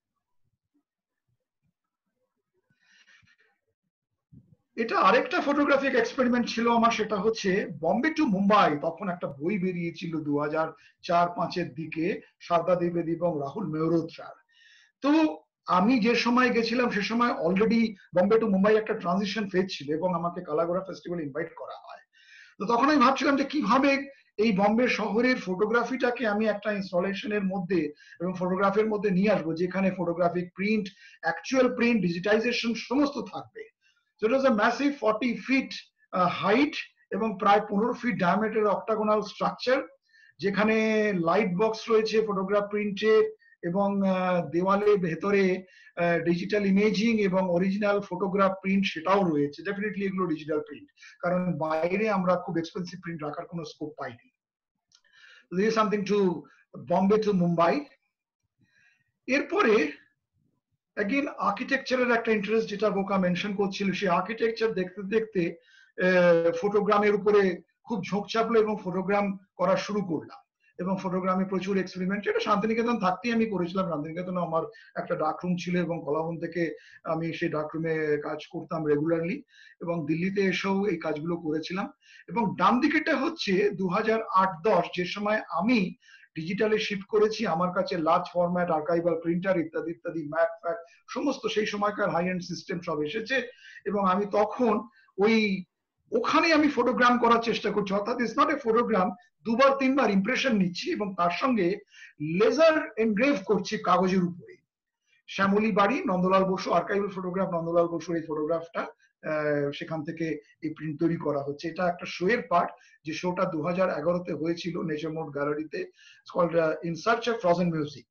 এটা আরেকটা ফটোগ্রাফিক এক্সপেরিমেন্ট ছিল আমার, সেটা হচ্ছে বম্বে টু মুম্বাই। তখন একটা বই বেরিয়েছিল দু হাজার চার পাঁচের দিকে, সারদা দ্বিবেদী এবং রাহুল মেহরোত্রার। তো আমি যে সময় গেছিলাম সে সময় অলরেডি বম্বে টু মুম্বাই একটা ট্রানজিশন ফেজ ছিল এবং আমাকে কালাগোড়া ফেস্টিভ্যাল ইনভাইট করা হয়। তো তখন আমি ভাবছিলাম যে কিভাবে এই বম্বে শহরের ফটোগ্রাফিটাকে আমি একটা ইনস্টলেশনের মধ্যে এবং ফটোগ্রাফির মধ্যে নিয়ে আসবো, যেখানে photographic print, actual print, digitization সমস্ত থাকবে। So it was a massive forty feet uh, height এবং প্রায় পনেরো ফিট ডায়ামিটার অক্টাগোনাল স্ট্রাকচার, যেখানে লাইট বক্স রয়েছে ফটোগ্রাফ প্রিন্টের, এবং দেওয়ালে ভেতরে ডিজিটাল ইমেজিং এবং অরিজিনাল ফটোগ্রাফ প্রিন্ট সেটাও রয়েছে। ডেফিনেটলি এগুলো ডিজিটাল প্রিন্ট, কারণ বাইরে আমরা খুব এক্সপেন্সিভ প্রিন্ট রাখার কোনো স্কোপ পাইনি। This is something to Bombay to Mumbai. এরপরে অ্যাগেন আর্কিটেকচারের একটা ইন্টারেস্ট, যেটা বোকা মেনশন করছিল, সেই আর্কিটেকচার দেখতে দেখতে ফটোগ্রামের উপরে খুব ঝোঁক চাপলো এবং ফটোগ্রাম করা শুরু করলাম, এবং ফটোগ্রামে প্রচুর এক্সপেরিমেন্ট। এটা শান্তিনিকেতন থাকতেই আমি করেছিলাম। শান্তিনিকেতনে আমার একটা ডার্করুম ছিল এবং কলাভবন থেকে আমি সেই ডার্করুমে কাজ করতাম রেগুলারলি, এবং দিল্লিতে এসেও এই কাজগুলো করেছিলাম। এবং ডান দিকেটা হচ্ছে দু হাজার আট দশ, যে সময় আমি ডিজিটালে শিফট করেছি, আমার কাছে লার্জ ফরম্যাট আর্কাইভাল প্রিন্টার ইত্যাদি ইত্যাদি ম্যাক ফ্যাক সমস্ত সেই সময়কার হাই এন্ড সিস্টেম সব এসেছে, এবং আমি তখন ওই ওখানে আমি ফটোগ্রাম করার চেষ্টা করছি। অর্থাৎ ইটস নট এ ফটোগ্রাম, দুবার তিনবার ইমপ্রেশন নিচ্ছি এবং তার সঙ্গে লেজার এনগ্রেভ করছি কাগজের উপরে। শ্যামলী বাড়ি, নন্দলাল বসু আর্কাইভাল ফটোগ্রাফ, নন্দলাল বসুর এই ফটোগ্রাফটা, সেখান থেকে এই প্রিন্ট তৈরি করা হচ্ছে। এটা একটা শো এর পার্ট, যে শোটা দু হাজার এগারোতে হয়েছিল নেচার মোড গ্যালারিতে, in search of frozen music.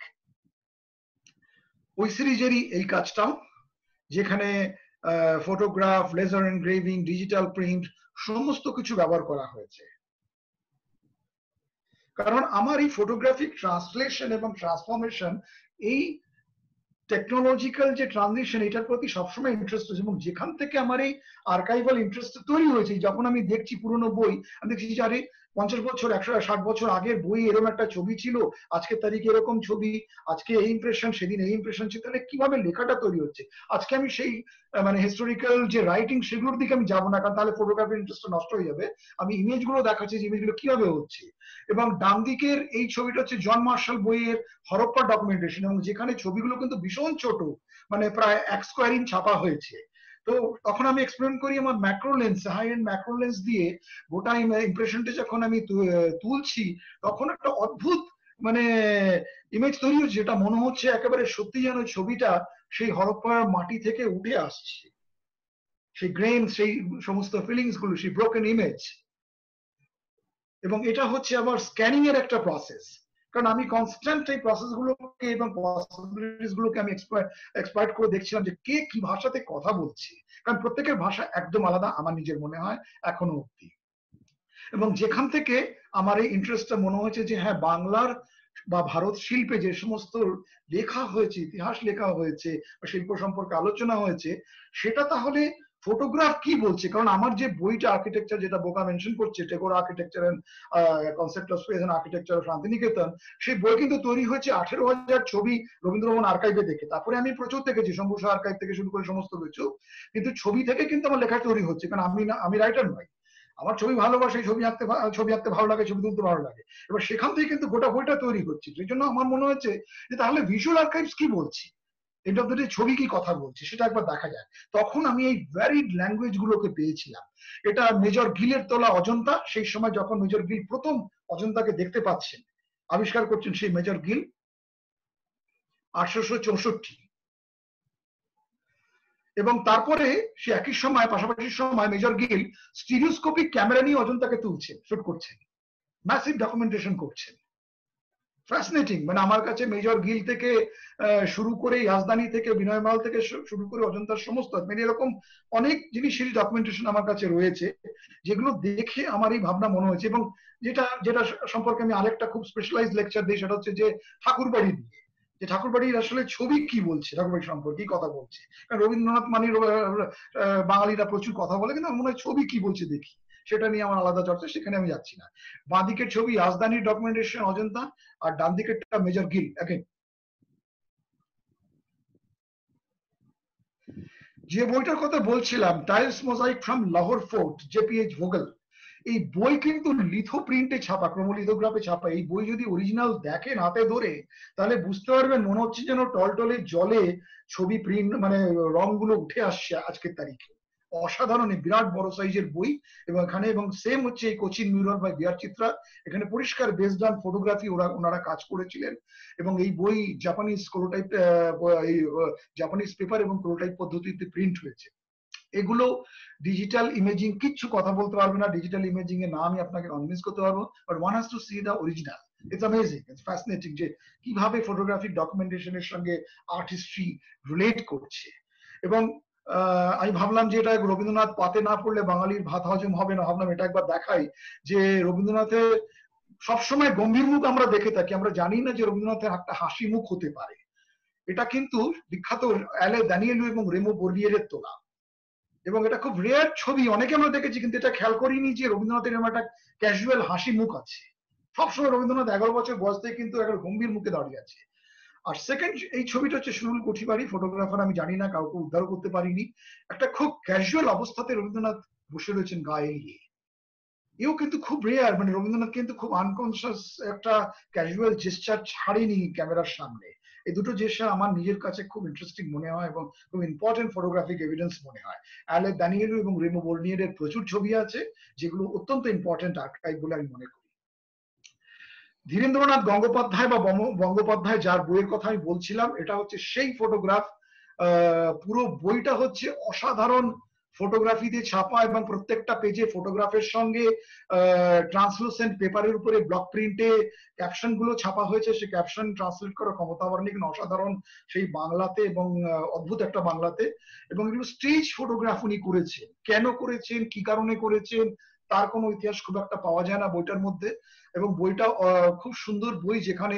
ওই সিরিজেরই এই কাজটাও, যেখানে photograph, laser engraving, digital print সমস্ত কিছু ব্যবহার করা হয়েছে। কারণ আমার এই ফটোগ্রাফিক ট্রান্সলেশন এবং ট্রান্সফরমেশন, এই টেকনোলজিক্যাল যে ট্রানজিশন, এটার প্রতি সবসময় ইন্টারেস্ট হয়েছে। এবং যেখান থেকে আমার এই আর্কাইভাল ইন্টারেস্ট তৈরি হয়েছে, যখন আমি দেখছি পুরোনো বই, আমি দেখছি যে আরে পঞ্চাশ বছর একশো ষাট বছর আগের বই এরকম একটা ছবি ছিল, আজকের তারিখে এরকম ছবি, আজকে এই ইমপ্রেশন, সেদিন এই ইমপ্রেশন ছিল, তাহলে কিভাবে লেখাটা তৈরি হচ্ছে। আজকে আমি সেই মানে হিস্টোরিক্যাল যে রাইটিং সেগুলোর দিকে আমি যাবো না, কারণ তাহলে ফটোগ্রাফির ইন্টারেস্ট নষ্ট হয়ে যাবে। আমি ইমেজ গুলো দেখাচ্ছি যে ইমেজগুলো কিভাবে হচ্ছে। এবং ডান দিকের এই ছবিটা হচ্ছে জন মার্শাল বইয়ের হরপ্পা ডকুমেন্টেশন, এবং যেখানে ছবিগুলো কিন্তু ভীষণ ছোট, মানে প্রায় এক স্কোয়ার ইঞ্চ ছাপা হয়েছে। তো তখন আমি এক্সপেরিমেন্ট করি আমার macro lens, high end macro lens দিয়ে গোটা ইমপ্রেশনটা যখন আমি তুলছি, তখন একটা অদ্ভুত মানে ইমেজ তৈরি হচ্ছে, যেটা মনে হচ্ছে একেবারে সত্যি যেন ছবিটা সেই হরপ্পার মাটি থেকে উঠে আসছে, সেই গ্রেন, সেই সমস্ত ফিলিংস গুলো, সেই ব্রোকেন ইমেজ। এবং এটা হচ্ছে আবার স্ক্যানিং এর একটা প্রসেস, কারণ আমি কনস্ট্যান্ট এই প্রসেস গুলোকে এবং পসিবিলিটিস গুলোকে আমি এক্সপ্লয়েট করে দেখছিলাম যে কে কি ভাষাতে কথা বলছে, কারণ প্রত্যেকের ভাষা একদম আলাদা আমার নিজের মনে হয় এখনো অব্দি। এবং যেখান থেকে আমার এই ইন্টারেস্টটা মনে হয়েছে যে হ্যাঁ, বাংলার বা ভারত শিল্পে যে সমস্ত লেখা হয়েছে, ইতিহাস লেখা হয়েছে, শিল্প সম্পর্কে আলোচনা হয়েছে, সেটা তাহলে ফটোগ্রাফ কি বলছে। কারণ আমার যে বইটা আর্কিটেকচার, যেটা বোকা মেনশন করছে, Tagore architecture and concept of space and architecture of Shantiniketan, সেই বই কিন্তু তৈরি হয়েছে আঠেরো হাজার ছবি রবীন্দ্রভবন আর্কাইভে দেখে। তারপরে আমি প্রচুর দেখেছি শম্ভুসা আর্কাইভ থেকে শুরু করে সমস্ত কিছু, কিন্তু ছবি থেকে কিন্তু আমার লেখা তৈরি হচ্ছে, কারণ আমি না, আমি রাইটার নই। আমার ছবি ভালোবাসে, ছবি আঁকতে ছবি আঁকতে ভালো লাগে, ছবি তুলতে ভালো লাগে। এবার সেখান থেকে কিন্তু গোটা বইটা তৈরি হচ্ছে। সেই জন্য আমার মনে হচ্ছে যে তাহলে ভিজুয়াল আর্কাইভস কি বলছে, এন্ড অফ দ্য ডে ছবি কি কথা বলছে, সেটা একবার দেখা যায়। তখন আমি এই ভ্যারিড ল্যাঙ্গুয়েজ গুলোকে পেয়েছিলাম। এটা মেজর গিলের তোলা অজন্তা, সেই সময় যখন মেজর গিল প্রথম অজন্তাকে দেখতে পাচ্ছেন, আবিষ্কার করছেন সেই মেজর গিল আঠারোশো চৌষট্টি। এবং তারপরে সে একই সময়, পাশাপাশি সময় মেজর গিল স্টিরিওস্কোপিক ক্যামেরা নিয়ে অজন্তাকে তুলছেন, শুট করছেন, ম্যাসিভ ডকুমেন্টেশন করছেন। ফ্যাসিনেটিং, মানে আমার কাছে মেজর গিল থেকে শুরু করে ইয়াজদানি থেকে বিনয়মাল থেকে শুরু করে অজন্তার সমস্ত মানে এরকম অনেক জিনিসেরই ডকুমেন্টেশন আমার কাছে রয়েছে, যেগুলো দেখে আমার এই ভাবনা মনে হয়েছে। এবং যেটা যেটা সম্পর্কে আমি আরেকটা খুব স্পেশালাইজ লেকচার দিই, সেটা হচ্ছে যে ঠাকুরবাড়ি নিয়ে, যে ঠাকুরবাড়ির আসলে ছবি কি বলছে, ঠাকুরবাড়ি সম্পর্কে কি কথা বলছে। কারণ রবীন্দ্রনাথ মানির বাঙালিরা প্রচুর কথা বলে, কিন্তু আমার মনে হয় ছবি কি বলছে দেখি, সেটা নিয়ে আমার আলাদা চর্চা, সেখানে আমি যাচ্ছি না। বাঁ দিকের ছবি রাজধানীর ডকুমেন্টেশন অজন্তা, আর ডান দিকেরটা মেজর গিল। এগেন যে বইটার কথা বলছিলাম, tiles mosaic from Lahore Fort, J P H Vogel, এই বই কিন্তু লিথো প্রিন্টে ছাপা, ক্রোমোলিথোগ্রাফে ছাপা। এই বই যদি অরিজিনাল দেখেন হাতে ধরে, তাহলে বুঝতে পারবেন মনে হচ্ছে যেন টলটলে জলে ছবি প্রিন্ট মানে রংগুলো উঠে আসছে আজকের তারিখে। অসাধারণ বিরাট বড় সাইজের বই এবং এখানে এবং সেম হচ্ছে এই Cochin mural by B R Chitra, এখানে পরিষ্কার বেসড অন ফটোগ্রাফি ওরা ওনারা কাজ করেছিলেন এবং এই বই জাপানিজ কোলোটাইপ এই জাপানিজ পেপার এবং কোলোটাইপ পদ্ধতিতে প্রিন্ট হয়েছে। এগুলো ডিজিটাল ইমেজিং কিচ্ছু কথা বলতে পারবে না, ডিজিটাল ইমেজিং এর নাম আমি আপনাকে কনভিন্স করতে পারবো, but one has to see the original. It's amazing, it's fascinating যে কিভাবে ফটোগ্রাফিক ডকুমেন্টেশনের সঙ্গে আর্ট হিস্ট্রি রিলেট করছে। এবং আমি ভাবলাম যে এটা রবীন্দ্রনাথ পাতে না পড়লে বাঙালির ভাত হজম হবে না, ভাবলাম এটা একবার দেখাই যে রবীন্দ্রনাথের সবসময় গম্ভীর মুখ আমরা দেখে থাকি, আমরা জানি না যে রবীন্দ্রনাথের একটা হাসি মুখ হতে পারে। এটা কিন্তু বিখ্যাত অ্যালে দানিয়েলু এবং রেমো বর্লিয়েরের তোলা এবং এটা খুব রেয়ার ছবি, অনেকে আমরা দেখেছি কিন্তু এটা খেয়াল করিনি যে রবীন্দ্রনাথের এরকম একটা ক্যাজুয়াল হাসি মুখ আছে। সবসময় রবীন্দ্রনাথ এগারো বছর বয়স থেকে কিন্তু একটা গম্ভীর মুখে দাঁড়িয়ে আছে। আর সেকেন্ড এই ছবিটা হচ্ছে সুনীল কোঠিবাড়ি, ফটোগ্রাফার আমি জানি না, কাউকে উদ্ধার করতে পারিনি। একটা খুব ক্যাজুয়াল অবস্থাতে রবীন্দ্রনাথ বসে রয়েছেন গায়ে নিয়ে, এও কিন্তু খুব রেয়ার, মানে রবীন্দ্রনাথ কিন্তু খুব আনকনসিয়াস একটা ক্যাজুয়াল জেস্টার ছাড়েনি ক্যামেরার সামনে। এই দুটো জেস্টার আমার নিজের কাছে খুব ইন্টারেস্টিং মনে হয় এবং খুব ইম্পর্টেন্ট ফটোগ্রাফিক এভিডেন্স মনে হয়। অ্যালে দানিয়েলু এবং রেমো বর্লিয়েরের প্রচুর ছবি আছে যেগুলো অত্যন্ত ইম্পর্টেন্ট আর্কাইভ বলে আমি মনে করি। ধীরেন্দ্রনাথ গঙ্গোপাধ্যায় বা বঙ্গোপাধ্যায় যার বইয়ের কথা আমি বলছিলাম, এটা হচ্ছে সেই ফটোগ্রাফ। পুরো বইটা হচ্ছে অসাধারণ ফটোগ্রাফি দিয়ে ছাপা এবং প্রত্যেকটা পেজে ফটোগ্রাফের সঙ্গে ট্রান্সলুসেন্ট পেপারের উপরে ব্লক প্রিন্টে ক্যাপশন গুলো ছাপা হয়েছে। সেই ক্যাপশন ট্রান্সলেট করার ক্ষমতা আমার নেই, কিন্তু অসাধারণ সেই বাংলাতে এবং অদ্ভুত একটা বাংলাতে। এবং এগুলো স্টেজ ফটোগ্রাফ উনি করেছেন, কেন করেছেন, কি কারণে করেছেন তার কোনো ইতিহাস খুব একটা পাওয়া যায় না বইটার মধ্যে। এবং বইটা খুব সুন্দর বই, যেখানে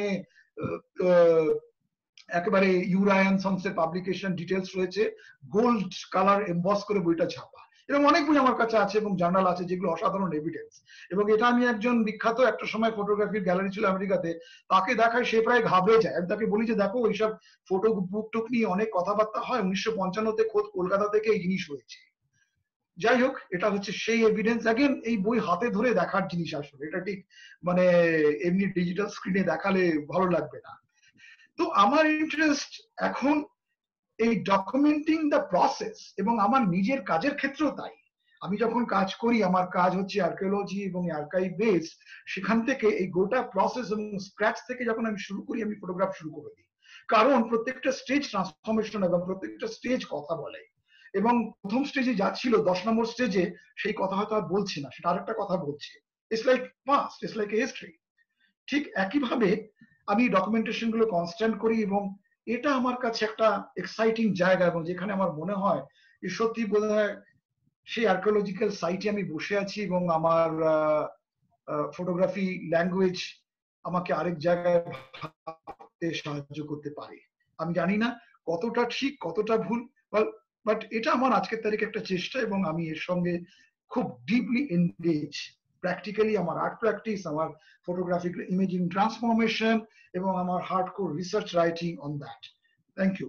একেবারে ইউরায়ন সংসের পাবলিকেশন ডিটেলস রয়েছে, গোল্ড কালার এমবস করে বইটা ছাপা। এবং অনেক বই আমার কাছে আছে এবং জার্নাল আছে যেগুলো অসাধারণ এভিডেন্স। এবং এটা আমি একজন বিখ্যাত একটা সময় ফটোগ্রাফির গ্যালারি ছিল আমেরিকাতে, তাকে দেখায় সে প্রায় ঘাবড়ে যায়। আমি তাকে বলি যে দেখো ওইসব ফটো বুক টুক নিয়ে অনেক কথাবার্তা হয়, উনিশশো পঞ্চান্নতে খোদ কলকাতা থেকে এই জিনিস হয়েছে। যাই হোক, এটা হচ্ছে সেই এভিডেন্স। অ্যাগেন এই বই হাতে ধরে দেখার জিনিস, আসলে এটা ঠিক মানে এমনি ডিজিটাল স্ক্রিনে দেখালে ভালো লাগবে না। তো আমার ইন্টারেস্ট এখন এই ডকুমেন্টিং দ্য প্রসেস, এবং আমার নিজের কাজের ক্ষেত্রেও তাই। আমি যখন কাজ করি, আমার কাজ হচ্ছে আর্কিওলজি এবং আর্কাইভ বেস, সেখান থেকে এই গোটা প্রসেস এবং স্ক্র্যাচ থেকে যখন আমি শুরু করি, আমি ফটোগ্রাফ শুরু করে দিই। কারণ প্রত্যেকটা স্টেজ ট্রান্সফরমেশন এবং প্রত্যেকটা স্টেজ কথা বলে। এবং প্রথম স্টেজে যাচ্ছিল, দশ নম্বর স্টেজে সেই কথা হয়তো আর বলছি না, সেটা আরেকটা কথা বলছে। It's like past, it's like history. ঠিক একইভাবে আমি ডকুমেন্টেশন গুলো কনস্ট্যান্ট করি এবং এটা আমার কাছে একটা এক্সাইটিং জায়গা, এবং যেখানে আমার মনে হয় যে সত্যি বোধহয় সেই আর্কিওলজিক্যাল সাইটে আমি বসে আছি এবং আমার ফটোগ্রাফি ল্যাঙ্গুয়েজ আমাকে আরেক জায়গায় ভাবতে সাহায্য করতে পারে। আমি জানি না কতটা ঠিক কতটা ভুল, বাট এটা আমার আজকের তারিখে একটা চেষ্টা এবং আমি এর সঙ্গে খুব ডিপলি এনগেজ। প্র্যাকটিক্যালি আমার আর্ট প্র্যাকটিস, আমার ফটোগ্রাফিক ইমেজিং ট্রান্সফরমেশন এবং আমার hardcore research writing on that. Thank you.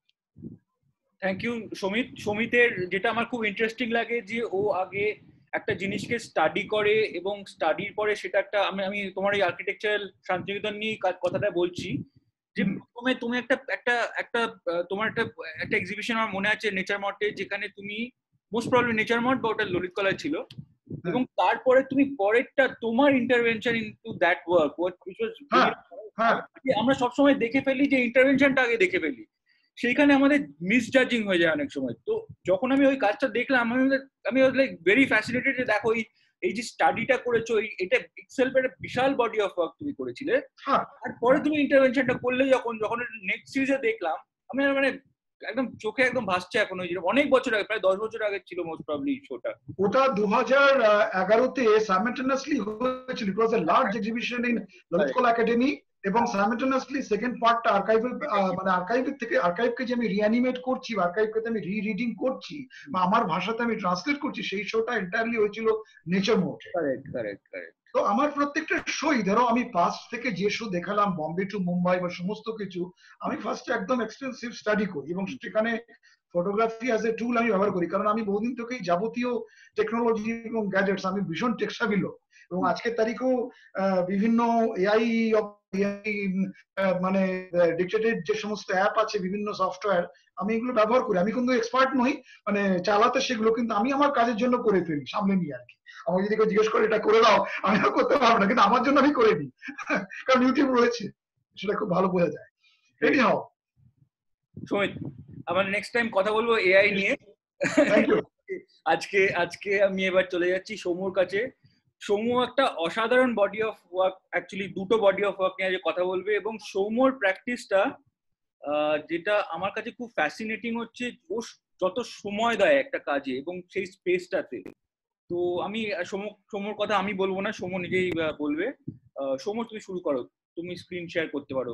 Thank you Samit. সমিতের যেটা আমার খুব ইন্টারেস্টিং লাগে যে ও আগে একটা জিনিসকে স্টাডি করে এবং স্টাডির পরে সেটা একটা, আমি আমি তোমার এই আর্কিটেকচারাল শান্তিনিকেতন নিয়ে কথাটা বলছি, যে প্রথমে তুমি একটা একটা একটা তোমার একটা একটা এক্সিবিশন আমার মনে আছে নেচার মঠে, যেখানে তুমি মোস্ট প্রবলি নেচার মঠ বা ওটা ললিত কলায় ছিল, এবং তারপরে তুমি পরেরটা তোমার intervention into that work which was আমরা সবসময় দেখে ফেলি যে ইন্টারভেনশনটা আগে দেখে ফেলি, সেইখানে আমাদের মিসজাজিং হয়ে যায় অনেক সময়। তো যখন আমি ওই কাজটা দেখলাম, আমি আমি লাইক ভেরি ফ্যাসিনেটেড যে দেখো এই যে স্টাডিটা করেছো, এটা ইটসেলফ একটা বিশাল বডি অফ ওয়ার্ক তুমি করেছিলে। তারপরে তুমি ইন্টারভেনশনটা করলে যখন যখন নেক্সট সিরিজে দেখলাম, আমি মানে একদম চোখে একদম ভাসছে এখন, ওই অনেক বছর আগে, প্রায় দশ বছর আগে ছিল মোস্ট প্রবলি শোটা। ওটা দু হাজার এগারোতে সাইমালটেনিয়াসলি হয়েছিল। It was a large exhibition in Lalit Kala Akademi, এবং সাইমালটেনিয়াসলি সেকেন্ড পার্টটা আর্কাইভাল মানে আর্কাইভ থেকে আর্কাইভকে যে আমি রিঅ্যানিমেট করছি, আর্কাইভকে আমি রি রিডিং করছি বা আমার ভাষাতে আমি ট্রান্সলেট করছি, সেই শোটা এন্টায়ারলি হয়েছিল নেচার মোডে। Correct correct correct. তো আমার প্রত্যেকটা শোই, ধরো আমি পাস্ট থেকে যে শো দেখালাম বম্বে টু মুম্বাই বা সমস্ত কিছু, আমি ফার্স্টে একদম এক্সটেন্সিভ স্টাডি করি এবং সেখানে ফটোগ্রাফি অ্যাজ এ টুল আমি ব্যবহার করি, কারণ আমি বহুদিন থেকেই যাবতীয় টেকনোলজি এবং গ্যাজেটস আমি ভীষণ টেকসাভিল লোক, এবং আজকের তারিখেও বিভিন্ন এআই মানে ডিক্টেটেড যে সমস্ত অ্যাপ আছে, বিভিন্ন সফটওয়্যার, আমি এগুলো ব্যবহার করি। আমি কিন্তু এক্সপার্ট নই মানে চালাতে সেগুলো, কিন্তু আমি আমার কাজের জন্য করে ফেলি, সামনে নিয়ে আর কি। আমাকে যদি কেউ জিজ্ঞেস করে এটা করে দাও, আমি আর করতে পারবো না, কিন্তু আমার জন্য আমি করে দিই, কারণ ইউটিউব রয়েছে, সেটা খুব ভালো বোঝা যায়। রেডি হও সুমিত, আমরা নেক্সট টাইম কথা বলবো এআই নিয়ে। Thank you. আজকে আজকে আমি এবার চলে যাচ্ছি সৌমুর কাছে। সৌম্য একটা অসাধারণ বডি অফ ওয়ার্ক, অ্যাকচুয়ালি দুটো বডি অফ ওয়ার্ক নিয়ে কথা বলবে, এবং সৌম্যর প্র্যাকটিসটা যেটা আমার কাছে খুব ফ্যাসিনেটিং হচ্ছে, ও যত সময় দেয় একটা কাজে এবং সেই স্পেসটাতে। তো আমি সৌম্য সৌম্যর কথা আমি বলবো না, সৌম্য নিজেই বলবে। সৌম্য, তুমি শুরু করো, তুমি স্ক্রিন শেয়ার করতে পারো।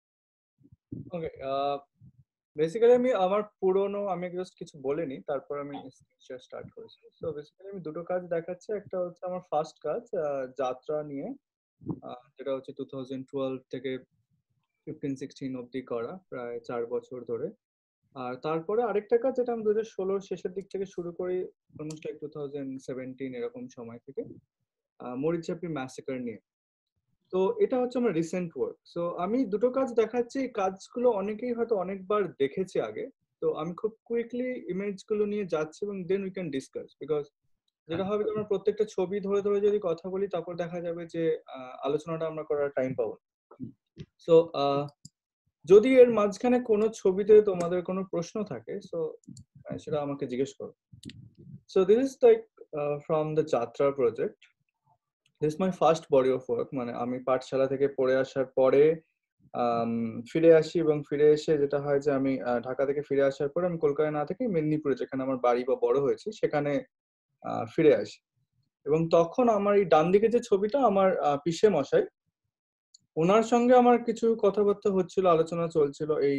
ওকে, বেসিক্যালি আমি আমার পুরনো আমি জাস্ট কিছু বলিনি, তারপর আমি স্ক্রিন শেয়ার স্টার্ট করেছি। সো বেসিক্যালি আমি দুটো কাজ দেখাচ্ছি। একটা হচ্ছে আমার ফার্স্ট কাজ যাত্রা নিয়ে, যেটা হচ্ছে টু থাউজেন্ড টুয়েলভ থেকে ফিফটিন সিক্সটিন অব্দি করা, প্রায় চার বছর ধরে। আর তারপরে আরেকটা কাজ যেটা আমি দু হাজার ষোলোর শেষের দিক থেকে শুরু করি, almost like two thousand seventeen এরকম সময় থেকে, মরিচাপি ম্যাসেকার নিয়ে। তো এটা হচ্ছে আমার রিসেন্ট ওয়ার্ক। সো আমি দুটো কাজ দেখাচ্ছি, কাজগুলো অনেকেই হয়তো অনেকবার দেখেছে আগে, তো আমি খুব কুইকলি ইমেজগুলো নিয়ে যাচ্ছি এবং then we can discuss. Because যেটা হবে আমরা প্রত্যেকটা ছবি ধরে ধরে যদি কথা বলি, তারপর দেখা যাবে যে আলোচনাটা আমরা করার টাইম পাবো। সো যদি এর মাঝখানে কোনো ছবিতে তোমাদের কোনো প্রশ্ন থাকে, সো সেটা আমাকে জিজ্ঞেস করো। So this is like from the Jatra project. This my first body of work. মানে আমি পাঠশালা থেকে পড়ে আসার পরে ফিরে আসি, এবং ফিরে এসে যেটা হয় যে আমি ঢাকা থেকে ফিরে আসার পরে আমি কলকাতায় না থেকে মেদিনীপুরে, যেখানে আমার বাড়ি বা বড় হয়েছে, সেখানে ফিরে আসি। এবং তখন আমার এই ডান দিকে যে ছবিটা, আমার পিসে মশাই, ওনার সঙ্গে আমার কিছু কথাবার্তা হচ্ছিল, আলোচনা চলছিল এই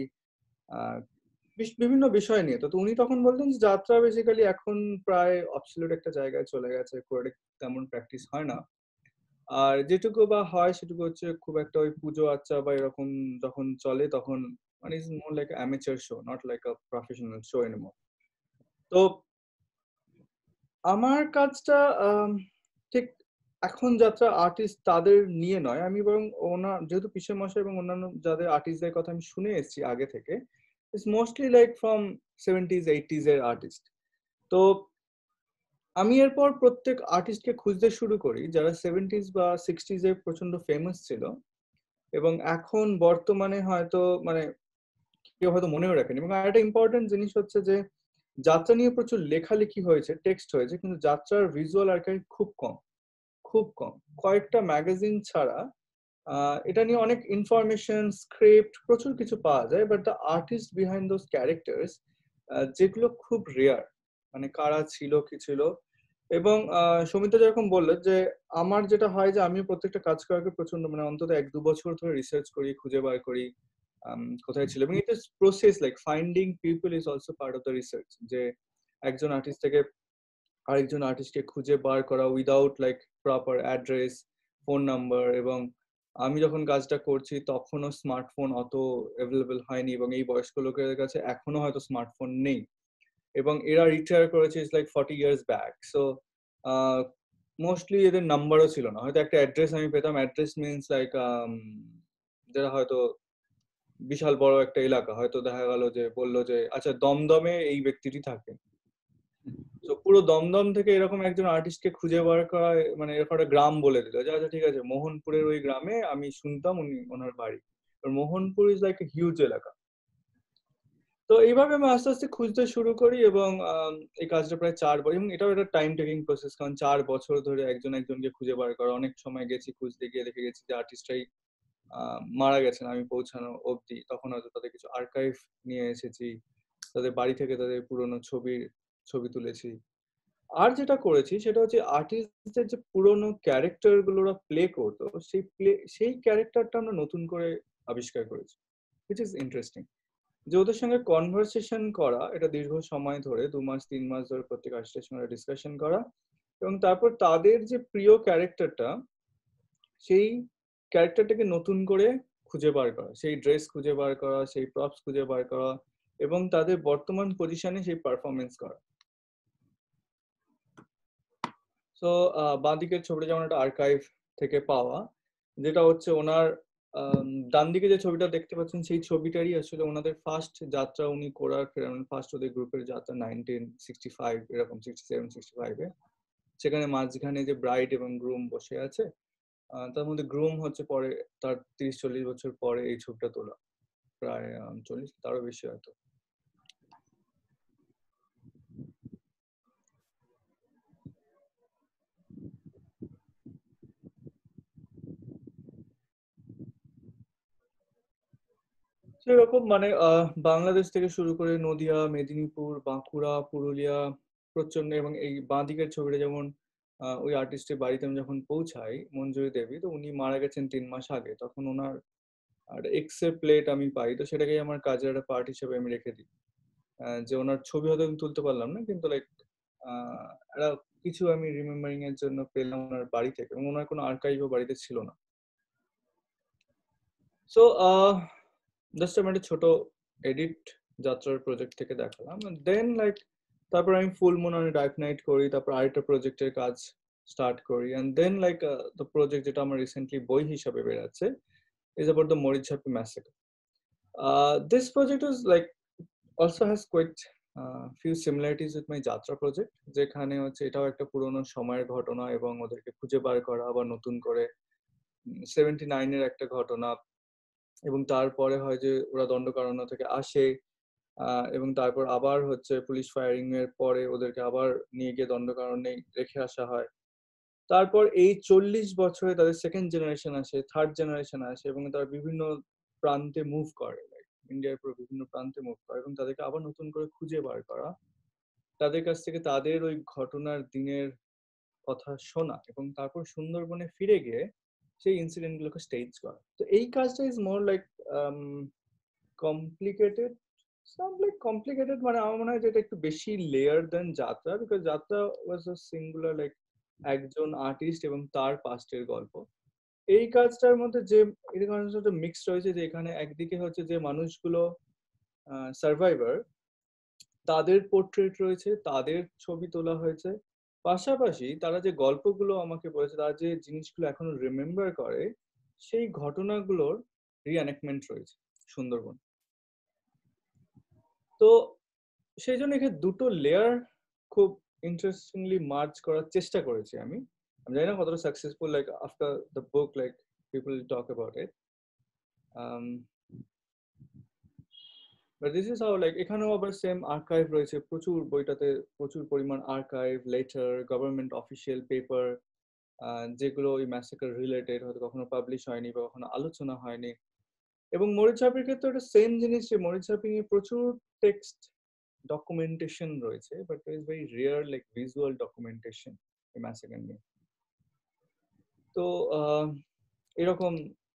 বিভিন্ন বিষয় নিয়ে। তো উনি তখন বলতেন যে যাত্রা বেসিক্যালি এখন প্রায় অবসলিউট একটা জায়গায় চলে গেছে, করে তেমন প্র্যাকটিস হয় না। আর যেটুকু বা হয় সেটুকু হচ্ছে খুব একটা ওই পুজো আচ্ছা বা এরকম যখন চলে তখন, মানে is more like amateur show, not like a professional show anymore. তো আমার কাজটা ঠিক এখন যাত্রা আর্টিস্ট তাদের নিয়ে নয়, আমি বরং ওনার যেহেতু পিসে মশাই এবং অন্যান্য যাদের আর্টিস্টদের কথা আমি শুনে এসেছি আগে থেকে, it's mostly like from seventies eighties এর আর্টিস্ট। তো আমি এরপর প্রত্যেক আর্টিস্টকে খুঁজতে শুরু করি যারা সেভেন্টিজ বা সিক্সটিজ এর প্রচন্ড ফেমাস ছিল, এবং এখন বর্তমানে হয়তো মানে কেউ হয়তো মনেও রাখেনি। এবং আরেকটা ইম্পর্টেন্ট জিনিস হচ্ছে যে যাত্রা নিয়ে প্রচুর লেখালেখি হয়েছে, টেক্সট হয়েছে, কিন্তু যাত্রার ভিজুয়াল আর্কাইভ খুব কম, খুব কম। কয়েকটা ম্যাগাজিন ছাড়া এটা নিয়ে অনেক ইনফরমেশন, স্ক্রিপ্ট, প্রচুর কিছু পাওয়া যায়, but the artist behind those characters যেগুলো খুব রেয়ার, মানে কারা ছিল কি ছিল। এবং সমিতা যেরকম বললো যে আমার যেটা হয় যে আমি প্রত্যেকটা কাজ করাকে প্রচন্ড মানে অন্তত এক দু বছর ধরে রিসার্চ করি, খুঁজে বার করি কোথায় ছিল। এবং এটা process like finding people is also part of the research, যে একজন আর্টিস্ট থেকে আরেকজন আর্টিস্টকে খুঁজে বার করা without like proper address, phone number. এবং আমি যখন কাজটা করছি তখনও স্মার্টফোন অত অ্যাভেলেবল হয়নি, এবং এই বয়স্ক লোকের কাছে এখনো হয়তো স্মার্টফোন নেই, এবং এরা রিটায়ার করেছে is like forty years back. So mostly এদের নাম্বারও ছিল না, হয়তো একটা অ্যাড্রেস আমি পেতাম। অ্যাড্রেস মিনস লাইক যেটা হয়তো বিশাল বড় একটা এলাকা, হয়তো দেখা গেল যে বললো যে আচ্ছা দমদমে এই ব্যক্তিটি থাকে। তো পুরো দমদম থেকে এরকম একজন আর্টিস্টকে খুঁজে বার করা, মানে এরকম একটা গ্রাম বলে দিল যে আচ্ছা ঠিক আছে মোহনপুরের ওই গ্রামে আমি শুনতাম উনি ওনার বাড়ি। Mohanpur is like a huge এলাকা। তো এইভাবে আমি আস্তে আস্তে খুঁজতে শুরু করি, এবং এই কাজটা প্রায় চার বছর, এবং এটাও একটা টাইম টেকিং প্রসেস, কারণ চার বছর ধরে একজন একজনকে খুঁজে বার করা। অনেক সময় গেছি খুঁজতে গিয়ে দেখে গেছি যে আর্টিস্টরাই মারা গেছেন আমি পৌঁছানো অবধি, তখন হয়তো তাদের কিছু আর্কাইভ নিয়ে এসেছি, তাদের বাড়ি থেকে তাদের পুরোনো ছবির ছবি তুলেছি। আর যেটা করেছি সেটা হচ্ছে আর্টিস্টদের যে পুরোনো ক্যারেক্টার গুলো ওরা প্লে করতো, সেই প্লে সেই ক্যারেক্টারটা আমরা নতুন করে আবিষ্কার করেছি, হুইচ ইজ ইন্টারেস্টিং। যে ওদের সঙ্গে কনভারসেশন করা, এটা দীর্ঘ সময় ধরে দু মাস তিন মাস ধরে প্রত্যেক আর্টিস্টের সঙ্গে ডিসকাশন করা, এবং তারপর তাদের যে প্রিয় ক্যারেক্টারটা, সেই ক্যারেক্টারটাকে নতুন করে খুঁজে বার করা, সেই ড্রেস খুঁজে বার করা, সেই প্রপস খুঁজে বার করা, এবং তাদের বর্তমান পজিশনে সেই পারফরমেন্স করা। সো বাঁ দিকের ছবিটা যেমন একটা আর্কাইভ থেকে পাওয়া, যেটা হচ্ছে ওনার ডান দিকে যে ছবিটা দেখতে পাচ্ছেন সেই ছবিটারই আসলে ওনাদের ফার্স্ট যাত্রা উনি করার ফার্স্ট ওদের গ্রুপের যাত্রা নাইনটিন সিক্সটি ফাইভ এরকম সিক্সটি সেভেন সিক্সটি ফাইভে। সেখানে মাঝখানে যে ব্রাইড এবং গ্রুম বসে আছে, তার মধ্যে গ্রুম হচ্ছে পরে তার তিরিশ চল্লিশ বছর পরে এই ছবিটা তোলা, প্রায় চল্লিশ তারও বেশি হয়তো। সেরকম মানে বাংলাদেশ থেকে শুরু করে নদিয়া, মেদিনীপুর, বাঁকুড়া, পুরুলিয়া, প্রচন্ড, এবং এই বাঁ দিকের ছবিটা যেমন ওই আর্টিস্টের বাড়িতে আমি যখন পৌঁছাই, মঞ্জুরি দেবী, তো উনি মারা গেছেন তিন মাস আগে, তখন ওনার আর এক্স এর প্লেট আমি পাই, তো সেটাকে আমার কাজের একটা পার্ট হিসেবে আমি রেখে দিই। যে ওনার ছবি হয়তো আমি তুলতে পারলাম না, কিন্তু লাইক একটা কিছু আমি রিমেম্বারিং এর জন্য পেলাম ওনার বাড়ি থেকে, এবং ওনার কোনো আর্কাইভও বাড়িতে ছিল না। সো জাস্ট আমি একটা ছোট এডিট যাত্রার প্রজেক্ট থেকে দেখালাম। দেন লাইক তারপর আমি full moon on dark night করি, তারপর আরেকটা প্রজেক্টের কাজ স্টার্ট করি, and then like the project যেটা আমার রিসেন্টলি বই হিসাবে বেরাচ্ছে is about the Morichapi massacre. Uh, this project is like also has quite uh, few similarities with my Jatra project, যেখানে হচ্ছে এটাও একটা পুরনো সময়ের ঘটনা এবং ওদেরকে খুঁজে বার করা আবার নতুন করে সেভেন্টি নাইনের একটা ঘটনা, এবং তারপরে হয় যে ওরা দণ্ডকারণ্য থেকে আসে এবং তারপর আবার হচ্ছে পুলিশ ফায়ারিং এর পরে ওদেরকে আবার নিয়ে গিয়ে দণ্ডকারণ্যে রেখে আসা হয়। তারপর এই চল্লিশ বছরে তাদের সেকেন্ড জেনারেশন আসে, থার্ড জেনারেশন আসে, এবং তারা বিভিন্ন প্রান্তে মুভ করে, ইন্ডিয়ার পুরো বিভিন্ন প্রান্তে মুভ করে, এবং তাদেরকে আবার নতুন করে খুঁজে বার করা, তাদের কাছ থেকে তাদের ওই ঘটনার দিনের কথা শোনা, এবং তারপর সুন্দরবনে ফিরে গিয়ে সেই ইনসিডেন্ট গুলোকে স্টেজ করা। তো এই কাজটা is more like complicated, not like complicated, মানে আমার মনে হয় যে এটা একটু বেশি layer then Jatra, because Jatra was a singular like একজন আর্টিস্ট এবং তার পাস্টের গল্প। এই কাজটার মধ্যে যে এটা মিক্স রয়েছে, যে এখানে একদিকে হচ্ছে যে মানুষগুলো সার্ভাইভার, তাদের পোর্ট্রেট রয়েছে, তাদের ছবি তোলা হয়েছে, পাশাপাশি তারা যে গল্পগুলো আমাকে বলেছে, তারা যে জিনিসগুলো এখনো রিমেম্বার করে, সেই ঘটনাগুলোর রিএনেক্টমেন্ট রয়েছে সুন্দরবন। তো সেই জন্য এখানে দুটো লেয়ার খুব ইন্টারেস্টিংলি মার্জ করার চেষ্টা করেছি আমি। আমি জানি না কতটা successful, like after the book like people talk about it, but this is how, like এখানেও আবার সেম আর্কাইভ রয়েছে প্রচুর, বইটাতে প্রচুর পরিমাণ archive, letter, government official paper, যেগুলো ওই ম্যাসাকার রিলেটেড, হয়তো কখনো পাবলিশ হয়নি বা কখনো আলোচনা হয়নি। এবং মরিচঝাপির ক্ষেত্রে একটা সেম জিনিস, যে মরিচঝাপি নিয়ে প্রচুর টেক্সট ডকুমেন্টেশন রয়েছে, but it is very rare like visual documentation এই ম্যাসাকার নিয়ে। তো এরকম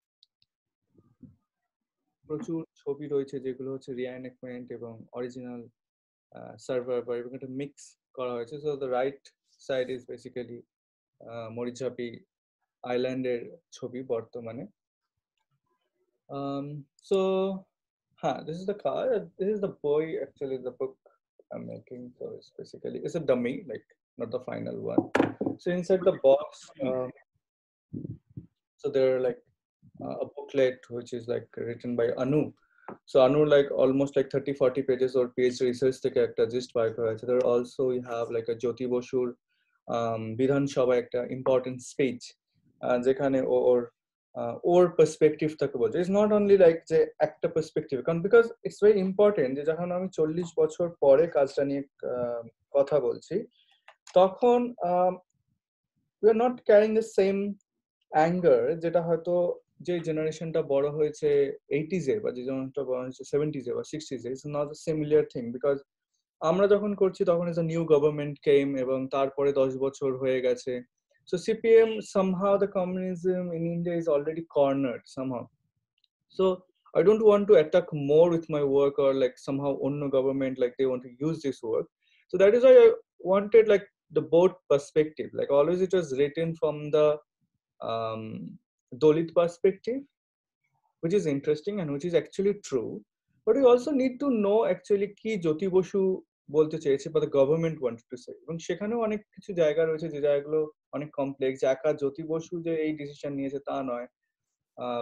প্রচুর ছবি রয়েছে যেগুলো হচ্ছে রিএনেক্টমেন্ট এবং অরিজিনাল সার্ভাইভার, এবং একটা মিক্স করা হয়েছে। So the right side is basically Marichjhapi আইল্যান্ডের ছবি বর্তমানে। Um, so, huh, this is the card. This is the boy, actually, the book I'm making. So it's basically, it's a dummy, like not the final one. So inside the box, um, so there are like uh, a booklet which is like written by Anu. So Anu, like almost like thirty forty pages or PhD research থেকে একটা gist বার করা হয়েছে। There also we have like a Jyoti Bosuর um, বিধান সভা একটা important speech, যেখানে ওর ওর perspective থাকে বলছে। ইটস নট অনলি লাইক যে একটা পার্সপেক্টিভ, কারণ বিকজ ইটস ভেরি ইম্পর্টেন্ট যে যখন আমি চল্লিশ বছর পরে কাজটা নিয়ে কথা বলছি, তখন we are not carrying the same anger, যেটা হয়তো যে জেনারেশনটা বড় হয়েছে এইটিজে বা যে জেনারেশনটা বড় হয়েছে সেভেন্টিজে বা সিক্সটিজে, it's not a similar thing, because আমরা যখন করছি তখন is a new government came, এবং তারপরে দশ বছর হয়ে গেছে। So C P M, somehow the communism in India is already cornered somehow. So I don't want to attack more with my work, or like somehow onno government, like they want to use this work. So that is why I wanted like the both perspective. Like always it was written from the um, Dalit perspective, which is interesting and which is actually true. but we also need to know actually কি জ্যোতি বসু বলতে চেয়েছে বা the government wanted to say, এবং সেখানেও অনেক কিছু জায়গা রয়েছে যে জায়গাগুলো অনেক কমপ্লেক্স, যে একা জ্যোতি বসু যে এই ডিসিশন নিয়েছে তা নয়। Ah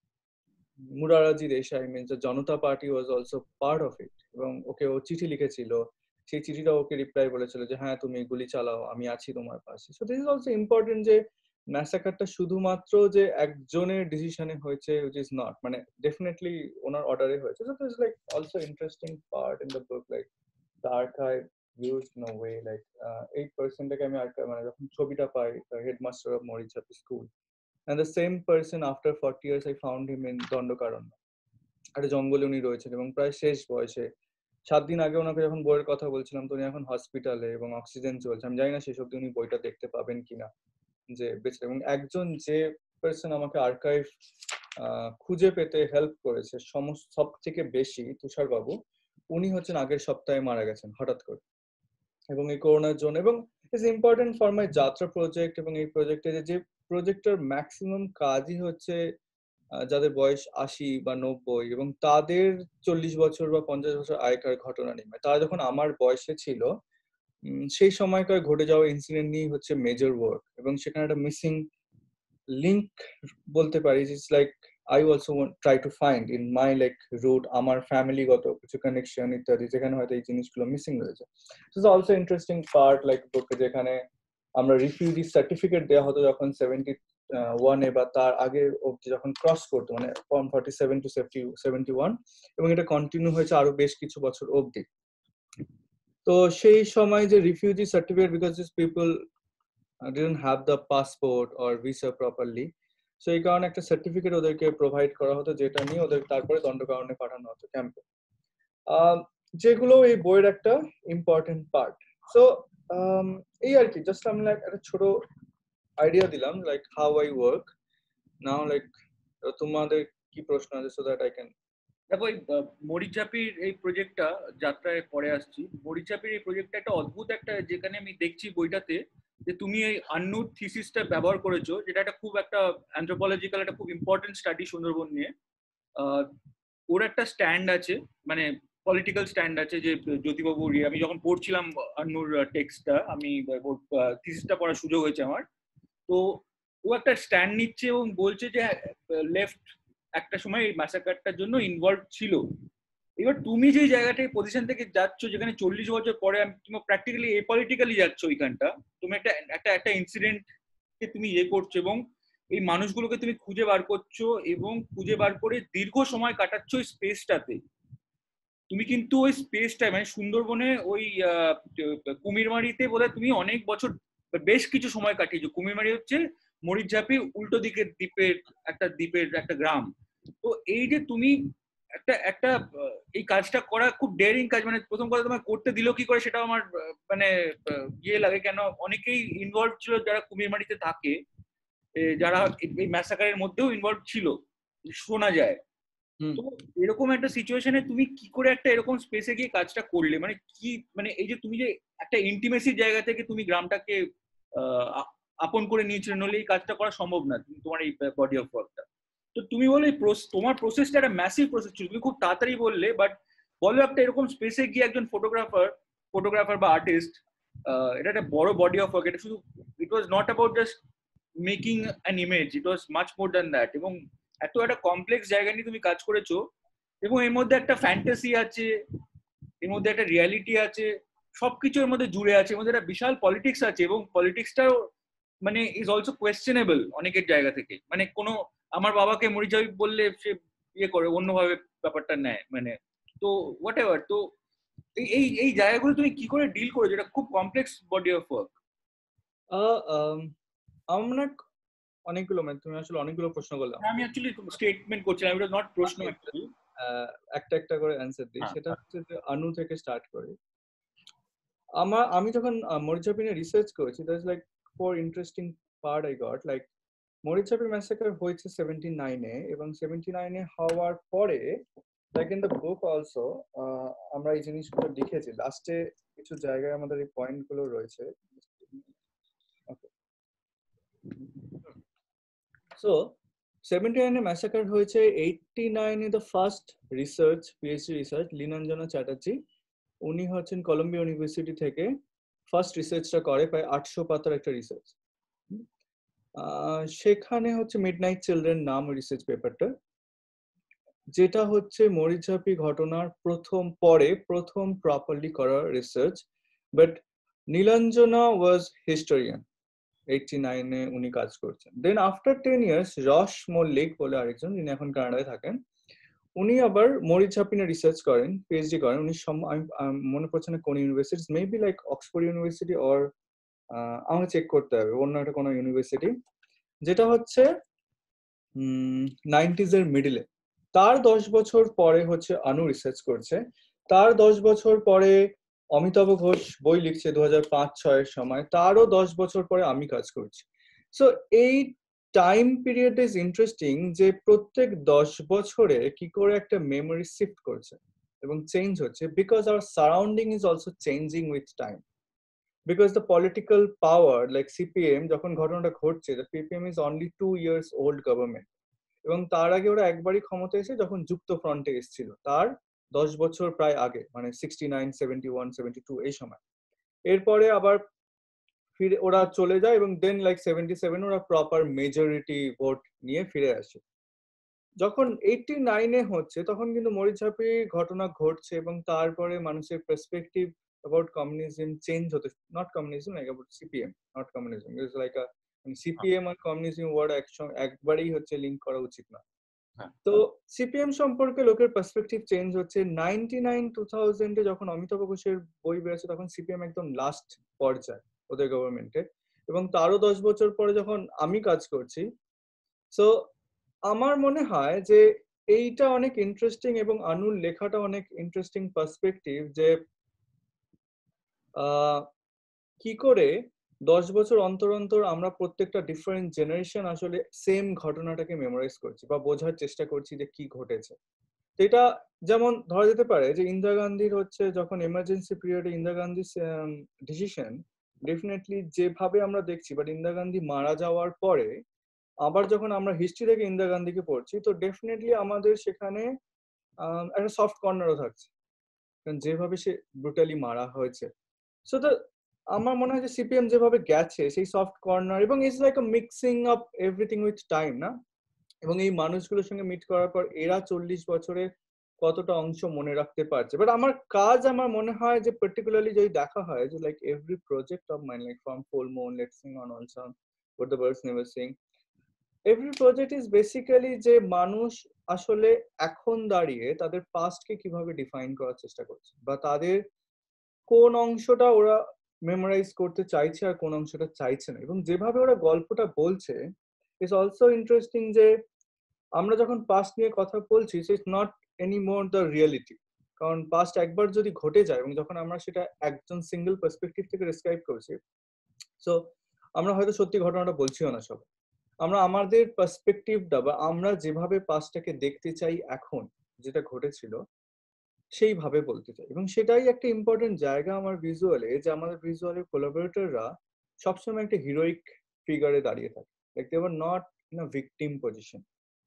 Morarji Desai means the Janata Party was also part of it, এবং ওকে ও চিঠি লিখেছিল, সেই চিঠিটা ওকে রিপ্লাই বলেছিল যে হ্যাঁ তুমি গুলি চালাও, আমি আছি তোমার পাশে। So this is also important যে ম্যাসাকারটা শুধুমাত্র যে একজনের ডিসিশনে হয়েছে, which is not, মানে ডেফিনেটলি ওনার অর্ডারে হয়েছে। So this like also interesting part in the book, like the archive used in a way like eight percent টাকে আমি আর্কাইভ মানে যখন ছবিটা পাই, the headmaster of Morichapi school, and the same person after forty years I found him in Dandakaranya, একটা জঙ্গলে উনি রয়েছেন এবং প্রায় শেষ বয়সে। সাত দিন আগে ওনাকে যখন বইয়ের কথা বলছিলাম তো উনি এখন হসপিটালে এবং অক্সিজেন চলছে, আমি জানি না শেষ অব্দি উনি বইটা দেখতে পাবেন কিনা যে বেঁচে। এবং একজন যে পার্সন আমাকে আর্কাইভ খুঁজে পেতে হেল্প করেছে সমস্ত সব থেকে বেশি, তুষার বাবু, উনি হচ্ছেন আগের সপ্তাহে মারা গেছেন হঠাৎ করে এবং এই করোনার জন্য। এবং ইজ ইম্পর্টেন্ট ফর মাই যাত্রা প্রজেক্ট, এবং এই প্রজেক্টে যে প্রজেক্টের ম্যাক্সিমাম কাজই হচ্ছে যাদের বয়স আশি বা নব্বই এবং তাদের চল্লিশ বছর বা পঞ্চাশ বছর আগেকার ঘটনা নিয়ে। তারা যখন আমার বয়সে ছিল সেই সময়কার ঘটে যাওয়া ইনসিডেন্ট নিয়ে হচ্ছে মেজর ওয়ার্ক, এবং সেখানে একটা মিসিং লিঙ্ক বলতে পারি, it's like I also want try to find in my like route আমার ফ্যামিলিগত কিছু কানেকশন ইত্যাদি, যেখানে হয়তো এই জিনিসগুলো মিসিং রয়েছে। This is also interesting part like বুকে, যেখানে আমরা রিফিউজি সার্টিফিকেট দেওয়া হতো যখন সেভেন্টি ওয়ানে বা তার আগে অবধি যখন ক্রস করতো, মানে from forty seven to seventy one, এবং এটা কন্টিনিউ হয়েছে আরো বেশ কিছু বছর অবধি। তো সেই সময় যে refugee certificate, because this people didn't have the passport or visa properly, so এই কারণে একটা সার্টিফিকেট ওদেরকে প্রোভাইড করা হতো, যেটা নিয়ে ওদের তারপরে দণ্ডকারণ্যে পাঠানো হতো ক্যাম্পে, যেগুলো এই বইয়ের একটা ইম্পর্টেন্ট পার্ট। সো এই আর কি, জাস্ট আমি লাইক একটা ছোট আইডিয়া দিলাম like how I work now. Like তোমাদের কি প্রশ্ন আছে সো দ্যাট আই ক্যান। দেখো এই মরিচাপির এই প্রজেক্টটা, যাত্রায় পরে আসছি, মরিচাপির এই প্রজেক্টটা একটা অদ্ভুত একটা, যেখানে আমি দেখছি বইটাতে যে তুমি এই আন্নুর থিসিসটা ব্যবহার করেছো, যেটা একটা খুব একটা অ্যানথ্রোপোলজিক্যাল একটা খুব ইম্পর্টেন্ট স্টাডি সুন্দরবন নিয়ে। ওর একটা স্ট্যান্ড আছে, মানে পলিটিক্যাল স্ট্যান্ড আছে, যে জ্যোতিবাবুর, আমি যখন পড়ছিলাম আন্নুর টেক্সটটা, আমি থিসিসটা পড়ার সুযোগ হয়েছে আমার, তো ও একটা স্ট্যান্ড নিচ্ছে এবং বলছে যে লেফট একটা সময় এই ম্যাসাকারটার জন্য ইনভলভ ছিল। এবার তুমি যে জায়গাটায় পজিশন থেকে যাচ্ছ, যেখানে চল্লিশ বছর পরে তুমি প্র্যাকটিক্যালি এপলিটিক্যালি যাচ্ছ, ওইখানটা তুমি একটা একটা একটা ইনসিডেন্টকে তুমি ইয়ে করছো এবং এই মানুষগুলোকে তুমি খুঁজে বার করছো এবং খুঁজে বার করে দীর্ঘ সময় কাটাচ্ছ ওই স্পেসটাতে। তুমি কিন্তু ওই স্পেসটায় মানে সুন্দরবনে ওই কুমিরমারিতে বোধহয় তুমি অনেক বছর বেশ কিছু সময় কাটিয়েছো। কুমিরমারি হচ্ছে মরিচঝাপি উল্টো দিকের দ্বীপের একটা দ্বীপের একটা গ্রাম। তো এই যে তুমি একটা একটা এই কাজটা করা খুব ডেয়ারিং কাজ, মানে প্রথম কথা তোমার করতে দিল কি করে সেটা আমার মানে ইয়ে লাগে, কেন অনেকেই ইনভলভ ছিল যারা কুমিরমারিতে থাকে, যারা এই ম্যাসাকারের মধ্যেও ইনভলভ ছিল শোনা যায়। তো এরকম একটা সিচুয়েশনে তুমি কি করে একটা এরকম স্পেসে গিয়ে কাজটা করলে, মানে কি, মানে এই যে তুমি যে একটা ইন্টিমেসির জায়গা থেকে তুমি গ্রামটাকে আপন করে নিয়েছিল, নইলে এই কাজটা করা সম্ভব না তোমার এই বডি অফ ওয়ার্কটা। তো তুমি বলো তোমার প্রসেসটা একটা ম্যাসিভ প্রসেস ছিল, তুমি খুব তাড়াতাড়ি বললে, বাট বলো একটা এরকম স্পেসে গিয়ে একজন ফটোগ্রাফার ফটোগ্রাফার বা আর্টিস্ট, এটা একটা বড় বডি অফ ওয়ার্ক, এটা শুধু it was not about just making an image, it was much more than that. এবং এত একটা কমপ্লেক্স জায়গা নিয়ে তুমি কাজ করেছো এবং এর মধ্যে একটা ফ্যান্টাসি আছে, এর মধ্যে একটা রিয়ালিটি আছে, সবকিছু এর মধ্যে জুড়ে আছে, এর মধ্যে একটা বিশাল পলিটিক্স আছে, এবং পলিটিক্সটাও মানে ইজ অলসো কোয়েশ্চেনেবল অনেকের জায়গা থেকে। মানে কোনো আমার বাবাকে মরিচাপি বললে সে ইয়ে করে অন্যভাবে ব্যাপারটা নেয়, মানে তো হোয়াট এভার। তো এই এই জায়গাগুলো তুমি কি করে ডিল করো, যেটা খুব কমপ্লেক্স বডি অফ ওয়ার্ক? আমরা অনেকগুলো, মানে তুমি আসলে অনেকগুলো প্রশ্ন করলাম, আমি অ্যাকচুয়ালি স্টেটমেন্ট করছিলাম, এটা নট প্রশ্ন, একটা একটা করে অ্যানসার দিই। সেটা হচ্ছে যে আনু থেকে স্টার্ট করি। আমার আমি যখন মরিচাপি নিয়ে রিসার্চ করেছি, that's like four interesting part I got. Like Marichjhapi massacre হয়েছে সেভেন্টি নাইনে, এবং সেভেন্টি নাইনে হওয়ার পরে like in the book also আমরা এই জিনিসগুলো লিখেছি, লাস্টে কিছু জায়গায় আমাদের এই পয়েন্ট গুলো রয়েছে। সো সেভেন্টি নাইনে ম্যাসাকার হয়েছে, এইটটি নাইনে the first research PhD research Nilanjana Chatterjee, উনি হচ্ছেন কলম্বিয়া ইউনিভার্সিটি থেকে ফার্স্ট রিসার্চটা করে, প্রায় আটশো পাতার একটা রিসার্চ। সেখানে হচ্ছে মিড নাইট চিলড্রেন নাম রিসার্চ পেপারটা, যেটা হচ্ছে মরিচাপি ঘটনার প্রথম পরে প্রথম প্রপারলি করা research. But Nilanjana was historian, eighty নাইনে উনি কাজ করছেন। দেন আফটার টেন ইয়ার্স রস মল্লিক বলে আরেকজন, যিনি এখন কানাডায় থাকেন, উনি আবার মরিচাপি নিয়ে রিসার্চ করেন, পিএইচডি করেন। উনি মনে পড়ছে না কোন university, maybe like Oxford university or আমাকে চেক করতে হবে, অন্য একটা কোনো ইউনিভার্সিটি, যেটা হচ্ছে নাইনটিজ এর মিডিলে। তার দশ বছর পরে হচ্ছে আনু রিসার্চ করছে, তার দশ বছর পরে অমিতাভ ঘোষ বই লিখছে দু হাজার পাঁচ ছয়ের সময়, তারও দশ বছর পরে আমি কাজ করছি। সো এই টাইম পিরিয়ড ইজ ইন্টারেস্টিং, যে প্রত্যেক দশ বছরে কি করে একটা মেমোরি শিফট করছে এবং চেঞ্জ হচ্ছে, because our surrounding is also changing with time. Because the political power, like C P M, যখন ঘটনাটা ঘটছে, the C P M is only two years old government, এবং তার আগে ওরা একবারই ক্ষমতা এসে যখন যুক্ত ফ্রন্টে এসেছিল, তার দশ বছর প্রায় আগে, মানে sixty nine seventy one seventy two এই সময়। এরপরে আবার ফিরে ওরা চলে যায় এবং দেন লাইক সেভেন্টি সেভেন ওরা প্রপার মেজরিটি ভোট নিয়ে ফিরে আসে। যখন এইটটি নাইনে হচ্ছে তখন কিন্তু মরিচাপি ঘটনা ঘটছে এবং তারপরে মানুষের পার্সপেক্টিভ about communism change হতে, not communism, like about C P M, not communism. It's like a C P M আর communism word একবারই হচ্ছে লিংক করা উচিত না। তো C P M সম্পর্কে লোকের পার্সপেক্টিভ চেঞ্জ হচ্ছে। নাইনটি নাইন টু থাউজেন্ডে যখন অমিতাভ ঘোষের বই বেরোচ্ছে তখন C P M একদম লাস্ট পর্যায়ে ওদের গভর্নমেন্টে, এবং তারও দশ বছর পরে যখন আমি কাজ করছি। সো আমার মনে হয় যে এইটা অনেক ইন্টারেস্টিং এবং আনুর লেখাটা অনেক ইন্টারেস্টিং পার্সপেক্টিভ, যে কি করে দশ বছর অন্তর অন্তর আমরা প্রত্যেকটা ডিফারেন্ট জেনারেশন আসলে সেম ঘটনাটাকে মেমোরাইজ করছি বা বোঝার চেষ্টা করছি যে কি ঘটেছে। এটা যেমন ধরা যেতে পারে যে ইন্দিরা গান্ধীর হচ্ছে যখন এমার্জেন্সি পিরিয়ডে ইন্দিরা গান্ধীর ডিসিশন ডেফিনেটলি যেভাবে আমরা দেখছি, বাট ইন্দিরা গান্ধী মারা যাওয়ার পরে আবার যখন আমরা হিস্ট্রি থেকে ইন্দিরা গান্ধীকে পড়ছি, তো ডেফিনেটলি আমাদের সেখানে একটা সফট কর্নারও থাকছে, কারণ যেভাবে সে ব্রুটালি মারা হয়েছে। সো দ্য আমার মনে হয় যে সিপিএম যেভাবে গেছে সেই সফট কর্নার, এবং it's like a mixing up everything with time না, এবং এই মানুষগুলোর সঙ্গে মিট করার পর এরা চল্লিশ বছরে কতটা অংশ মনে রাখতে পারছে। বাট আমার কাজ আমার মনে হয় যে পার্টিকুলারলি যদি দেখা হয় যে like every project of mind, like from full moon, let's sing on all song, what the birds never sing, every project is basically যে মানুষ আসলে এখন দাঁড়িয়ে তাদের পাস্টকে কিভাবে ডিফাইন করার চেষ্টা করছে, বা তাদের কোন অংশটা ওরা মেমোরাইজ করতে চাইছে আর কোন অংশটা চাইছে না, এবং যেভাবে ওরা গল্পটা বলছে ইটস অলসো ইন্টারেস্টিং, যে আমরা যখন পাস্ট নিয়ে কথা বলছি it's not any more the reality, কারণ পাস্ট একবার যদি ঘটে যায় এবং যখন আমরা সেটা একজন সিঙ্গেল পার্সপেক্টিভ থেকে ডেসক্রাইব করছি, সো আমরা হয়তো সত্যি ঘটনাটা বলছিও না সবাই, আমরা আমাদের পার্সপেক্টিভটা বা আমরা যেভাবে পাস্টটাকে দেখতে চাই এখন যেটা ঘটেছিল সেইভাবে বলতে চাই। এবং সেটাই একটা ইম্পর্টেন্ট জায়গা আমার ভিজুয়ালে, যে আমাদের ভিজুয়ালের কোলাবোরেটররা সবসময় একটা হিরোইক ফিগারে দাঁড়িয়ে থাকে, like they were not in a victim position,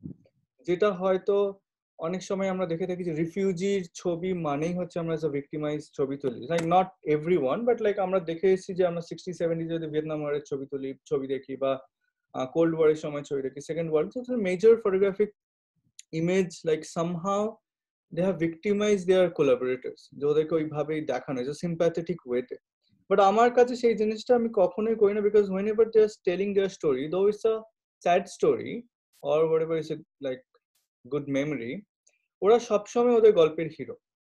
যেটা হয়তো অনেক সময় আমরা দেখে থাকি যে রিফিউজির ছবি মানেই হচ্ছে আমরা এজ আ ভিকটিমাইজ ছবি তুলি, like not everyone, but like আমরা দেখে এসেছি যে আমরা সিক্সটি সেভেন্টি যদি ভিয়েতনাম ওয়ারের ছবি তুলি ছবি দেখি, বা কোল্ড ওয়ারের সময় ছবি দেখি, second world major photographic image, like somehow they have victimized their collaborators, যে ওদেরকে ওইভাবেই দেখানো যে sympathetic ওয়েতে। বাট আমার কাছে সেই জিনিসটা আমি কখনোই করি না, because whenever they are telling their story, though it's a sad story or whatever is it like good memory, ওরা সবসময় ওদের গল্পের হিরো,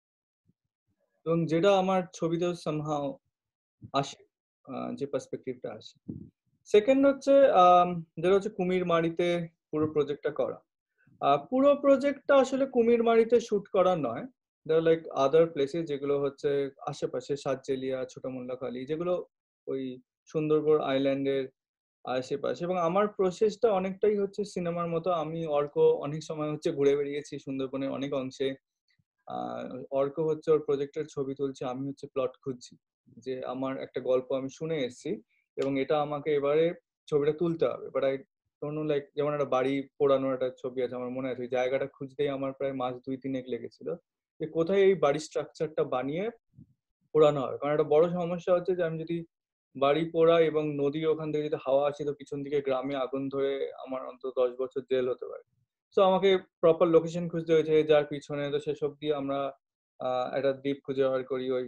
এবং যেটা আমার ছবিতেও somehow আসে, যে পার্সপেক্টিভটা আসে। সেকেন্ড হচ্ছে যেটা হচ্ছে কুমির মারিতে পুরো প্রজেক্টটা করা। পুরো প্রজেক্টটা আসলে কুমিরমারিতে শুট করা নয়, দেয়ার লাইক আদার প্লেসেস যেগুলো হচ্ছে আশেপাশে, সাতজেলিয়া, ছোট মোল্লাখালী, যেগুলো ওই সুন্দরবন আইল্যান্ডের আশেপাশে। এবং আমার প্রসেসটা অনেকটাই হচ্ছে সিনেমার মতো, আমি অর্ক অনেক সময় হচ্ছে ঘুরে বেরিয়েছি সুন্দরবনের অনেক অংশে, আহ অর্ক হচ্ছে ওর প্রজেক্টের ছবি তুলছে, আমি হচ্ছে প্লট খুঁজছি, যে আমার একটা গল্প আমি শুনে এসেছি এবং এটা আমাকে এবারে ছবিটা তুলতে হবে, বাট আই কোনো লাইক যেমন একটা বাড়ি পোড়ানোর একটা ছবি আছে আমার মনে আছে, ওই জায়গাটা খুঁজতেই আমার প্রায় মাস দুই তিনেক লেগেছিল যে কোথায় এই বাড়ির স্ট্রাকচারটা বানিয়ে পোড়ানো হবে। কারণ একটা বড় সমস্যা হচ্ছে যে আমি যদি বাড়ি পোড়া এবং নদীর ওখান থেকে যদি হাওয়া আসে তো পিছন দিকে গ্রামে আগুন ধরে আমার অন্তত দশ বছর জেল হতে পারে। তো আমাকে প্রপার লোকেশন খুঁজতে হয়েছে, যার পিছনে তো সেসব দিয়ে আমরা আহ একটা দ্বীপ খুঁজে বার করি ওই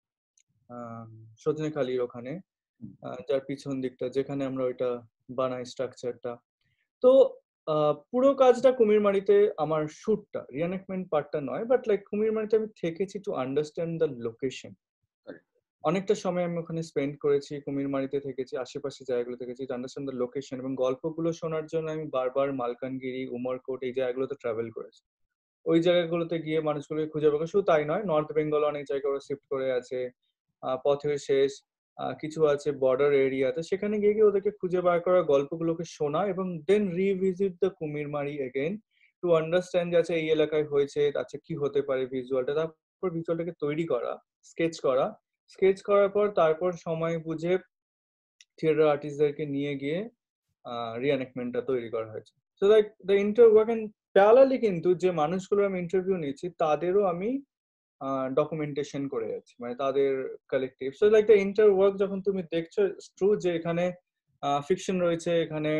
আহ সজনেখালির ওখানে, আহ, যার পিছন দিকটা যেখানে আমরা ওইটা বানাই স্ট্রাকচারটা। তো আহ, পুরো কাজটা কুমিরমারিতে আমার শুটটা রিএনেক্টমেন্ট পার্টটা নয়, বাট লাইক কুমিরমারিতে আমি থেকেছি টু আন্ডারস্ট্যান্ড দ্য লোকেশন। অনেকটা সময় আমি ওখানে স্পেন্ড করেছি, কুমিরমারিতে থেকেছি, আশেপাশে জায়গাগুলো থেকেছি টু আন্ডারস্ট্যান্ড দ্য লোকেশন, এবং গল্পগুলো শোনার জন্য আমি বারবার মালকানগিরি, উমরকোট এই জায়গাগুলোতে ট্রাভেল করেছি। ওই জায়গাগুলোতে গিয়ে মানুষগুলোকে খুঁজে পাবো, শুধু তাই নয়, নর্থ বেঙ্গল অনেক জায়গায় ওরা শিফট করে আছে, আহ, পথের শেষ আহ, কিছু আছে বর্ডার এরিয়াতে, সেখানে গিয়ে গিয়ে ওদেরকে খুঁজে বার করা, গল্পগুলোকে শোনা, এবং then revisit the Kumirmari again to understand যে আচ্ছা এই এলাকায় হয়েছে, আচ্ছা কি হতে পারে ভিজুয়ালটা, তারপর ভিজুয়ালটাকে তৈরি করা, স্কেচ করা, স্কেচ করার পর তারপর সময় বুঝে থিয়েটার আর্টিস্টদেরকে নিয়ে গিয়ে রিএনেক্টমেন্টটা তৈরি করা হয়েছে। So like the interwork and parallelly কিন্তু যে মানুষগুলো আমি ইন্টারভিউ নিয়েছি তাদেরও আমি ডকুমেন্টেশন করে যাচ্ছি, মানে তাদের collective. So like the interwork যখন তুমি দেখছো, ট্রু যে এখানে ফিকশন রয়েছে, এখানে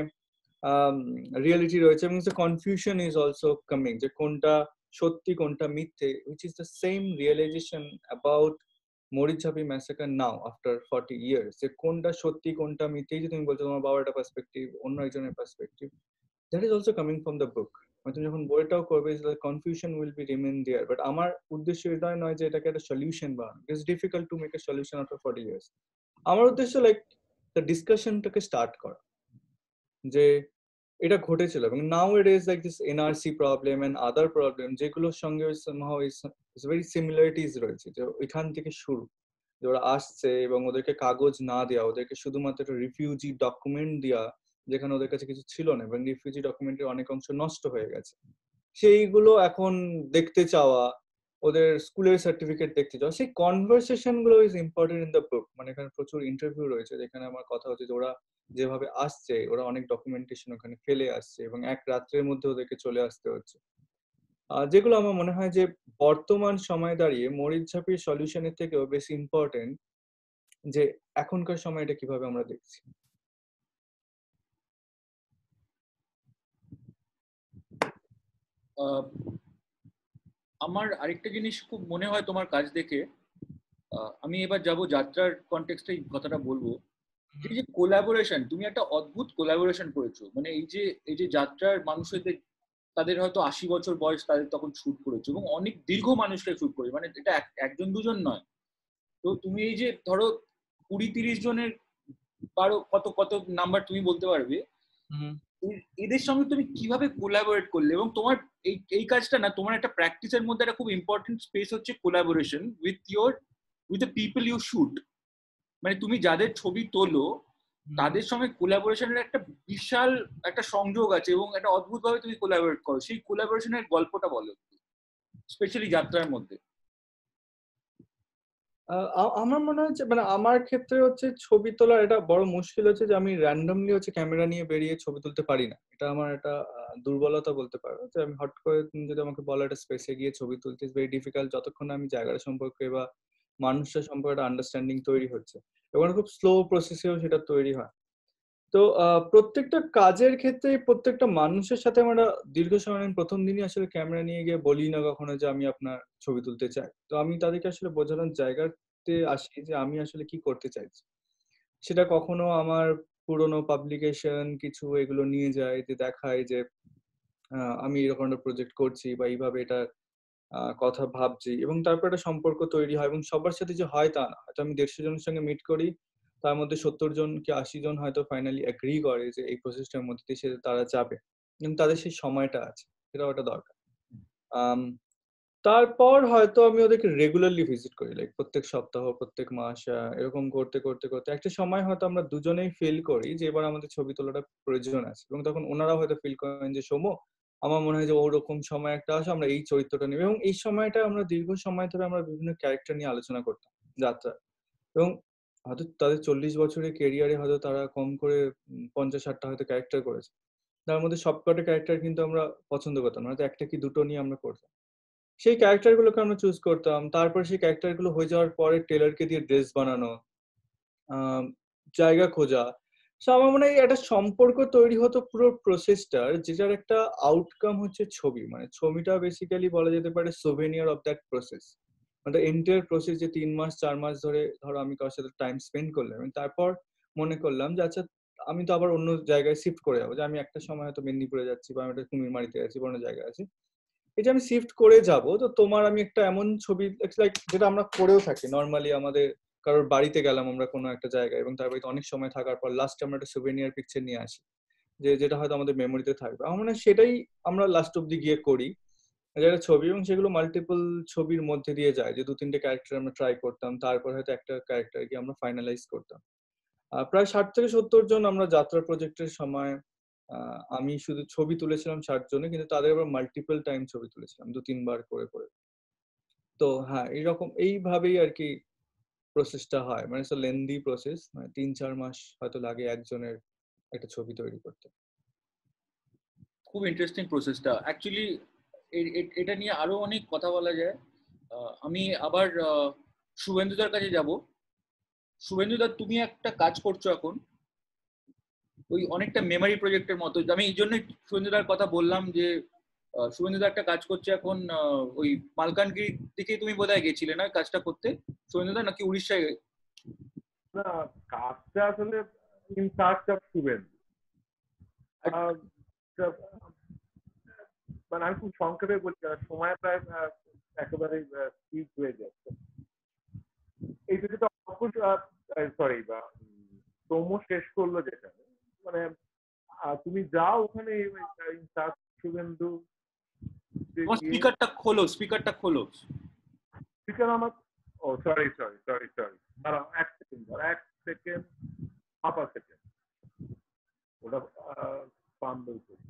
রিয়েলিটি রয়েছে, এবং কনফিউশন ইজ অলসো কামিং যে কোনটা সত্যি কোনটা মিথ্যে, which is the same realization about Marichjhapi massacre now after forty years, যে কোনটা সত্যি কোনটা মিথ্যে, যে তুমি বলছো তোমার বাবার একটা পার্সপেক্টিভ, অন্য একজনের perspective, that is also coming from the book. মানে তুমি যখন বইটাও করবে, confusion will be remain there, but আমার উদ্দেশ্য এটাই নয় যে এটাকে একটা সলিউশন বানানো, it's difficult to make a solution after forty years. আমার উদ্দেশ্য লাইক দ্য ডিসকাশনটাকে স্টার্ট করা, যে এটা ঘটেছিল, এবং now it is like this NRC problem and other problem, যেগুলোর সঙ্গে somehow is very similarities রয়েছে, যে ওইখান থেকে শুরু, যে ওরা আসছে এবং ওদেরকে কাগজ না দেওয়া, ওদেরকে শুধুমাত্র একটা রিফিউজি ডকুমেন্ট দেওয়া যেখানে ওদের কাছে কিছু ছিল না, এবং রিফিউজি ডকুমেন্টের অনেক অংশ নষ্ট হয়ে গেছে, সেইগুলো এখন দেখতে চাওয়া, ওদের স্কুলের সার্টিফিকেট দেখতে চাওয়া, সেই কনভারসেশন গুলো is important in the book. মানে এখানে প্রচুর ইন্টারভিউ রয়েছে যেখানে আমার কথা হচ্ছে যে ওরা যেভাবে আসছে, ওরা অনেক ডকুমেন্টেশন ওখানে ফেলে আসছে এবং এক রাত্রের মধ্যে ওদেরকে চলে আসতে হচ্ছে, যেগুলো আমার মনে হয় যে বর্তমান সময় দাঁড়িয়ে মরিচঝাপির সলিউশনের থেকেও বেশি ইম্পর্টেন্ট যে এখনকার সময় এটা কিভাবে আমরা দেখছি। আমার আরেকটা জিনিস খুব মনে হয় তোমার কাজ দেখে, আমি এবার যাব যাত্রার কনটেক্সটে এই কথাটা বলবো, এই যে কোলাবোরেশন, তুমি একটা অদ্ভুত কোলাবোরেশন করেছো, মানে এই যে এই যে যাত্রার মানুষদের, তাদের হয়তো আশি বছর বয়স, তাদের তখন শুট করেছো, এবং অনেক দীর্ঘ মানুষকে শুট করেছো, মানে এটা একজন দুজন নয়। তো তুমি এই যে ধরো কুড়ি তিরিশ জনের কারো কত কত নাম্বার তুমি বলতে পারবে, এদের সঙ্গে তুমি কিভাবে কোলাবোরেট করলে, এবং তোমার এই এই কাজটা না, তোমার একটা প্র্যাকটিসের মধ্যে একটা খুব ইম্পর্টেন্ট স্পেস হচ্ছে collaboration with your with the people you shoot, মানে তুমি যাদের ছবি তোলো তাদের সঙ্গে কোলাবোরেশনের একটা বিশাল একটা সংযোগ আছে, এবং একটা অদ্ভুত ভাবে তুমি কোলাবোরেট করো, সেই কোলাবোরেশনের গল্পটা বলো স্পেশালি যাত্রার মধ্যে। আমার মনে হচ্ছে মানে আমার ক্ষেত্রে হচ্ছে ছবি তোলার এটা বড় মুশকিল হচ্ছে যে আমি র্যান্ডমলি হচ্ছে ক্যামেরা নিয়ে বেরিয়ে ছবি তুলতে পারি না, এটা আমার একটা দুর্বলতা বলতে পারো, যে আমি হট করে যদি আমাকে বলো একটা স্পেসে গিয়ে ছবি তুলতে, ইজ ভেরি ডিফিকাল্ট, যতক্ষণ আমি জায়গাটা সম্পর্কে বা মানুষের সম্পর্কে একটা আন্ডারস্ট্যান্ডিং তৈরি হচ্ছে, এবং খুব স্লো প্রসেসেও সেটা তৈরি হয়। তো প্রত্যেকটা কাজের ক্ষেত্রে প্রত্যেকটা মানুষের সাথে আমরা দীর্ঘ সময়, প্রথম দিনই আসলে ক্যামেরা নিয়ে গিয়ে বলি না কখনো যে আমি আপনার ছবি তুলতে চাই, তো আমি তাদেরকে আসলে বোঝানোর জায়গাতে আসি যে আমি আসলে কি করতে চাইছি। সেটা কখনো আমার পুরোনো পাবলিকেশন কিছু এগুলো নিয়ে যায়, যে দেখায় যে আমি এরকম একটা প্রজেক্ট করছি বা এইভাবে এটা কথা ভাবছি, এবং তারপর একটা সম্পর্ক তৈরি হয়, এবং সবার সাথে যে হয় তা না, হয়তো আমি দেড়শো জনের সঙ্গে মিট করি, তার মধ্যে সত্তর জন কি আশি জন হয়তো ফাইনালি এগ্রি করে যে এই প্রসেসটার মধ্যে দিয়ে সে তারা যাবে, কিন্তু তাদের সেই সময়টা আছে, সেটা ওটা দরকার। তারপর হয়তো আমি ওদেরকে রেগুলারলি ভিজিট করি, লাইক প্রত্যেক সপ্তাহ প্রত্যেক মাস, এরকম করতে করতে করতে একটা সময় হয়তো আমরা দুজনেই ফিল করি যে এবার আমাদের ছবি তোলাটা প্রয়োজন আছে, এবং তখন ওনারাও হয়তো ফিল করেন যে সৌম্য আমার মনে হয় যে ওরকম সময় একটা আসে, আমরা এই চরিত্রটা নেব, এবং এই সময়টা আমরা দীর্ঘ সময় ধরে আমরা বিভিন্ন ক্যারেক্টার নিয়ে আলোচনা করতাম যাত্রা, এবং হয়তো তাদের চল্লিশ বছরের কেরিয়ারে হয়তো তারা কম করে পঞ্চাশ ষাটটা হয়তো ক্যারেক্টার করেছে, তার মধ্যে সবকটা ক্যারেক্টার কিন্তু আমরা পছন্দ করতাম না, তো একটা কি দুটো নিয়ে আমরা করতাম। সেই ক্যারেক্টারগুলোকে আমরা চুজ করতাম, তারপর সেই ক্যারেক্টারগুলো হয়ে যাওয়ার পরে টেলারকে দিয়ে ড্রেস বানানো, আহ, জায়গা খোঁজা। সো আমার মনে হয় একটা সম্পর্ক তৈরি হতো পুরো প্রসেসটার, যেটার একটা আউটকাম হচ্ছে ছবি। মানে ছবিটা বেসিক্যালি বলা যেতে পারে সোভেনিয়ার অফ দ্যাট প্রসেস, মানে এন্টায়ার প্রসেস। যে তিন মাস চার মাস ধরে ধরো আমি কারোর সাথে টাইম স্পেন্ড করলাম, এবং তারপর মনে করলাম যে আচ্ছা আমি তো আবার অন্য জায়গায় শিফট করে যাবো, যে আমি একটা সময় হয়তো মেদিনীপুরে যাচ্ছি বা আমি একটা কুমিরমারিতে আছি বা অন্য জায়গায় আছি, এটা আমি শিফট করে যাব, তো তোমার আমি একটা এমন ছবি লাইক যেটা আমরা করেও থাকি নর্মালি, আমাদের কারোর বাড়িতে গেলাম আমরা কোনো একটা জায়গায়, এবং তার বাড়িতে অনেক সময় থাকার পর লাস্টে আমরা একটা সুভেনিয়ার পিকচার নিয়ে আসি, যে যেটা হয়তো আমাদের মেমোরিতে থাকবে। আমার মনে হয় সেটাই আমরা লাস্ট অব্দি গিয়ে করি, যেটা ছবি, এবং সেগুলো মাল্টিপল ছবির মধ্যে দিয়ে যায়, যে দু তিনটে ক্যারেক্টার আমরা ট্রাই করতাম, তারপর হয়তো একটা ক্যারেক্টারকে আমরা ফাইনালাইজ করতাম। প্রায় ষাট থেকে সত্তর জন আমরা যাত্রা প্রজেক্টের সময়, আমি শুধু ছবি তুলেছিলাম ষাট জনে, কিন্তু তাদের আবার মাল্টিপল টাইম ছবি তুলেছিলাম দু তিনবার করে করে। তো হ্যাঁ, এইরকম এইভাবেই আর কি প্রসেসটা হয়, মানে সো লেন্দি প্রসেস, মানে তিন চার মাস হয়তো লাগে একজনের একটা ছবি তৈরি করতে। খুব ইন্টারেস্টিং প্রসেসটা অ্যাকচুয়ালি, এটা নিয়ে আরো অনেক কথা বলা যায়। আমি আবার শুভেন্দুদার কাছে যাব। শুভেন্দুদা, তুমি একটা কাজ করছো এখন, ওই অনেকটা মেমোরি প্রজেক্টের মতো। আমি এই জন্যই শুভেন্দুদার কথা বললাম যে শুভেন্দুদা একটা কাজ করছে এখন, ওই মালকানগিরির দিকে তুমি বোধহয় গেছিলে না কাজটা করতে শুভেন্দুদা, নাকি উড়িষ্যায়? না, কাজটা আসলে ইন সার্চ অফ শুভেন্দু, মানে আমি খুব সংক্ষেপে বলছি, সময় প্রায় একেবারে ঠিক হয়ে যাচ্ছে। এই যেটা সরি বা প্রোমো শেষ করলো যেখানে, মানে তুমি যাও ওখানে শুভেন্দু, স্পিকারটা খোলো, স্পিকারটা খোলো। স্পিকার আমার, ও সরি সরি সরি সরি দাঁড়াও এক সেকেন্ড, এক সেকেন্ড হাফ আ সেকেন্ড, ওটা বান্দর করি।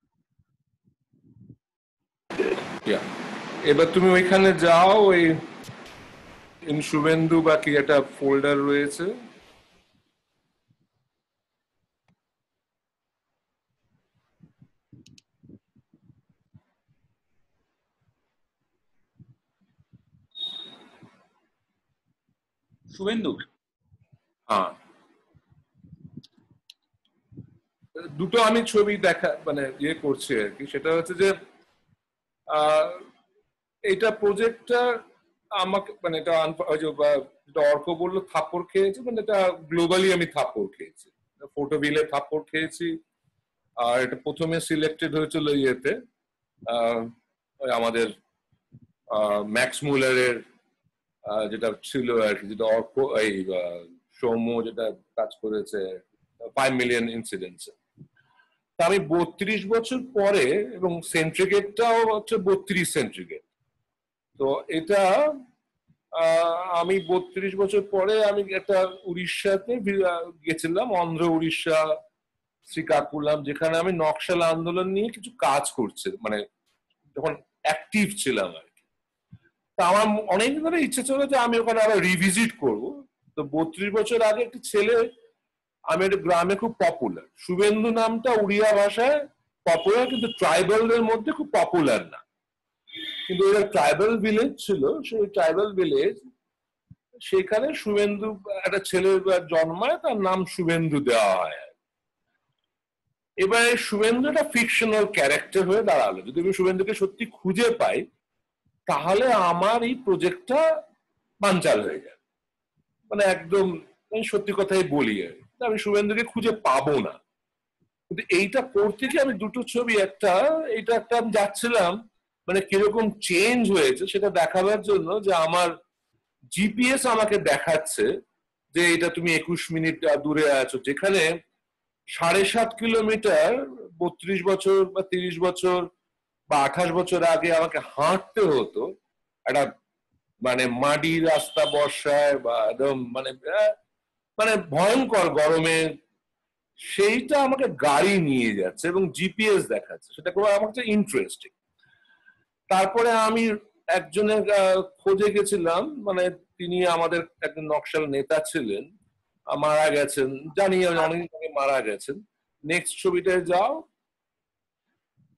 এবার তুমি ওইখানে যাও, ওই শুভেন্দু বা কি একটা ফোল্ডার রয়েছে, শুভেন্দু, হ্যাঁ দুটো আমি ছবি দেখা মানে ইয়ে করছি আর কি। সেটা হচ্ছে যে এইটা প্রজেক্টটা আমাকে মানে এটা যেটা অর্ক বললো থাপ্পড় খেয়েছি, মানে এটা গ্লোবালি আমি থাপ্পড় খেয়েছি, ফটো বিলে থাপ্পড় খেয়েছি। আর এটা প্রথমে সিলেক্টেড হয়েছিল ইয়েতে ওই আমাদের ম্যাক্স মুলারের যেটা ছিল আর কি, যেটা অর্ক এই সৌম্য যেটা কাজ করেছে ফাইভ মিলিয়ন ইনসিডেন্টসে। আমি বত্রিশ বছর পরে, এবং সেন্ট্রিগেটটাও হচ্ছে বত্রিশ সেন্ট্রিগেট, তো এটা আমি বত্রিশ বছর পরে আমি একটা উড়িষ্যাতে গেছিলাম, অন্ধ্র উড়িষ্যা শ্রীকাকুলাম, যেখানে আমি নকশাল আন্দোলন নিয়ে কিছু কাজ করছি, মানে যখন অ্যাক্টিভ ছিলাম আর কি। তা আমার অনেকদিন ধরে ইচ্ছে ছিল যে আমি ওখানে আবার রিভিজিট করব। তো বত্রিশ বছর আগে একটি ছেলে, আমি একটা গ্রামে খুব পপুলার, শুভেন্দু নামটা উড়িয়া ভাষায় পপুলার, কিন্তু ট্রাইবালদের মধ্যে খুব পপুলার না, কিন্তু এটা ট্রাইবাল ভিলেজ ছিল। সেই ট্রাইবাল ভিলেজ, সেখানে শুভেন্দু একটা ছেলের জন্মায়, তার নাম শুভেন্দু দেওয়া হয়। এবার শুভেন্দু একটা ফিকশনাল ক্যারেক্টার হয়ে দাঁড়ালো। যদি আমি শুভেন্দুকে সত্যি খুঁজে পাই, তাহলে আমার এই প্রজেক্টটা বানচাল হয়ে যায়, মানে একদম সত্যি কথাই বলি আর আমি শুভেন্দুকে খুঁজে পাবো না। কিন্তু এইটা করতে গিয়ে আমি দুটো ছবি, একটা এইটা একটা আমি যাচ্ছিলাম, মানে কিরকম চেঞ্জ হয়েছে সেটা দেখাবার জন্য, যে আমার জিপিএস আমাকে দেখাচ্ছে যে এটা তুমি একুশ মিনিট দূরে আছো, যেখানে সাড়ে সাত কিলোমিটার বত্রিশ বছর বা তিরিশ বছর বা আঠাশ বছর আগে আমাকে হাঁটতে হতো, একটা মানে মাটি রাস্তা বর্ষায় বা একদম মানে মানে ভয়ঙ্কর গরমে, সেইটা আমাকে গাড়ি নিয়ে যাচ্ছে এবং জিপিএস দেখাচ্ছে, সেটা খুব আমার কাছে ইন্টারেস্টিং। তারপরে আমি একজনের খোঁজে গেছিলাম, মানে তিনি আমাদের একজন নকশাল নেতা ছিলেন, মারা গেছেন, জানি আমি অনেক আগে মারা গেছেন। নেক্সট ছবিটায় যাও,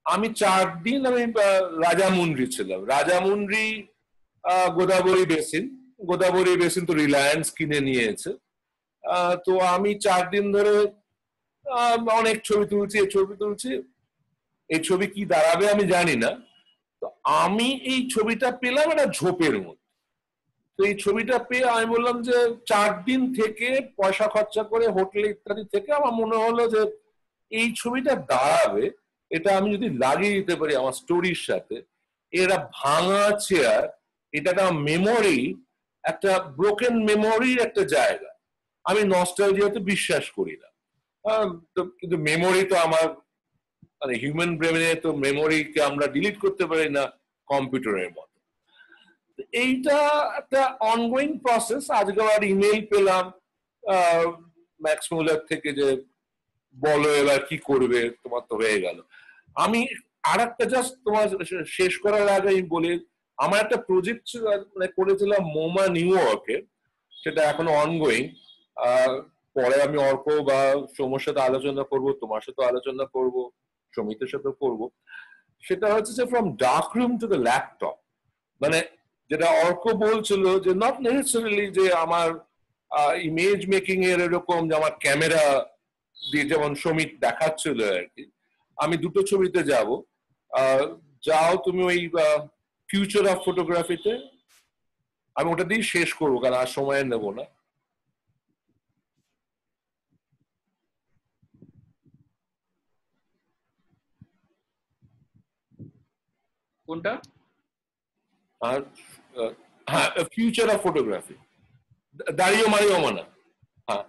আমি চার দিন আমি রাজামুন্ড্রি ছিলাম। রাজামুন্ড্রি গোদাবরী বেসিন, গোদাবরী বেসিন তো রিলায়েন্স কিনে নিয়েছে। তো আমি চার দিন ধরে অনেক ছবি তুলছি, এই ছবি তুলছি, এই ছবি কি দাঁড়াবে আমি জানি না। তো আমি এই ছবিটা পেলাম একটা ঝোপের মধ্যে। তো এই ছবিটা পেয়ে আমি বললাম যে চার দিন থেকে পয়সা খরচা করে হোটেল ইত্যাদি থেকে আমার মনে হলো যে এই ছবিটা দাঁড়াবে, এটা আমি যদি লাগিয়ে দিতে পারি আমার স্টোরির সাথে। এরা ভাঙা চেয়ার, এটা একটা মেমোরি, একটা ব্রোকেন মেমোরির একটা জায়গা। আমি নস্টালজিয়াতে বিশ্বাস করি না, কিন্তু মেমোরি তো আমার মানে হিউম্যান ব্রেনে তো মেমোরিকে আমরা ডিলিট করতে পারি না কম্পিউটারের মতো। এইটা একটা অনগোয়িং প্রসেস। আজকে আবার ইমেল পেলাম ম্যাক্স মুলার থেকে যে বলো এবার কি করবে, তোমার তো হয়ে গেল। আমি আর একটা জাস্ট তোমার শেষ করার আগে আমি বলি, আমার একটা প্রজেক্ট মানে করেছিলাম মোমা নিউ ইয়র্কে, সেটা এখনো অনগোয়িং। পরে আমি অর্ক বা সৌম্যর সাথে আলোচনা করব, তোমার সাথে আলোচনা করব, সমিতের সাথে করব। সেটা হচ্ছে যে from dark room to the laptop, মানে যেটা অর্ক বলছিল যে নট নেসেসারিলি যে আমার ইমেজ মেকিং এর এরকম যে আমার ক্যামেরা দিয়ে যেমন সমিত দেখাচ্ছিল আর কি। আমি দুটো ছবিতে যাব, যাও তুমি ওই ফিউচার অফ ফটোগ্রাফিতে, আমি ওটা দিয়ে শেষ করবো কারণ আর সময় নেব না। কোনটা? আর হ্যাঁ, ফিউচার অফ ফটোগ্রাফি, দাঁড়িয়ে মারিও মানা। হ্যাঁ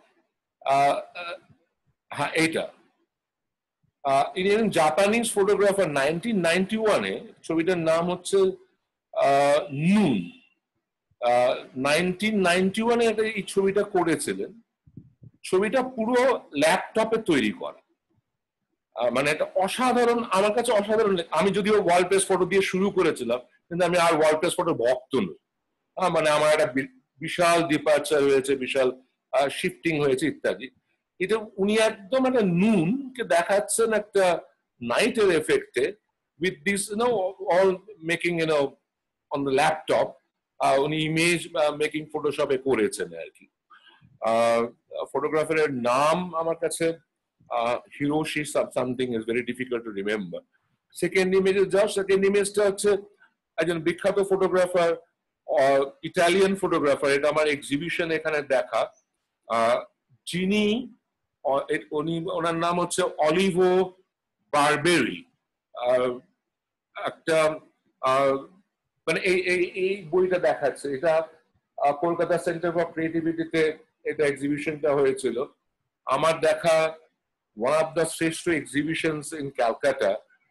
হ্যাঁ এইটা ইনি জাপানিজ ফটোগ্রাফার। নাইনটিন নাইনটি ওয়ানে ছবিটার নাম হচ্ছে নুন। নাইনটিন নাইনটি ওয়ানে এই ছবিটা করেছিলেন। ছবিটা পুরো ল্যাপটপে তৈরি করা, মানে এটা অসাধারণ, আমার কাছে অসাধারণ। আমি যদিও ওয়াল পেজ ফটো দিয়ে শুরু করেছিলাম, কিন্তু আমি আর ওয়াল পেজ ফটো ভক্ত নই। মানে আমার একটা বিশাল ডিপার্চার হয়েছে, বিশাল শিফটিং হয়েছে ইত্যাদি। এটা উনি একদম একটা নুন কে দেখাচ্ছেন একটা নাইটের এফেক্টে with this you know all making you know on the laptop. উনি ইমেজ মেকিং ফটোশপে করেছেন আর কি। ফটোগ্রাফারের নাম আমার কাছে Hiroshi something, is very difficult to remember. Second ইমেজে যাও, সেকেন্ড ইমেজটা হচ্ছে একজন বিখ্যাত ফটোগ্রাফার, ইটালিয়ান ফটোগ্রাফার। এটা আমার এক্সিবিশন এখানে দেখা। যিনি উনি ওনার নাম হচ্ছে অলিভো বারবেরি। একটা মানে এই এই বইটা দেখাচ্ছে, এটা কলকাতা সেন্টার ফর ক্রিয়েটিভিটিতে এটা এক্সিবিশনটা হয়েছিল। আমার দেখা ওয়ান অফ দ্য শ্রেষ্ঠ এক্সিবিশনস ইন ক্যালকাটা,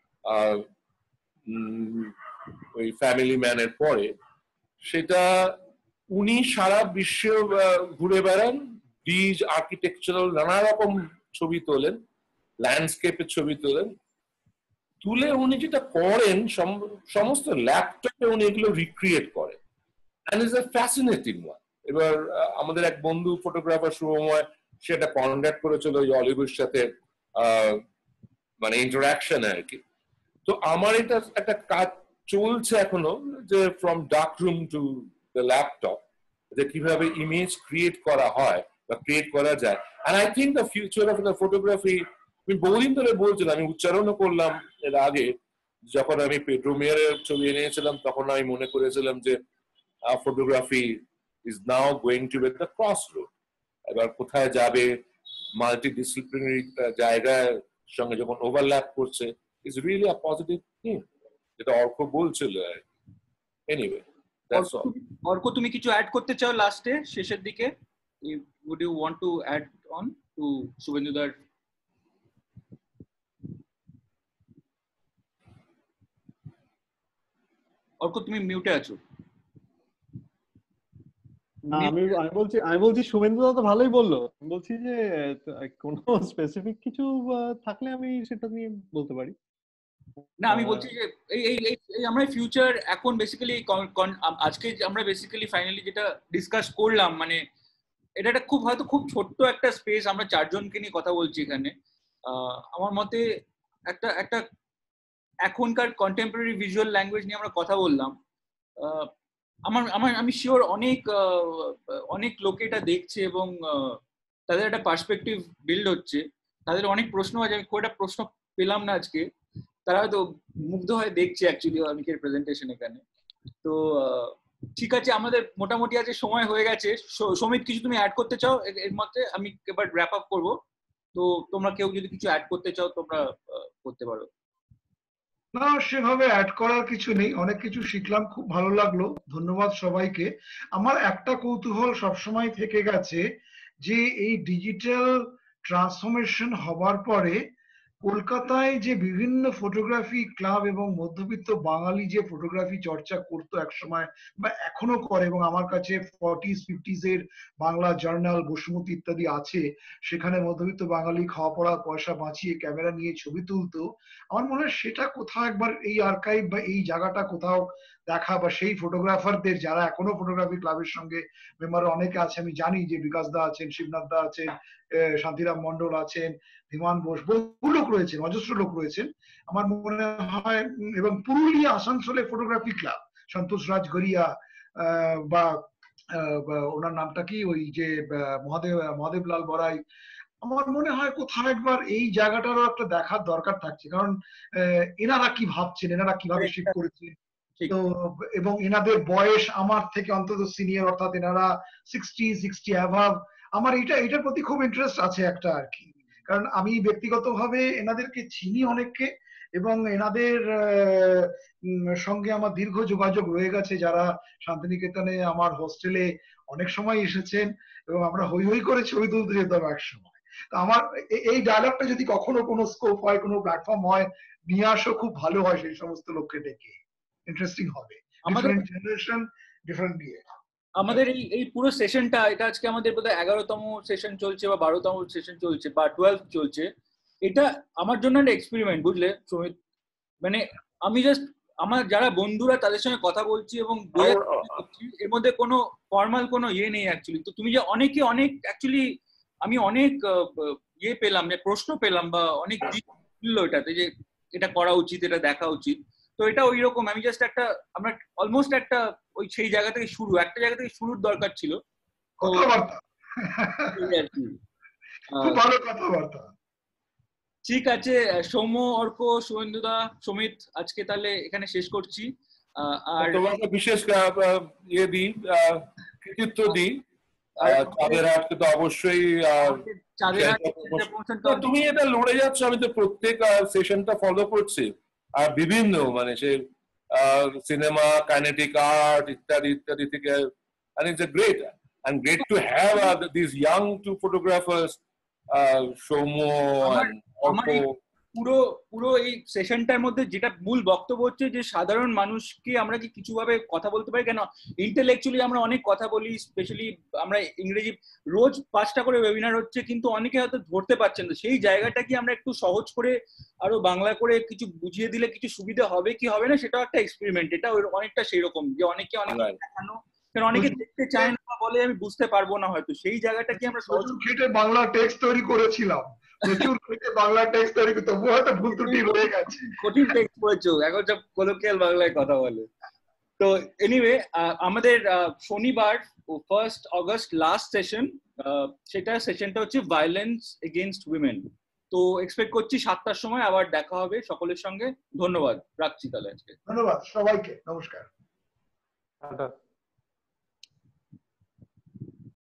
ওই ফ্যামিলি ম্যানের পরে। সেটা উনি সারা বিশ্ব ঘুরে বেড়ান, ব্রিজ, আর্কিটেকচারাল নানা রকম ছবি তোলেন, ল্যান্ডস্কেপের ছবি তোলেন। তুলে উনি যেটা করেন সমস্ত ল্যাপটপে উনি এগুলো রিক্রিয়েট করেন, and is a fascinating one. এবার আমাদের এক বন্ধু ফটোগ্রাফার শুভময়, সেটা কন্ট্যাক্ট করেছিল ওই অলিভের সাথে, মানে ইন্টারাকশন আর কি। তো আমার এটা একটা কাজ চলছে এখনো, যে from dark room to the laptop, যে কিভাবে ইমেজ ক্রিয়েট করা হয় বা ক্রিয়েট করা যায়। And I think the future of the photography, আমি বহুদিন ধরে বলছিলাম, আমি উচ্চারণও করলাম এর আগে, যখন আমি পেড্রোমিয়ারের ছবি এনেছিলাম তখন আমি মনে করেছিলাম যে photography is now going to be the cross road. এবার কোথায় যাবে, মাল্টি ডিসিপ্লিনারি জায়গার সঙ্গে যখন ওভারল্যাপ করছে, is really a positive thing, যেটা অর্ক বলছিল। Anyway, that's all. অর্ক, তুমি কিছু অ্যাড করতে চাও লাস্টে, শেষের দিকে? would you want to add on to Shubhenduদার? Arka, তুমি মিউটে আছো। না, আমি আমি বলছি আমি বলছি শুভেন্দুদা তো ভালোই বললো। আমি বলছি যে কোনো স্পেসিফিক কিছু থাকলে আমি সেটা নিয়ে বলতে পারি। না, আমি বলছি যে এই এই এই আমরা ফিউচার এখন বেসিক্যালি আজকে আমরা বেসিক্যালি ফাইনালি যেটা ডিসকাস করলাম, মানে এটা একটা খুব হয়তো খুব ছোট্ট একটা স্পেস, আমরা চারজনকে নিয়ে কথা বলছি এখানে। আমার মতে একটা একটা এখনকার কন্টেম্পোরারি ভিজুয়াল ল্যাঙ্গুয়েজ নিয়ে আমরা কথা বললাম, আমার আমার আমি শিওর অনেক অনেক লোকে এটা দেখছে এবং তাদের একটা পার্সপেক্টিভ বিল্ড হচ্ছে, তাদের অনেক প্রশ্ন আছে, আমি খুব একটা প্রশ্ন পেলাম না আজকে, তারা হয়তো মুগ্ধ হয়ে দেখছে অ্যাকচুয়ালি অনেকের প্রেজেন্টেশন এখানে। তো ঠিক আছে, আমাদের মোটামুটি আজকে সময় হয়ে গেছে। সমিত, কিছু তুমি অ্যাড করতে চাও এর মধ্যে? আমি এবার র্যাপ আপ করবো, তো তোমরা কেউ যদি কিছু অ্যাড করতে চাও তোমরা করতে পারো। না, সেভাবে অ্যাড করার কিছু নেই, অনেক কিছু শিখলাম, খুব ভালো লাগলো, ধন্যবাদ সবাইকে। আমার একটা কৌতূহল সবসময় থেকে গেছে যে এই ডিজিটাল ট্রান্সফরমেশন হবার পরে কলকাতায় যে বিভিন্ন ফটোগ্রাফি ক্লাব এবং মধ্যবিত্ত বাঙালি যে ফটোগ্রাফি চর্চা করতো একসময় বা এখনো করে, এবং আমার কাছে ফর্টিজ ফিফটিজ এর বাংলা জার্নাল বসুমতী ইত্যাদি আছে, সেখানে মধ্যবিত্ত বাঙালি খাওয়া পড়া পয়সা বাঁচিয়ে ক্যামেরা নিয়ে ছবি তুলতো। আমার মনে হয় সেটা কোথাও একবার এই আর্কাইভ বা এই জায়গাটা কোথাও দেখা, বা সেই ফটোগ্রাফারদের যারা এখনো ফটোগ্রাফি ক্লাবের সঙ্গে মেম্বার অনেকে আছে, আমি জানি যে বিকাশ দা আছেন, শিবনাথ দা আছেন, শান্তিরাম মন্ডল আছেন, ধীমান বোস, বহু লোক রয়েছেন, অজস্র লোক রয়েছেন আমার মনে হয়, এবং পুরুলিয়া আসানসোলে ফটোগ্রাফি ক্লাব, সন্তোষ রাজ গড়িয়া বা ওনার নামটা কি, ওই যে মহাদেব মহাদেব লাল বড়াই, আমার মনে হয় কোথাও একবার এই জায়গাটারও একটা দেখার দরকার থাকছে, কারণ এনারা কি ভাবছেন, এনারা কিভাবে শিফট করেছেন, তো এবং এনাদের বয়স আমার থেকে অন্তত সিনিয়র, অর্থাৎ এনারা সিক্সটি সিক্সটি অ্যাভাব। আমার এটা এটার প্রতি খুব ইন্টারেস্ট আছে একটা আর কি, কারণ আমি ব্যক্তিগতভাবে এনাদেরকে চিনি অনেককে, এবং এনাদের সঙ্গে আমার দীর্ঘ যোগাযোগ রয়ে গেছে, যারা শান্তিনিকেতনে আমার হোস্টেলে অনেক সময় এসেছেন এবং আমরা হই হই করে ছবি তুলতে যেতাম এক সময়। তো আমার এই ডায়লগটা যদি কখনো কোনো স্কোপ হয়, কোনো প্ল্যাটফর্ম হয়, নিয়ে আসো, খুব ভালো হয়, সেই সমস্ত লোককে ডেকে, ইন্টারেস্টিং হবে। আমাদের জেনারেশন ডিফারেন্ট দিয়ে আমাদের এই এই পুরো সেশনটা, এটা আজকে আমাদের বোধহয় এগারোতম সেশন চলছে বা বারোতম সেশন চলছে বা টুয়েলভ চলছে। এটা আমার জন্য একটা এক্সপেরিমেন্ট, বুঝলে সমিত, মানে আমি জাস্ট আমার যারা বন্ধুরা তাদের সঙ্গে কথা বলছি এবং এর মধ্যে কোনো ফর্মাল কোনো ইয়ে নেই অ্যাকচুয়ালি। তো তুমি যে অনেকে অনেক অ্যাকচুয়ালি আমি অনেক ইয়ে পেলাম, যে প্রশ্ন পেলাম বা অনেক দিক ছিল এটাতে, যে এটা করা উচিত, এটা দেখা উচিত। তো এটা ওই রকম, আমি জাস্ট একটা আমরা অলমোস্ট একটা ওই সেই জায়গা থেকে শুরু, একটা জায়গা থেকে শুরুর দরকার ছিল। কথাবার্তা, খুব ভালো কথাবার্তা। ঠিক আছে সৌম্য, অর্ক, শুভেন্দুদা, সমিত, আজকে তাহলে এখানে শেষ করছি। আর তোমাকে বিশেষ ইয়ে দিই, কৃতিত্ব দিই, চাঁদের হাটকে তো অবশ্যই। তুমি এটা লড়ে যাচ্ছ, আমি তো প্রত্যেক সেশনটা ফলো করছি, আর বিভিন্ন মানে সে সিনেমা, কাইনেটিক আর্ট ইত্যাদি ইত্যাদি থেকে, and it's a great and great to have uh, these young two photographers, uh, Shomo and Orko. পুরো পুরো এই সেশনটার মধ্যে যেটা মূল বক্তব্য হচ্ছে যে সাধারণ মানুষকে আমরা কি কিছু ভাবে কথা বলতে পারি, কেন ইন্টেলেকচুয়ালি আমরা অনেক কথা বলি, স্পেশালি আমরা ইংরেজি, রোজ পাঁচটা করে ওয়েবিনার হচ্ছে, কিন্তু অনেকে হয়তো ধরতে পারছেন না, সেই জায়গাটা কি আমরা একটু সহজ করে আরো বাংলা করে কিছু বুঝিয়ে দিলে কিছু সুবিধা হবে কি হবে না, সেটাও একটা এক্সপেরিমেন্ট। এটা অনেকটা সেই রকম যে অনেকে অনেক দেখানো, কারণ অনেকে দেখতে চায় না, বলে আমি বুঝতে পারবো না, হয়তো সেই জায়গাটা কি আমরা সহজ খেটে বাংলা টেক্সট তৈরি করেছিলাম, প্রচুর খেটে বাংলা টেক্সট তৈরি করতে, তবুও হয়তো ভুল ত্রুটি রয়ে গেছে, কঠিন টেক্সট পড়েছো, এখন সব কলোকিয়াল বাংলায় কথা বলে। তো এনিওয়ে, আমাদের শনিবার ফার্স্ট অগস্ট লাস্ট সেশন, সেটা সেশনটা হচ্ছে ভায়োলেন্স এগেইনস্ট উইমেন। তো এক্সপেক্ট করছি সাতটার সময় আবার দেখা হবে সকলের সঙ্গে। ধন্যবাদ, রাখছি তাহলে আজকে। ধন্যবাদ সবাইকে, নমস্কার।